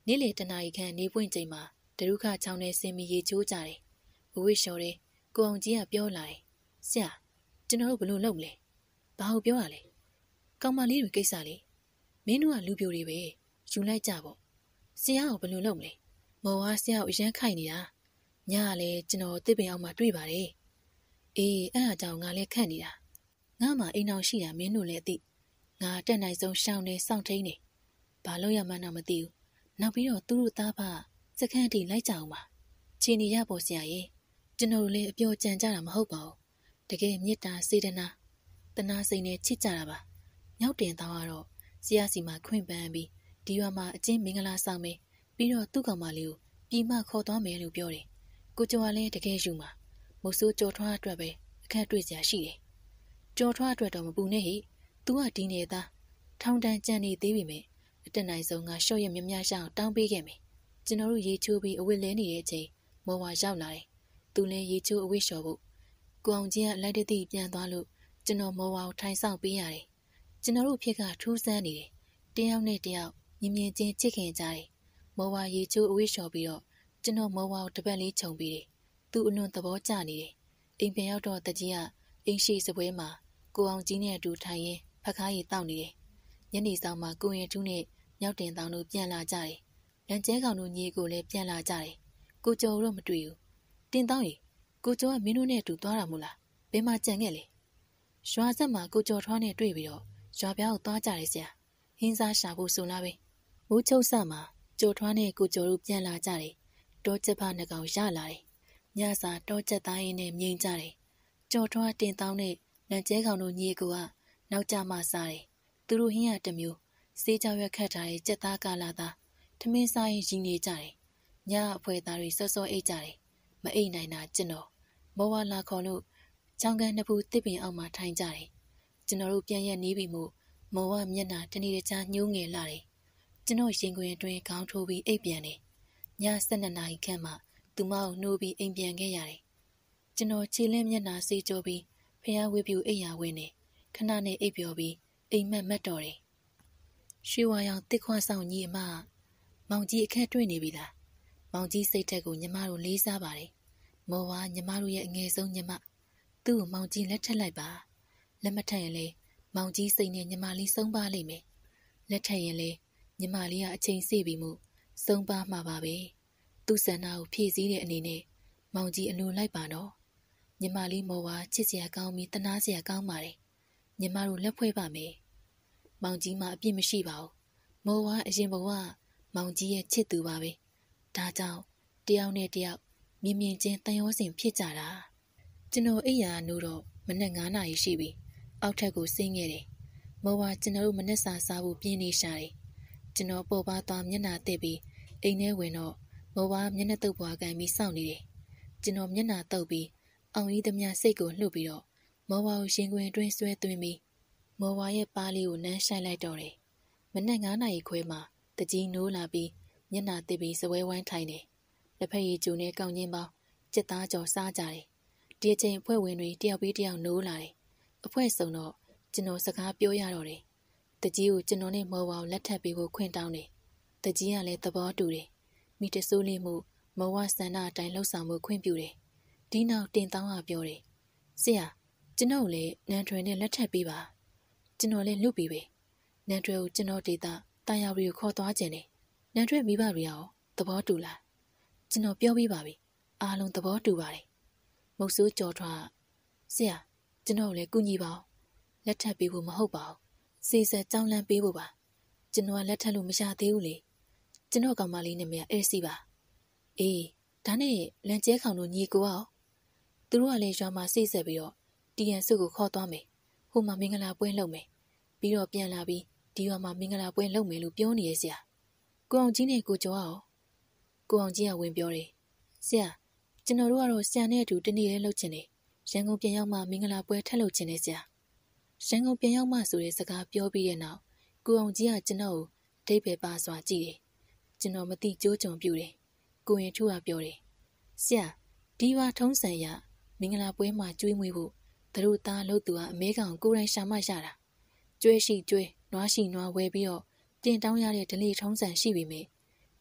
နေ့လေတနာရီခန့်နေပွင့်ချိန်မှာဒရုခချောင်းနဲ့ဆင်မီရေချိုးကြတယ်။အဝိရှော်တဲ့ကိုအောင်ကြီးကပြောလာတယ်။ဆရာကျွန်တော်တို့ဘလို့လုပ်မလဲ။ဘာလို့ပြောရလဲ။ကောင်မလေးတွေကိစ္စလေမင်းတို့ကလူပြိုတွေပဲယူလိုက်ကြပေါ့။ဆရာကဘလို့လုပ်မလဲ။မော်ဝါဆရာကိုအရန်ခိုက်နေတာ။ညကလည်းကျွန်တော်တစ်ပင်အောင်မှတွေ့ပါတယ်။အေးအဲ့အကြောင်းငါလည်းခန့်နေတာ။ငါမှအိမ်အောင်ရှိတာမင်းတို့လည်းသိ။ငါတက်နိုင်ဆုံးရှောင်းနေစောင့်ထိန်နေ။ဘာလို့ရမှန်းတော့မသိဘူး။နောက်ပြီးတော့သူတို့သားဖစခန်းတီလိုက်ကြအောင်ပါ။ချင်းနေရပေါ်ဆရာရဲ့ကျွန်တော်တို့လည်းအပြောကြံကြတာမဟုတ်ပါဘူး။တကယ်မေတ္တာစေတနာတနာစိတ်နဲ့ချစ်ကြတာပါ။မြောက်တင်သားကတော့ဆရာစီမှာခွင့်ပန်းပြီးဒီရွာမှာအချင်းမင်္ဂလာဆောင်မယ်ပြီးတော့သူ့ကောင်မလေးကိုပြီးမှခေါ်သွားမယ်လို့ပြောတယ်။ကိုကျော်ကလည်းတကယ်ယူမှာမုတ်ဆိုးကြော်ထွားအတွက်ပဲအခက်တွေ့စရာရှိတယ်။ကြော်ထွားအတွက်တော့မပူနဲ့ဟိ။ तू ကဒီနေသားထောင်တန်းကြံနေသေးပြီမဲ့အတက်နိုင်ဆုံးကရှော့ရမြမြရှောင်းတောင်းပေးခဲ့မယ်။ကျွန်တော်တို့ရေချိုးပြီးအဝတ်လဲနေတဲ့အချိန်မော်ဝါရောက်လာတယ်။သူလည်းရေချိုးအဝတ်လျှော်ဖို့ကိုအောင်ကြီးကလိုက်တသိပြန်သွားလို့ကျွန်တော်မော်ဝါကိုထိုင်ဆောင်ပေးရတယ်။ကျွန်တော်တို့ဖြစ်ကထူးဆန်းနေတယ်။တယောက်နဲ့တယောက်မြင်မြင်ချင်းချစ်ခင်ကြတယ်။မော်ဝါရေချိုးအဝတ်လျှော်ပြီးတော့ကျွန်တော်မော်ဝါကိုတပတ်လေးခြုံပြီးတယ်။သူ့အလွန်သဘောကျနေတယ်။အိမ်ပြန်ရောက်တော့တကြီးကအင်းရှိစပွဲမှာကိုအောင်ကြီးနဲ့အတူထိုင်ရင်းဖခါးရီတောက်နေတယ်။ညနေဆောင်မှာကိုရင်ထူးနဲ့မြောက်တင်တောင်တို့ပြန်လာကြတယ်။လန်ကျဲကောင်တို့ညီကိုလည်းပြန်လာကြတယ်။ကိုကျော်တော့မတွေ့ဘူး။တင်တောင်းရီကိုကျော်ကမင်းတို့နဲ့အတူသွားတာမို့လား။ဘယ်မှာကြံခဲ့လဲ။ရွာဆက်မှာကိုကျော်ထွားနဲ့တွေ့ပြီးတော့ရွာပြောင်းကိုသွားကြတယ်ဆရာ။ဟင်းစားရှာဖို့ဆိုလားပဲ။မိုးချုပ်ဆမှာကျော်ထွားနဲ့ကိုကျော်တို့ပြန်လာကြတယ်။တောချက်ဖနှကောင်ရလာတယ်။ညစာတောချက်သားရင်းနဲ့မြင်ကြတယ်။ကျော်ထွားတင်တောင်းနဲ့လန်ကျဲကောင်တို့ညီကိုကနောက်ကြမှစားတယ်။သူတို့ဟင်းရတစ်မျိုးစေးကြောရွက်ခတ်ထားတဲ့ကြက်သားကာလာသားထမင်းစားရင်ရင်းနေကြတယ်။ညအဖွဲသားတွေစောစောအိတ်ကြတယ်။မအိတ်နိုင်တာကျွန်တော်မောဝါလာခေါ်လို့ချောင်းကန်နှစ်ဖူးတစ်ပင်အောက်မှာထိုင်ကြတယ်။ကျွန်တော်တို့ပြန်ရက်နေပြီမို့မောဝါမျက်နှာတနေ့တခြားညှိုးငယ်လာတယ်။ကျွန်တော်ရင်ခွင်အတွင်းခေါင်းထိုးပြီးအိတ်ပြန်တယ်။ည12နာရီခန့်မှသူမကိုနှိုးပြီးအိမ်ပြန်ခဲ့ရတယ်။ကျွန်တော်ခြေလင်းမျက်နှာစေးကြောပြီးဖျားဝေးပြူအိတ်ရဝင်နေခဏနဲ့အိပ်ပျော်ပြီးအိမ်မက်မက်တော်တယ်။ရွှေဝါရောင်တစ်ခွဆောင်ကြီးအမမောင်ကြီးအခက်တွေ့နေပြီလား။မောင်ကြီးစိတ်ထက်ကိုညီမတို့လေးစားပါတယ်။မော်ဝါညီမတို့ရဲ့အငယ်ဆုံးညီမသူ့ကိုမောင်ကြီးလက်ထက်လိုက်ပါ။လက်မထက်ရင်လေမောင်ကြီးစိတ်နဲ့ညီမလေးဆုံးပါလိမ့်မယ်။လက်ထက်ရင်လေညီမလေးကအချိန်စေ့ပြီးမှုဆုံးပါမှာပါပဲ။သူ့ဆန္ဒကိုဖြည့်ဆည်းတဲ့အနေနဲ့မောင်ကြီးအလိုလိုက်ပါတော့။ညီမလေးမော်ဝါချစ်စရာကောင်းပြီးတနာစရာကောင်းပါတယ်။ညီမတို့လက်ဖွဲ့ပါမယ်။မောင်ကြီးမှအပြစ်မရှိပါဘူး။မော်ဝါအရင်ဘဝမောင်ကြီးရဲ့ချစ်သူပါပဲ။ဒါကြောင့်တယောက်နဲ့တယောက်မြင်မြင်ချင်းတန်ရောစင်ဖြစ်ကြတာ။ကျွန်တော်အိယာနိုးတော့မနက်9နာရီရှိပြီ။အောက်ထက်ကိုဆင်းခဲ့တယ်။မော်ဝါကျွန်တော်တို့မနက်စာစားဖို့ပြင်းနေရှာတယ်။ကျွန်တော်ပေါ်ပါသွားမျက်နှာတက်ပြီးအိမ်ထဲဝင်တော့မော်ဝါမျက်နှာတုပ်ပွားကန်ပြီးစောင့်နေတယ်။ကျွန်တော်မျက်နှာတုပ်ပြီးအောင်ကြီးသမျှစိတ်ကိုလှုပ်ပြီးတော့မော်ဝါကိုရင်ခွင်အတွင်းဆွဲသွင်းပြီးမော်ဝါရဲ့ပါးလေးကိုနမ်းဆိုင်လိုက်တော့တယ်။မနက်9နာရီခွဲမှာတကြီးနိုးလာပြီးမျက်နှာတစ်ပြီးစပွဲဝိုင်းထိုင်တယ်။လက်ဖက်ရည်ကျူနဲ့ကောင်းချင်းပေါင်းကြက်သားကြော်စားကြတယ်။ဒီအချိန်အဖွဲ့ဝင်တွေတယောက်ပြီးတယောက်နိုးလာတယ်။အဖွဲ့စုံတော့ကျွန်တော်စကားပြောရတော့တယ်။တကြီးကိုကျွန်တော်နဲ့မော်ဝါကိုလက်ထပ်ပေးဖို့ခွင့်တောင်းတယ်။တကြီးကလည်းသဘောတူတယ်။မိတဆိုးလေးမှုမော်ဝါဆန္ဒအတိုင်းလှုပ်ဆောင်မှုခွင့်ပြုတယ်။ဒီနောက်တင်တောင်းကပြောတယ်။ဆရာကျွန်တော်လည်းနန်ထွေနဲ့လက်ထပ်ပေးပါ။ကျွန်တော်လည်းလွတ်ပြီးပဲ။နန်ထွေကိုကျွန်တော်ဒေတာတာယာရီကိုခေါ်သွားခြင်းတယ်။နန်ထွေမိဘတွေရောသဘောတူလား။ကျွန်တော်ပြောပြီးပါပြီ။အားလုံးသဘောတူပါတယ်။မုတ်ဆိုးကြော်ထွားဆရာကျွန်တော်လည်းကူညီပါဦး။လက်ထပ်ပေးဖို့မဟုတ်ပါဘူး။စေဆက်ကြောင်းလန့်ပေးဖို့ပါ။ကျွန်တော်ကလက်ထပ်လို့မရသေးဘူးလေ။ကျွန်တော်ကောင်မလေးနဲ့မရအဲ့စီပါ။အေးဒါနဲ့လန်ကျဲခေါင်တို့ညီကိုအောင်သူတို့ကလည်းရွာမှာစိတ်ဆက်ပြီးတော့တီယန်စုကိုခေါ်သွားမယ်။ဟိုမှာမင်္ဂလာပွဲလုပ်မယ်။ပြီးတော့ပြန်လာပြီးဒီရွာမှာမင်္ဂလာပွဲလုပ်မယ်လို့ပြောနေရဲ့ဆရာ။ကိုအောင်ကြီးနဲ့ကိုကျော်အောင်ကိုအောင်ကြီးကဝင်ပြောတယ်။ဆရာကျွန်တော်တို့ကတော့ဆရာနဲ့အတူတနေ့လေးလုပ်ချင်တယ်။ရန်ကုန်ပြန်ရောက်မှမင်္ဂလာပွဲထပ်လုပ်ချင်တယ်ဆရာ။ရန်ကုန်ပြန်ရောက်မှဆိုတဲ့စကားပြောပြီးတဲ့နောက်ကိုအောင်ကြီးကကျွန်တော်ကိုအဓိပ္ပာယ်ပါစွာကြည့်တယ်။ကျွန်တော်မသိကြိုးကြုံပြူတယ်။ကိုရင်ထူကပြောတယ်။ဆရာဒီရွာထုံးစံရမင်္ဂလာပွဲမှာကျွေးမွေးဖို့သူတို့သားလို့သူကအမဲကောင်ကိုယ်တိုင်ရှာမှရတာကျွေးရှိကျွေးနွားရှိနွားဝယ်ပြီးတော့တင်တောင်းရတဲ့ဒလိထုံးစံရှိပြီမေ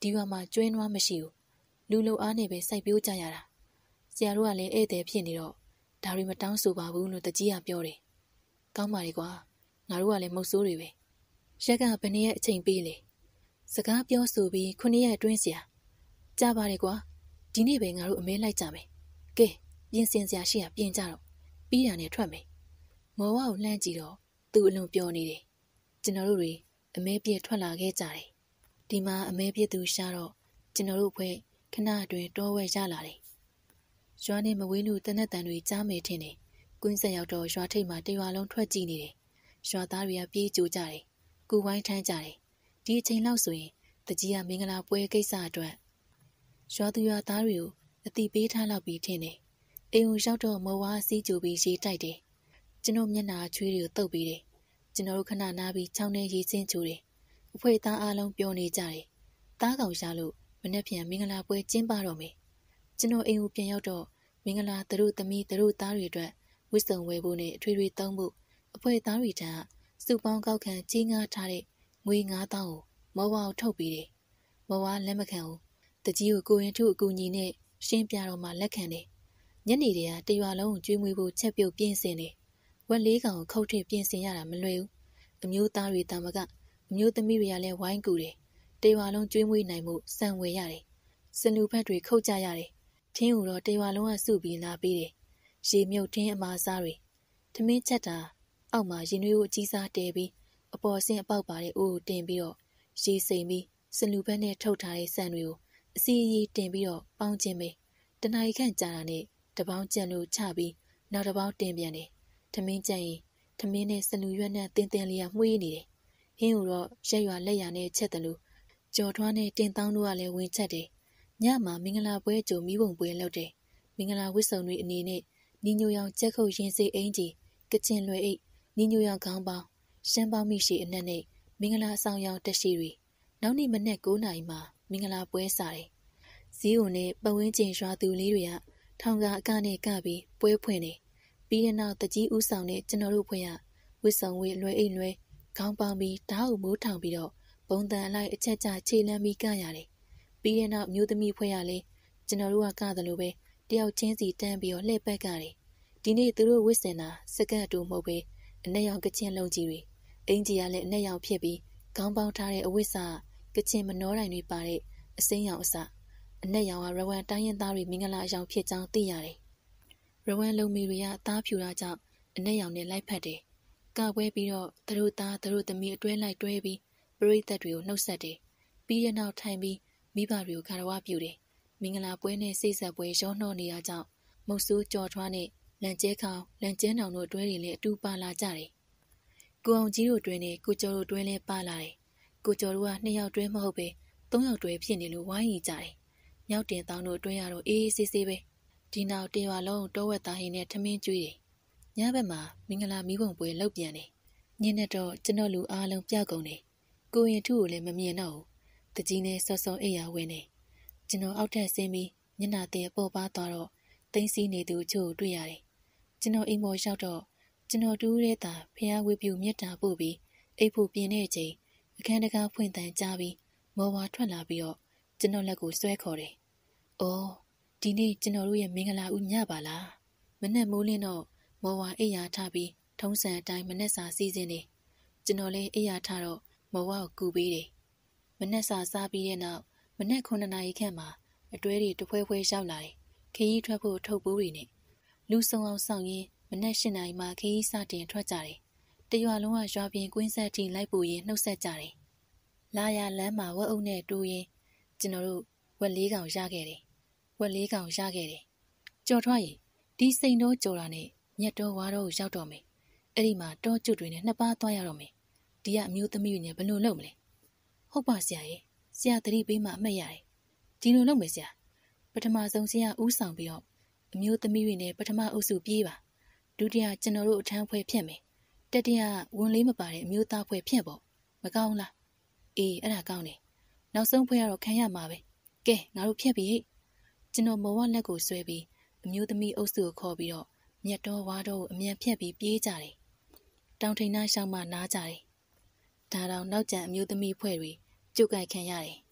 ဒီရွာမှာကျွဲနွားမရှိဘူးလူလိုအားနဲ့ပဲစိုက်ပျိုးကြရတာဆရာတို့ကလည်းဧည့်သည်ဖြစ်နေတော့ဒါတွေမတောင်းဆိုပါဘူးလို့တကြီးကပြောတယ်ကောင်းပါလေကွာငါတို့ကလည်းမုတ်ဆိုးတွေပဲရက်ကဘယ်နည်းရဲ့အချိန်ပေးလေစကားပြောဆိုပြီး9 ရက်အတွင်းဆရာကြပါတယ်ကွာဒီနေ့ပဲငါတို့အမဲလိုက်ကြမယ်ကဲပြင်ဆင်စရာရှိရပြင်ကြတော့ပြီးတာနဲ့ထွက်မယ်မော်ဝါကိုလှမ်းကြည့်တော့သူ့အလွန်ပျော်နေတယ်ကျွန်တော်တို့တွေအမဲပြည့်ထွက်လာခဲ့ကြတယ်ဒီမှာအမဲပြည့်သူရှားတော့ကျွန်တော်တို့ဖွဲ့ခဏအတွင်းတောဝဲရလာတယ်ရွာနဲ့မဝေးလို့တနက်တန်တွေကြားမေထင်းတယ်ကွင်းဆက်ရောက်တော့ရွာထိပ်မှာတရွာလုံးထွက်ကြည့်နေတယ်ရွာသားတွေကပြေးကြိုကြတယ်ကူဝိုင်းထမ်းကြတယ်ဒီအချိန်လောက်ဆိုရင်တကြီးကမင်္ဂလာပွဲကိစ္စအတွက်ရွာသူရွာသားတွေကိုအတိပေးထားလောက်ပြီးထင်းတယ်အိမ်ကိုရောက်တော့မော်ဝါစီးကြိုပြီးရေးတိုက်တယ်ကျွန်တော်မျက်နှာချွေးတွေကိုတုပ်ပြီးတယ်ကျွန်တော်တို့ခဏနားပြီးချောင်းထဲရေးချင်းချိုးတယ်အဖွဲသားအားလုံးပြောနေကြတယ်သားကောင်ရှာလို့မနေ့ပြန်မင်္ဂလာပွဲကျင်းပတော့မယ်ကျွန်တော်အိမ်ကိုပြန်ရောက်တော့မင်္ဂလာသူတို့သမီးသူတို့သားတွေအတွက်ဝစ်စုံဝယ်ဖို့နဲ့အထွေထွေသုံးဖို့အဖွဲသားတွေထံစုပေါင်းကောက်ခံကြီးငါထားတဲ့ငွေ9000ကိုမော်ဝါကိုထုတ်ပြီးတယ်မော်ဝါလက်မခံဘူးတကြီးကိုကိုရင်ထုအကူညီနဲ့ရှင်းပြတော့မှလက်ခံတယ်ညနေတည်းကတရွာလုံးကိုကျွေးမွေးဖို့ချက်ပြုတ်ပြင်ဆင်တယ်ဝက်လေးကောင်ကိုခုတ်ထည့်ပြင်ဆင်ရတာမလွယ်ဘူးအမျိုးသားတွေတာမကအမျိုးသမီးတွေကလည်းဝိုင်းကူတယ်တရွာလုံးကျွေးမွေးနိုင်မှုစံဝယ်ရတယ်စလူဖက်တွေခုတ်ကြရတယ်ထင်းကိုတော့တရွာလုံးကစုပြီးလာပေးတယ်ရေမြုပ်ထင်းအမားစားတွေထမင်းချက်တာအောက်မှာရင်နွေးကိုအကြီးစားတဲပြီးအပေါ်ဆင်းအပေါက်ပါတဲ့အိုးကိုတင်ပြီးတော့ရေစိမ်ပြီးစလူဖက်နဲ့ထုတ်ထားတဲ့ဆန်တွေကိုအစီအီတင်ပြီးတော့ပေါင်းခြင်းပဲတနားရီခန့်ကြာတာနဲ့တပေါင်းကြံလို့ချပြီးနောက်တစ်ပေါင်းတင်ပြန်တယ်ထမင်းကြံရင်ထမင်းနဲ့စလူရွက်နဲ့တင်းတင်းလေးကမှုေးနေတယ်ဟင်းကိုတော့ရက်ရွာလက်ရနဲ့ချက်တယ်လို့ကြော်ထွားနဲ့တင်တောင်းတို့ကလည်းဝင်ချက်တယ်ညမှာမင်္ဂလာပွဲကြိုမိဘုံပွဲလုပ်တယ်မင်္ဂလာဝတ်စုံတွေအနေနဲ့ညီညိုရောင်ကြက်ခုတ်ရင်စေးအင်ကြီးကချင်လွယ်အိတ်ညီညိုရောင်ခေါင်းပေါင်းရှမ်းပေါင်းမိရှိအနက်နဲ့မင်္ဂလာဆောင်ရောင်တက်ရှိတွေနောက်နေ့မနက်9 နာရီမှာမင်္ဂလာပွဲစားတယ်ဇီးုံနဲ့ပဝင်းကျင်ရွာသူလေးတွေကထောင်ကအကနဲ့ကပြီးပွဲဖွင့်တယ်ပြီးတဲ့နောက်တကြီးဦးဆောင်တဲ့ကျွန်တော်တို့ဖွဲ့ရဝစ်ဆောင်ဝေးလွယ်အိတ်လွယ်ခေါင်းပေါင်းပြီးဓာတ်အုပ်မိုးထောင်ပြီးတော့ဘုံတန်အလိုက်အချက်ချခြေလမ်းပြီးကရတယ်ပြီးတဲ့နောက်မျိုးသမီးဖွဲ့ရလေကျွန်တော်တို့ကတယ်လို့ပဲတယောက်ချင်းစီတန်းပြီးတော့လှည့်ပတ်ကြတယ်ဒီနေ့သူတို့ဝစ်စင်တာစကတ်တူမဟုတ်ပဲအနက်ရောင်ကချင်လုံးကြီးတွေအင်ကြီးကလည်းအနက်ရောင်ဖြစ်ပြီးခေါင်းပေါင်းထားတဲ့အဝစ်စာကချင်မနှောတိုင်တွေပါတဲ့အစိမ်းရောင်အစအနက်ရောင်ကရဝမ်တိုင်းရင်သားတွေမင်္ဂလာရောင်ဖြစ်ကြောင်းသိရတယ်ရဝမ်လုံမီတွေကအသားဖြူတာကြောင့်အနက်ရောင်နဲ့လိုက်ဖက်တယ်ကပွဲပြီးတော့သူတို့သားသူတို့သမီးအတွဲလိုက်တွဲပြီးပရိသတ်တွေကိုနှုတ်ဆက်တယ်ပြီးရနောက်ထိုင်ပြီးမိဘတွေကိုခါရဝပြုတယ်မင်္ဂလာပွဲနဲ့စိတ်ဆက်ပွဲရောနှောနေတာကြောင့်မုတ်ဆိုးကြော်ထွားနဲ့လန်ကျဲခေါင်လန်ကျဲနောင်တို့တွဲတွေလည်းအတူပါလာကြတယ်ကိုအောင်ကြီးတို့တွဲနဲ့ကိုကျော်တို့တွဲလည်းပါလာတယ်ကိုကျော်တို့က2 ယောက်တွဲမဟုတ်ပဲ3 ယောက်တွဲဖြစ်နေလို့ဝိုင်းရီကြတယ်မြောက်တင်တောင်းတို့တွဲရတော့အေးအေးဆေးဆေးပဲဒီနောက်တရွာလုံးတောဝက်သားဟင်းနဲ့ထမင်းကျွေးတယ်ညဘက်မှာမင်္ဂလာမီးပုံပွဲလုပ်ပြန်တယ်ညနေတော့ကျွန်တော်လူအားလုံးပြောက်ကုန်တယ်ကိုရင်ထုကိုလည်းမမြင်တော့ဘူးတကြီးနဲ့စောစောအိပ်ရဝင်တယ်ကျွန်တော်အောက်ထပ်ဆင်းပြီးမျက်နှာသေးပေါ်ပါသွားတော့သိမ်းစီးနေသူချို့ကိုတွေ့ရတယ်ကျွန်တော်အိမ်ပေါ်ရောက်တော့ကျွန်တော်တူးတဲ့တာဖျားဝေပြူမြတ်တာပို့ပြီးအိပ်ဖို့ပြင်တဲ့အချိန်အခန်းတကားဖွင့်တန်းကြားပြီးမော်ဝါထွက်လာပြီးတော့ကျွန်တော်လက်ကိုဆွဲခေါ်တယ်။အော်ဒီနေ့ကျွန်တော်တို့ရဲ့မင်္ဂလာဦးညပါလား။မနက်မိုးလင်းတော့မော်ဝါအိပ်ယာထပြီးထုံးစံအတိုင်းမနက်စာစီးစင်းတယ်။ကျွန်တော်လည်းအိပ်ယာထတော့မော်ဝါကိုကူပေးတယ်။မနက်စာစားပြီးတဲ့နောက်မနက်9 နာရီခန့်မှာအတွဲတွေတဖွဲဖွဲရောက်လာတယ်။ခရီးထွက်ဖို့ထုတ်ပိုးတွေနဲ့လူစုံအောင်ဆောင်ရင်းမနက်8 နာရီမှခရီးစတင်ထွက်ကြတယ်။တရွာလုံးကရွာပြင်ကွင်းဆက်ထိလိုက်ပို့ရင်းနှုတ်ဆက်ကြတယ်။လာရလမ်းမှာဝက်အုပ်နဲ့တိုးရင်းကျွန်တော်တို့ဝက်4 ကောင်ရခဲ့တယ်။ဝက်4 ကောင်ရခဲ့တယ်။ကြော်ထွားရင်ဒီစိန်တော့ကြော်တာနဲ့မြက်တော်ဝါတော့ကိုရောက်တော့မယ်။အဲ့ဒီမှာတောကျွတ်တွေနဲ့2 ပါးသွားရတော့မယ်။ဒီကအမျိုးသမီးတွေနဲ့ဘယ်လိုလုပ်မလဲ။ဟုတ်ပါဆရာရဲ့။ဆရာသတိပေးမှအမှတ်ရတယ်။ဒီလိုလုပ်မယ်ဆရာ။ပထမဆုံးဆရာဦးဆောင်ပြီးတော့အမျိုးသမီးတွေနဲ့ပထမအုပ်စုပြေးပါ။ဒုတိယကျွန်တော်တို့အထမ်းဖွဲ့ဖြတ်မယ်။တတိယဝန်လေးမပါတဲ့အမျိုးသားဖွဲ့ဖြတ်ပေါ့။မကောင်းလား။အေးအဲ့ဒါကောင်းတယ်။နောက်ဆုံးဖွဲ့ရတော့ခံရမှာပဲ။ကဲငါတို့ဖြတ်ပြီဟဲ့။ကျွန်တော်မော်ဝလက်ကိုဆွဲပြီးအမျိုးသမီးအုပ်စုကိုခေါ်ပြီးတော့မြတ်တော်ဝါတော်ကိုအမြန်ဖြတ်ပြီးပြေးကြတယ်။တောင်ထိန်နာရှောင်းမှနားကြတယ်။ဒါတော့နောက်ကျန်အမျိုးသမီးဖွဲ့တွေကျုပ်ကြိုက်ခံရတယ်။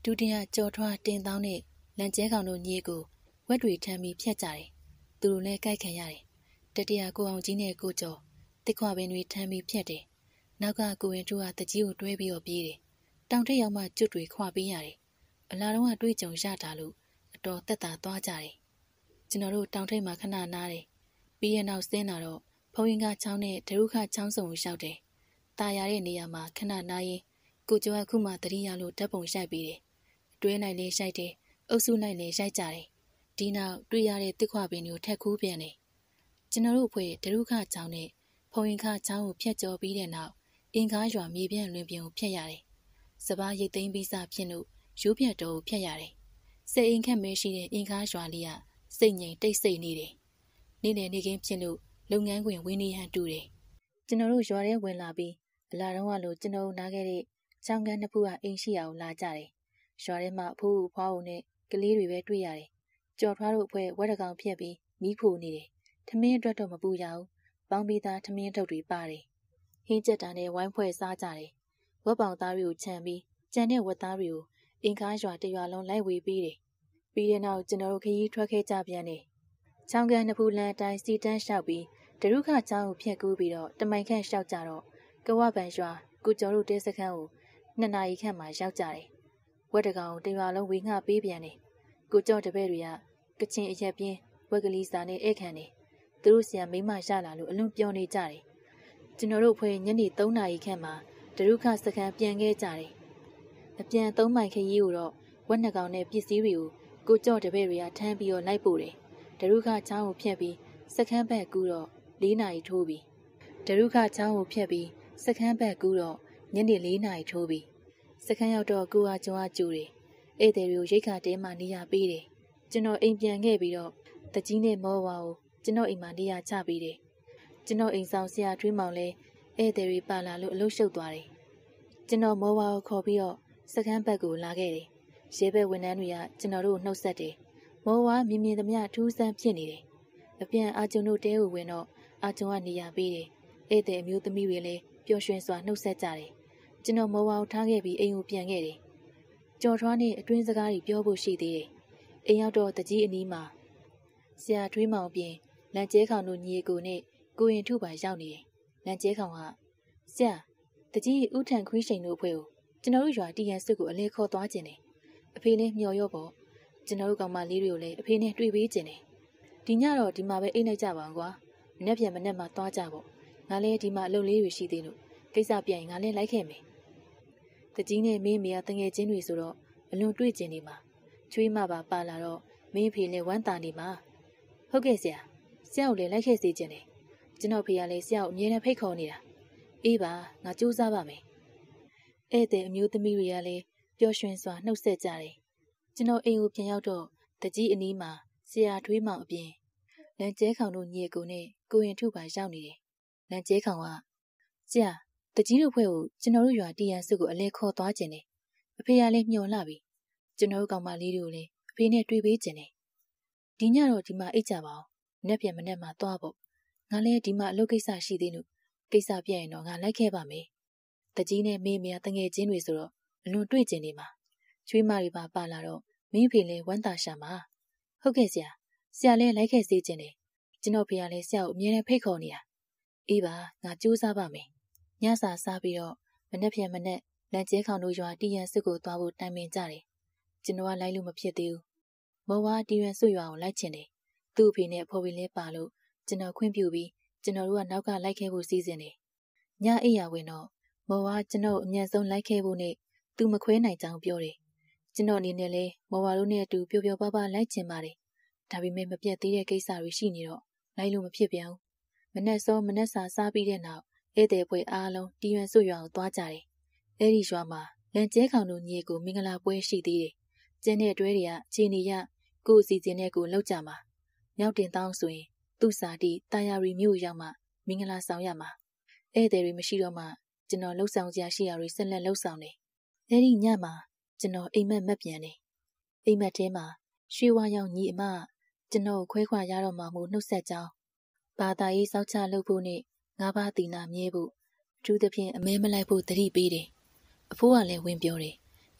ဒုတိယကြော်ထွားတင်တောင်းနဲ့လန်ကျဲကောင်တို့ညီကိုဝက်တွေထမ်းပြီးဖြတ်ကြတယ်။သူတို့လည်းကြိုက်ခံရတယ်။တတိယကိုအောင်ကြီးနဲ့ကိုကျော်တစ်ခွာပင်တွေထမ်းပြီးဖြတ်တယ်။နောက်ကကိုရင်တို့ကတကြီးကိုတွဲပြီးတော့ပြေးတယ်။တောင်ထက်ရောက်မှကျွတ်တွေခွာပေးရတယ်။အလားတော့ကတွေးကြုံရတာလို့အတော်သက်သာသွားကြတယ်။ကျွန်တော်တို့တောင်ထိပ်မှာခဏနားတယ်။ပြီးရနောက်ဆင်းလာတော့ဖုံးရင်ကချောင်းနဲ့ဒရုခချောင်းစုံကိုလျှောက်တယ်။ตาရတဲ့နေရာမှာခဏနားရင်ကိုကျော်ကခုမှတတိယလို့ဓာတ်ပုံရိုက်ပြီးတယ်။တွဲနိုင်လေရိုက်တယ်။အုပ်စုနိုင်လေရိုက်ကြတယ်။ဒီနောက်တွေ့ရတဲ့တစ်ခွပင်ကိုထက်ခူးပြန်တယ်။ကျွန်တော်တို့အဖွဲ့ဒရုခချောင်းနဲ့ဖုံရင်ခချောင်းကိုဖျက်ကျော်ပြီးတဲ့နောက်အင်ကားရွာမြေပြန့်လွင်ပြင်ကိုဖျက်ရတယ်။စပားရိတ်သိမ်းပြီးစဖြစ်လို့ရိုးပြတ်တော်ကိုဖျက်ရတယ်။စိတ်အိမ်ခက်မဲရှိတဲ့အင်ကားရွာလေးကစိတ်ငြိမ်တိတ်ဆိတ်နေတယ်။နေ့နဲ့နေခင်းဖြစ်လို့လုပ်ငန်းခွင်ဝင်းနေဟန်တူတယ်။ကျွန်တော်တို့ရွာထဲဝင်လာပြီးအလာတော့ကလို့ကျွန်တော်နားခဲ့တဲ့ချောင်းကန်းနှစ်ဖူးကအိမ်ရှိရာကိုလာကြတယ်။ရွာထဲမှာအဖိုးဖွားဦးနဲ့ကလေးတွေပဲတွေ့ရတယ်။ကြော်ထွားတို့အဖွဲ့ဝက်တကောင်ဖြတ်ပြီးမီးဖိုနေတယ်။ထမင်းအတွက်တော့မပူရဘူး။ပေါင်းပြီးသားထမင်းထုတ်တွေပါတယ်။ဟင်းချက်တာနဲ့ဝိုင်းဖွဲ့စားကြတယ်။ဝက်ပေါင်သားတွေကိုခြံပြီးကြံတဲ့ဝက်သားတွေကိုအင်ကားရွာတရွာလုံးလိုက်ဝေပေးတယ်။ပြီးတဲ့နောက်ကျွန်တော်တို့ခရီးထွက်ခဲ့ကြပြန်တယ်။ချောင်းကန်းနှစ်ဖူးလမ်းအတိုင်းစီတန်းလျှောက်ပြီးဒရုခချောင်းကိုဖြတ်ကူးပြီးတော့တမိုင်ခန့်လျှောက်ကြတော့ကဝပန်ရွာကိုကျော်တို့တဲစခန်းကို2 နာရီခန့်မှရောက်ကြတယ်။ဝက်တကောင်တရွာလုံးဝေငှပေးပြန်တယ်။ကိုကျော်တပည့်တွေကကချင်အရက်ပြင်းဝက်ကလေးစာနဲ့ဧည့်ခံတယ်။သူတို့ဆီကမိမရလာလို့အလွန်ပြောနေကြတယ်။ကျွန်တော်တို့ဖွဲ့ညနေ3 နာရီခန့်မှာဒရုခစခန်းပြန်ခဲ့ကြတယ်။အပြန်3 မိုင်ခရီးကိုတော့ဝက်2ကောင်နဲ့ပစ္စည်းတွေကိုကိုကျော်တပည့်တွေကထမ်းပြီးတော့လိုက်ပို့တယ်။ဒရုခချောင်းကိုဖြတ်ပြီးစခန်းဘက်ကူးတော့4 နာရီထိုးပြီ။ဒရုခချောင်းကိုဖြတ်ပြီးစခန်းဘက်ကူးတော့ညနေ4 နာရီထိုးပြီ။စခန်းရောက်တော့ကိုအားကျွမ်းကျူတယ်။ဧည့်သည်တွေကိုရိတ်ခါတဲမှနေရပေးတယ်။ကျွန်တော်အိမ်ပြန်ခဲ့ပြီးတော့တကြီးနဲ့မောဝါကိုကျွန်တော်အိမ်မှာနေရချပေးတယ်။ကျွန်တော်အိမ်ဆောင်ဆရာထွေးမောင်လဲဧည့်သည်တွေပါလာလို့အလုပ်ရှုပ်သွားတယ်။ကျွန်တော်မောဝါကိုခေါ်ပြီးတော့စခန်းဘက်ကိုလာခဲ့တယ်။ရဲဘက်ဝန်ထမ်းတွေကကျွန်တော်တို့နှုတ်ဆက်တယ်။မောဝါမြင်မြင်သမျှထူးဆန်းဖြစ်နေတယ်။အပြန်အာကျုံတို့တဲကိုဝင်တော့အာကျုံကနေရပေးတယ်။ဧည့်သည်အမျိုးသမီးတွေလည်းပျော်ရွှင်စွာနှုတ်ဆက်ကြတယ်။ကျွန်တော်မောဝါကိုထားခဲ့ပြီးအိမ်ကိုပြန်ခဲ့တယ်။ကြော်ထွားနဲ့အတွင်းစကားတွေပြောဖို့ရှိသေးတယ်။အိမ်ရောက်တော့တကြီးအနီးမှာဆရာထွေးမောင်ပြင်လန်ကျဲခေါင်တို့ညီကိုနဲ့ကိုရင်ထုပါရောက်နေတယ်။လန်ကျဲခေါင်ကဆရာတကြီးဥထန်ခွေးရှိန်တို့အဖွဲ့ကိုကျွန်တော်တို့ရွာတီရန်စစ်ကိုအလဲခေါ်သွားခြင်းတယ်။အဖေနဲ့မျော်ရော့ပေါ့ကျွန်တော်တို့ကောင်မလေးတွေကိုလည်းအဖေနဲ့တွေ့ပေးခြင်းတယ်။ဒီညတော့ဒီမှာပဲအိတ်လိုက်ကြပါအောင်ကွာ။မနေ့ပြန်မှသွားကြပေါ့။ငါလည်းဒီမှာအလုပ်လေးတွေရှိသေးလို့ကိစ္စပြန်ရင်ငါလည်းလိုက်ခဲ့မယ်။တကြီးနဲ့မင်းမေကတငယ်ချင်းတွေဆိုတော့အလွန်တွေ့ကျင်နေမှာချွေးမပါလာတော့မင်းဖေလည်းဝမ်းသာနေမှာဟုတ်ကဲ့ဆရာကိုလည်းလိုက်ခဲ့စေခြင်းတယ်ကျွန်တော်ဖေကလည်းဆရာကိုအမြဲတမ်းဖိတ်ခေါ်နေတာအေးပါငါကြိုးစားပါမယ်ဧည့်သည်အမျိုးသမီးတွေကလည်းပျော်ရွှင်စွာနှုတ်ဆက်ကြတယ်ကျွန်တော်အိမ်ကိုပြန်ရောက်တော့တကြီးအနီးမှာဆရာထွေးမောင်အပြင်လန်ကျဲခေါင်တို့ညီကိုနဲ့ကိုရင်ထုပါရောက်နေတယ်လန်ကျဲခေါင်ကဆရာတကြီးတို့ဖွဲ့ကိုကျွန်တော်တို့ရွာတီရန်စုကိုအလဲခေါ်သွားခြင်းတယ်အဖေကလည်းမျှော်လှပြီကျွန်တော်တို့ကောင်မလေးတွေကိုလည်းအဖေနဲ့တွေ့ပေးခြင်းတယ်ဒီညတော့ဒီမှာအိတ်ကြပါအောင်မနေ့ပြန်မှသွားပေါ့ငါလည်းဒီမှာအလုပ်ကိစ္စရှိသေးလို့ကိစ္စပြည့်ရင်တော့ငါလိုက်ခဲ့ပါမယ်တကြီးနဲ့မေမေကတငယ်ချင်းတွေဆိုတော့အလွန်တွေ့ကျင်နေမှာချွေးမတွေပါလာတော့မင်းဖေလည်းဝမ်းသာရှာမှာဟုတ်ကဲ့ဆရာလည်းလိုက်ခဲ့စေခြင်းတယ်ကျွန်တော်ဖေကလည်းဆရာကိုအမြဲတမ်းဖိတ်ခေါ်နေတာအေးပါငါကြိုးစားပါမယ်ညစာစားပြီးတော့မနေ့လန်ကျဲခေါင်တို့ရွာတီရန်စစ်ကိုသွားဖို့တိုင်ပင်ကြတယ်ကျွန်တော်ကလိုက်လို့မဖြစ်သေးဘူးမောဝါတီရန်စစ်ရွာကိုလိုက်ချင်တယ်သူ့အဖေနဲ့အဖေလည်းပါလို့ကျွန်တော်ခွင့်ပြုပြီးကျွန်တော်တို့ကနောက်ကလိုက်ခဲ့ဖို့စီစဉ်တယ်ညအိယာဝင်တော့မောဝါကျွန်တော်အမြန်ဆုံးလိုက်ခဲ့ဖို့နဲ့သူမခွဲနိုင်ကြောင်းပြောတယ်ကျွန်တော်အနေနဲ့လည်းမောဝါတို့နဲ့အတူပျော်ပျော်ပါးပါးလိုက်ချင်ပါတယ်ဒါပေမဲ့မပြတ်သေးတဲ့ကိစ္စတွေရှိနေတော့လိုက်လို့မဖြစ်ပြန်ဘူးမနက်စာစားပြီးတဲ့နောက်ဧည့်သည်ပွဲအားလုံးတီရန်စစ်ရွာကိုသွားကြတယ်အဲ့ဒီရွာမှာလန်ကျဲခေါင်တို့ညီကိုမင်္ဂလာပွဲရှိသေးတယ်ကျင်းတဲ့အတွဲတွေကခြေနေရကိုအစီအစဉ်နဲ့ကိုလောက်ကြမှာမြောက်တင်တောင်းဆိုရင်သူ့စာတီတာယာရီမြို့ရောက်မှမင်္ဂလာဆောင်ရမှာဧည့်သည်တွေမရှိတော့မှကျွန်တော်လှုပ်ဆောင်စရာရှိရာတွေဆက်လက်လှုပ်ဆောင်တယ်အဲ့ဒီညမှာကျွန်တော်အိမ်မက်မက်ပြန်တယ်အိမ်မက်ထဲမှာရွှေဝါရောင်ညီအမကျွန်တော်ခွဲခွာရတော့မှမို့နှုတ်ဆက်ကြောင်းဘာသာရေးစောက်ချလုပ်ဖို့နဲ့ငါးပါးတီနာမြဲဖို့အထူးသဖြင့်အမဲမလိုက်ဖို့တတိပေးတယ်အဖိုးကလည်းဝင်ပြောတယ်အ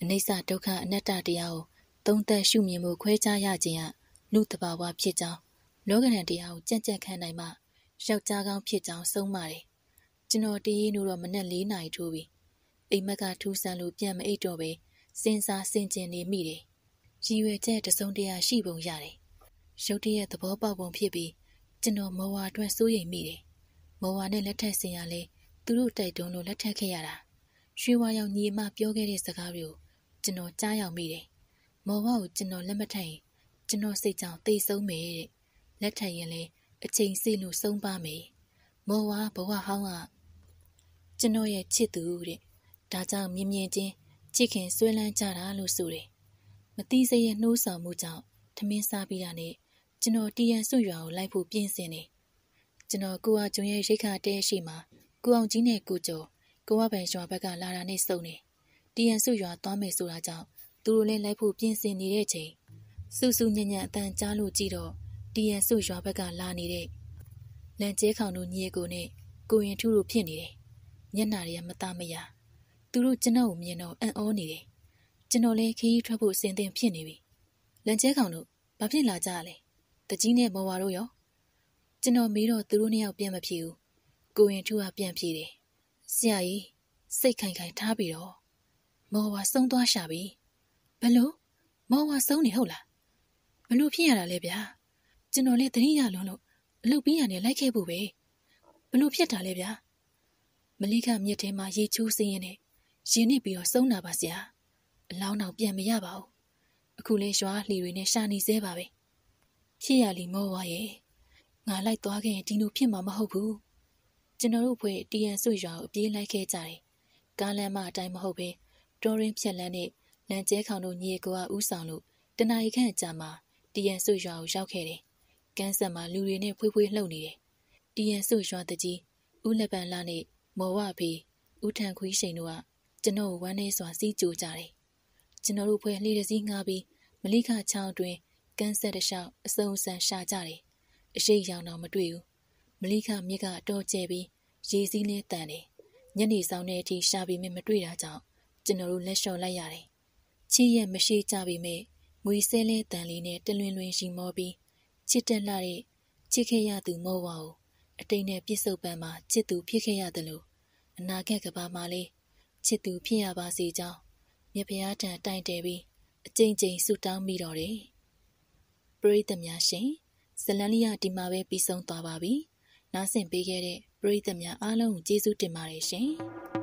နိစ္စဒုက္ခအနတ္တတရားကိုသုံးသပ်ရှုမြင်မှုခွဲခြားရခြင်းဟာလူတဘာဝဖြစ်ကြောင်းလောကဓာတ်တရားကိုကြံ့ကြံ့ခံနိုင်မှယောက်ျားကောင်းဖြစ်ကြောင်းဆုံးမတယ်ကျွန်တော်တရေနိုးတော့မနက်4 နာရီထိုးပြီအိမ်မက်ကထူးဆန်းလို့ပြန်မအိပ်တော့ပဲစဉ်းစားဆင်ခြင်နေမိတယ်ရည်ရွယ်ချက်တစုံတရာရှိပုံရတယ်ရုတ်တရက်သဘောပေါက်ပုံဖြစ်ပြီးကျွန်တော်မော်ဝါအတွက်စိုးရိမ်မိတယ်မော်ဝါနဲ့လက်ထပ်စင်ရလဲသူတို့တိုက်တွန်းလို့လက်ထပ်ခဲ့ရတာရွှေဝါရောက်ညီမပြောခဲ့တဲ့စကားတွေကိုကျွန်တော်ကြားရောက်မိတယ်မော်ဝါကိုကျွန်တော်လက်မထပ်ရင်ကျွန်တော်စိတ်ကြောင့်တိတ်ဆုံးမယ်တဲ့လက်ထပ်ရင်လဲအချိန်စေ့လို့ဆုံးပါမယ်မော်ဝါဘဝဟောင်းကကျွန်တော်ရဲ့ချစ်သူတဲ့ဒါကြောင့်မြင်မြင်ချင်းချစ်ခင်ဆွဲလန်းကြတာလို့ဆိုတယ်မတိစိတ်ရဲ့နှိုးဆော်မှုကြောင့်ထမင်းစားပြီးတာနဲ့ကျွန်တော်တီးရန်စွရွာကိုလိုက်ဖို့ပြင်ဆင်နေကျွန်တော်ကိုအားကျွန်းရဲ့ရိတ်ခါတဲရှိမှာကိုအောင်ကြီးနဲ့ကိုကျော်ကိုဝပန်ရွာဘက်ကလာတာနဲ့စုံနေတီးရန်စွရွာသွားမယ်ဆိုတာကြောင့်သူတို့လည်းလိုက်ဖို့ပြင်ဆင်နေတဲ့ချိန်စူးစူးညံ့ညံ့အတန်ကြားလို့ကြည့်တော့တီးရန်စွရွာဘက်ကလာနေတဲ့လန်ကျဲခေါင်တို့ညီကိုနဲ့ကိုရင်ထူးတို့ဖြစ်နေတယ်မျက်နှာတွေကမသားမရသူတို့ကျွန်တော်ကိုမြင်တော့အံ့ဩနေတယ်ကျွန်တော်လည်းခရီးထွက်ဖို့အစဉ်သင့်ဖြစ်နေပြီလန်ကျဲခေါင်တို့ဘာဖြစ်လာကြလဲတကြီးနဲ့မော်ဝါတို့ရောကျွန်တော်မေးတော့သူတို့နှစ်ယောက်ပြန်မဖြေဘူးကိုရင်ထူးကပြန်ဖြေတယ်ဆရာကြီးစိတ်ခိုင်ခိုင်ထားပြီးတော့မော်ဝါဆုံးသွားရှာပြီဘလို့မော်ဝါဆုံးနေဟုတ်လားဘလို့ဖြစ်ရတာလဲဗျာကျွန်တော်လည်းသတိရလွန်းလို့အလုပ်ပြီးရနေလိုက်ခဲ့ဖို့ပဲဘလို့ဖြစ်တာလဲဗျာမလိခမြစ်ထဲမှာရေချိုးစင်းရင်နဲ့ရင်နစ်ပြီးတော့ဆုံးတာပါဆရာအလောင်းတော့ပြန်မရပါဘူးအခုလဲရွာလှီတွေနဲ့ရှာနေသေးပါပဲဖြစ်ရလီမောဝါရဲ့ငါလိုက်သွားခဲ့ရင်ဒီလိုဖြစ်မှာမဟုတ်ဘူးကျွန်တော်တို့ဖွဲ့တီယန်ဆွရွာကိုအပြေးလိုက်ခဲ့ကြတယ်ကားလမ်းမအတိုင်းမဟုတ်ပဲတော်ရင်းဖြက်လန်းနဲ့လမ်းကျဲခေါင်တို့ညီကိုကဥဆောင်လို့တနာရီခန့်ကြာမှတီယန်ဆွရွာကိုရောက်ခဲ့တယ်ကန်းဆက်မှာလူတွေနဲ့ဖွေးဖွေးလှုပ်နေတယ်တီယန်ဆွရွာတကြီးဦးလက်ပံလာနဲ့မော်ဝဖေးဦးထန်ခွေးရှိန်တို့ကကျွန်တော်ကိုဝမ်းနေစွာစီးကြိုကြတယ်ကျွန်တော်တို့ဖွဲ့လှေတစည်းငှားပြီးမလိခချောင်းအတွင်းကန်းဆက်တစ်လျှောက်အစုံအစံရှာကြတယ်အရှိရောင်တော့မတွေ့ဘူးမလိခမြစ်ကအတော်ကျဲပြီးရေစည်းလေးတန်တယ်ညနေဆောင်တဲ့အထိရှာပြီးမတွေ့တာကြောင့်ကျွန်တော်တို့လက်လျှော့လိုက်ရတယ်ချီးရဲ့မရှိကြပြီမဲ့ငွေဆဲလဲတန်လေးနဲ့တလွင်လွင်ရှိမောပြီးချစ်တက်လာတဲ့ချစ်ခဲ့ရသူမောဝါကိုအတိတ်နဲ့ပြစ်စုံပန်းမှာချစ်သူဖြစ်ခဲ့ရတယ်လို့အနာဂတ်ကဘာမှလေးချစ်သူဖြစ်ရပါစေကြောင်းမြတ်ဖျားထံတိုင်တယ်ပြီးအကြိမ်ကြိမ်ဆုတောင်းမိတော့တယ်ပရိသတ်များရှင်ဇလန်လီယာဒီမှာပဲပြီးဆုံးသွားပါပြီနားဆင်ပေးခဲ့တဲ့ပရိသတ်များအားလုံးကိုကျေးဇူးတင်ပါတယ်ရှင်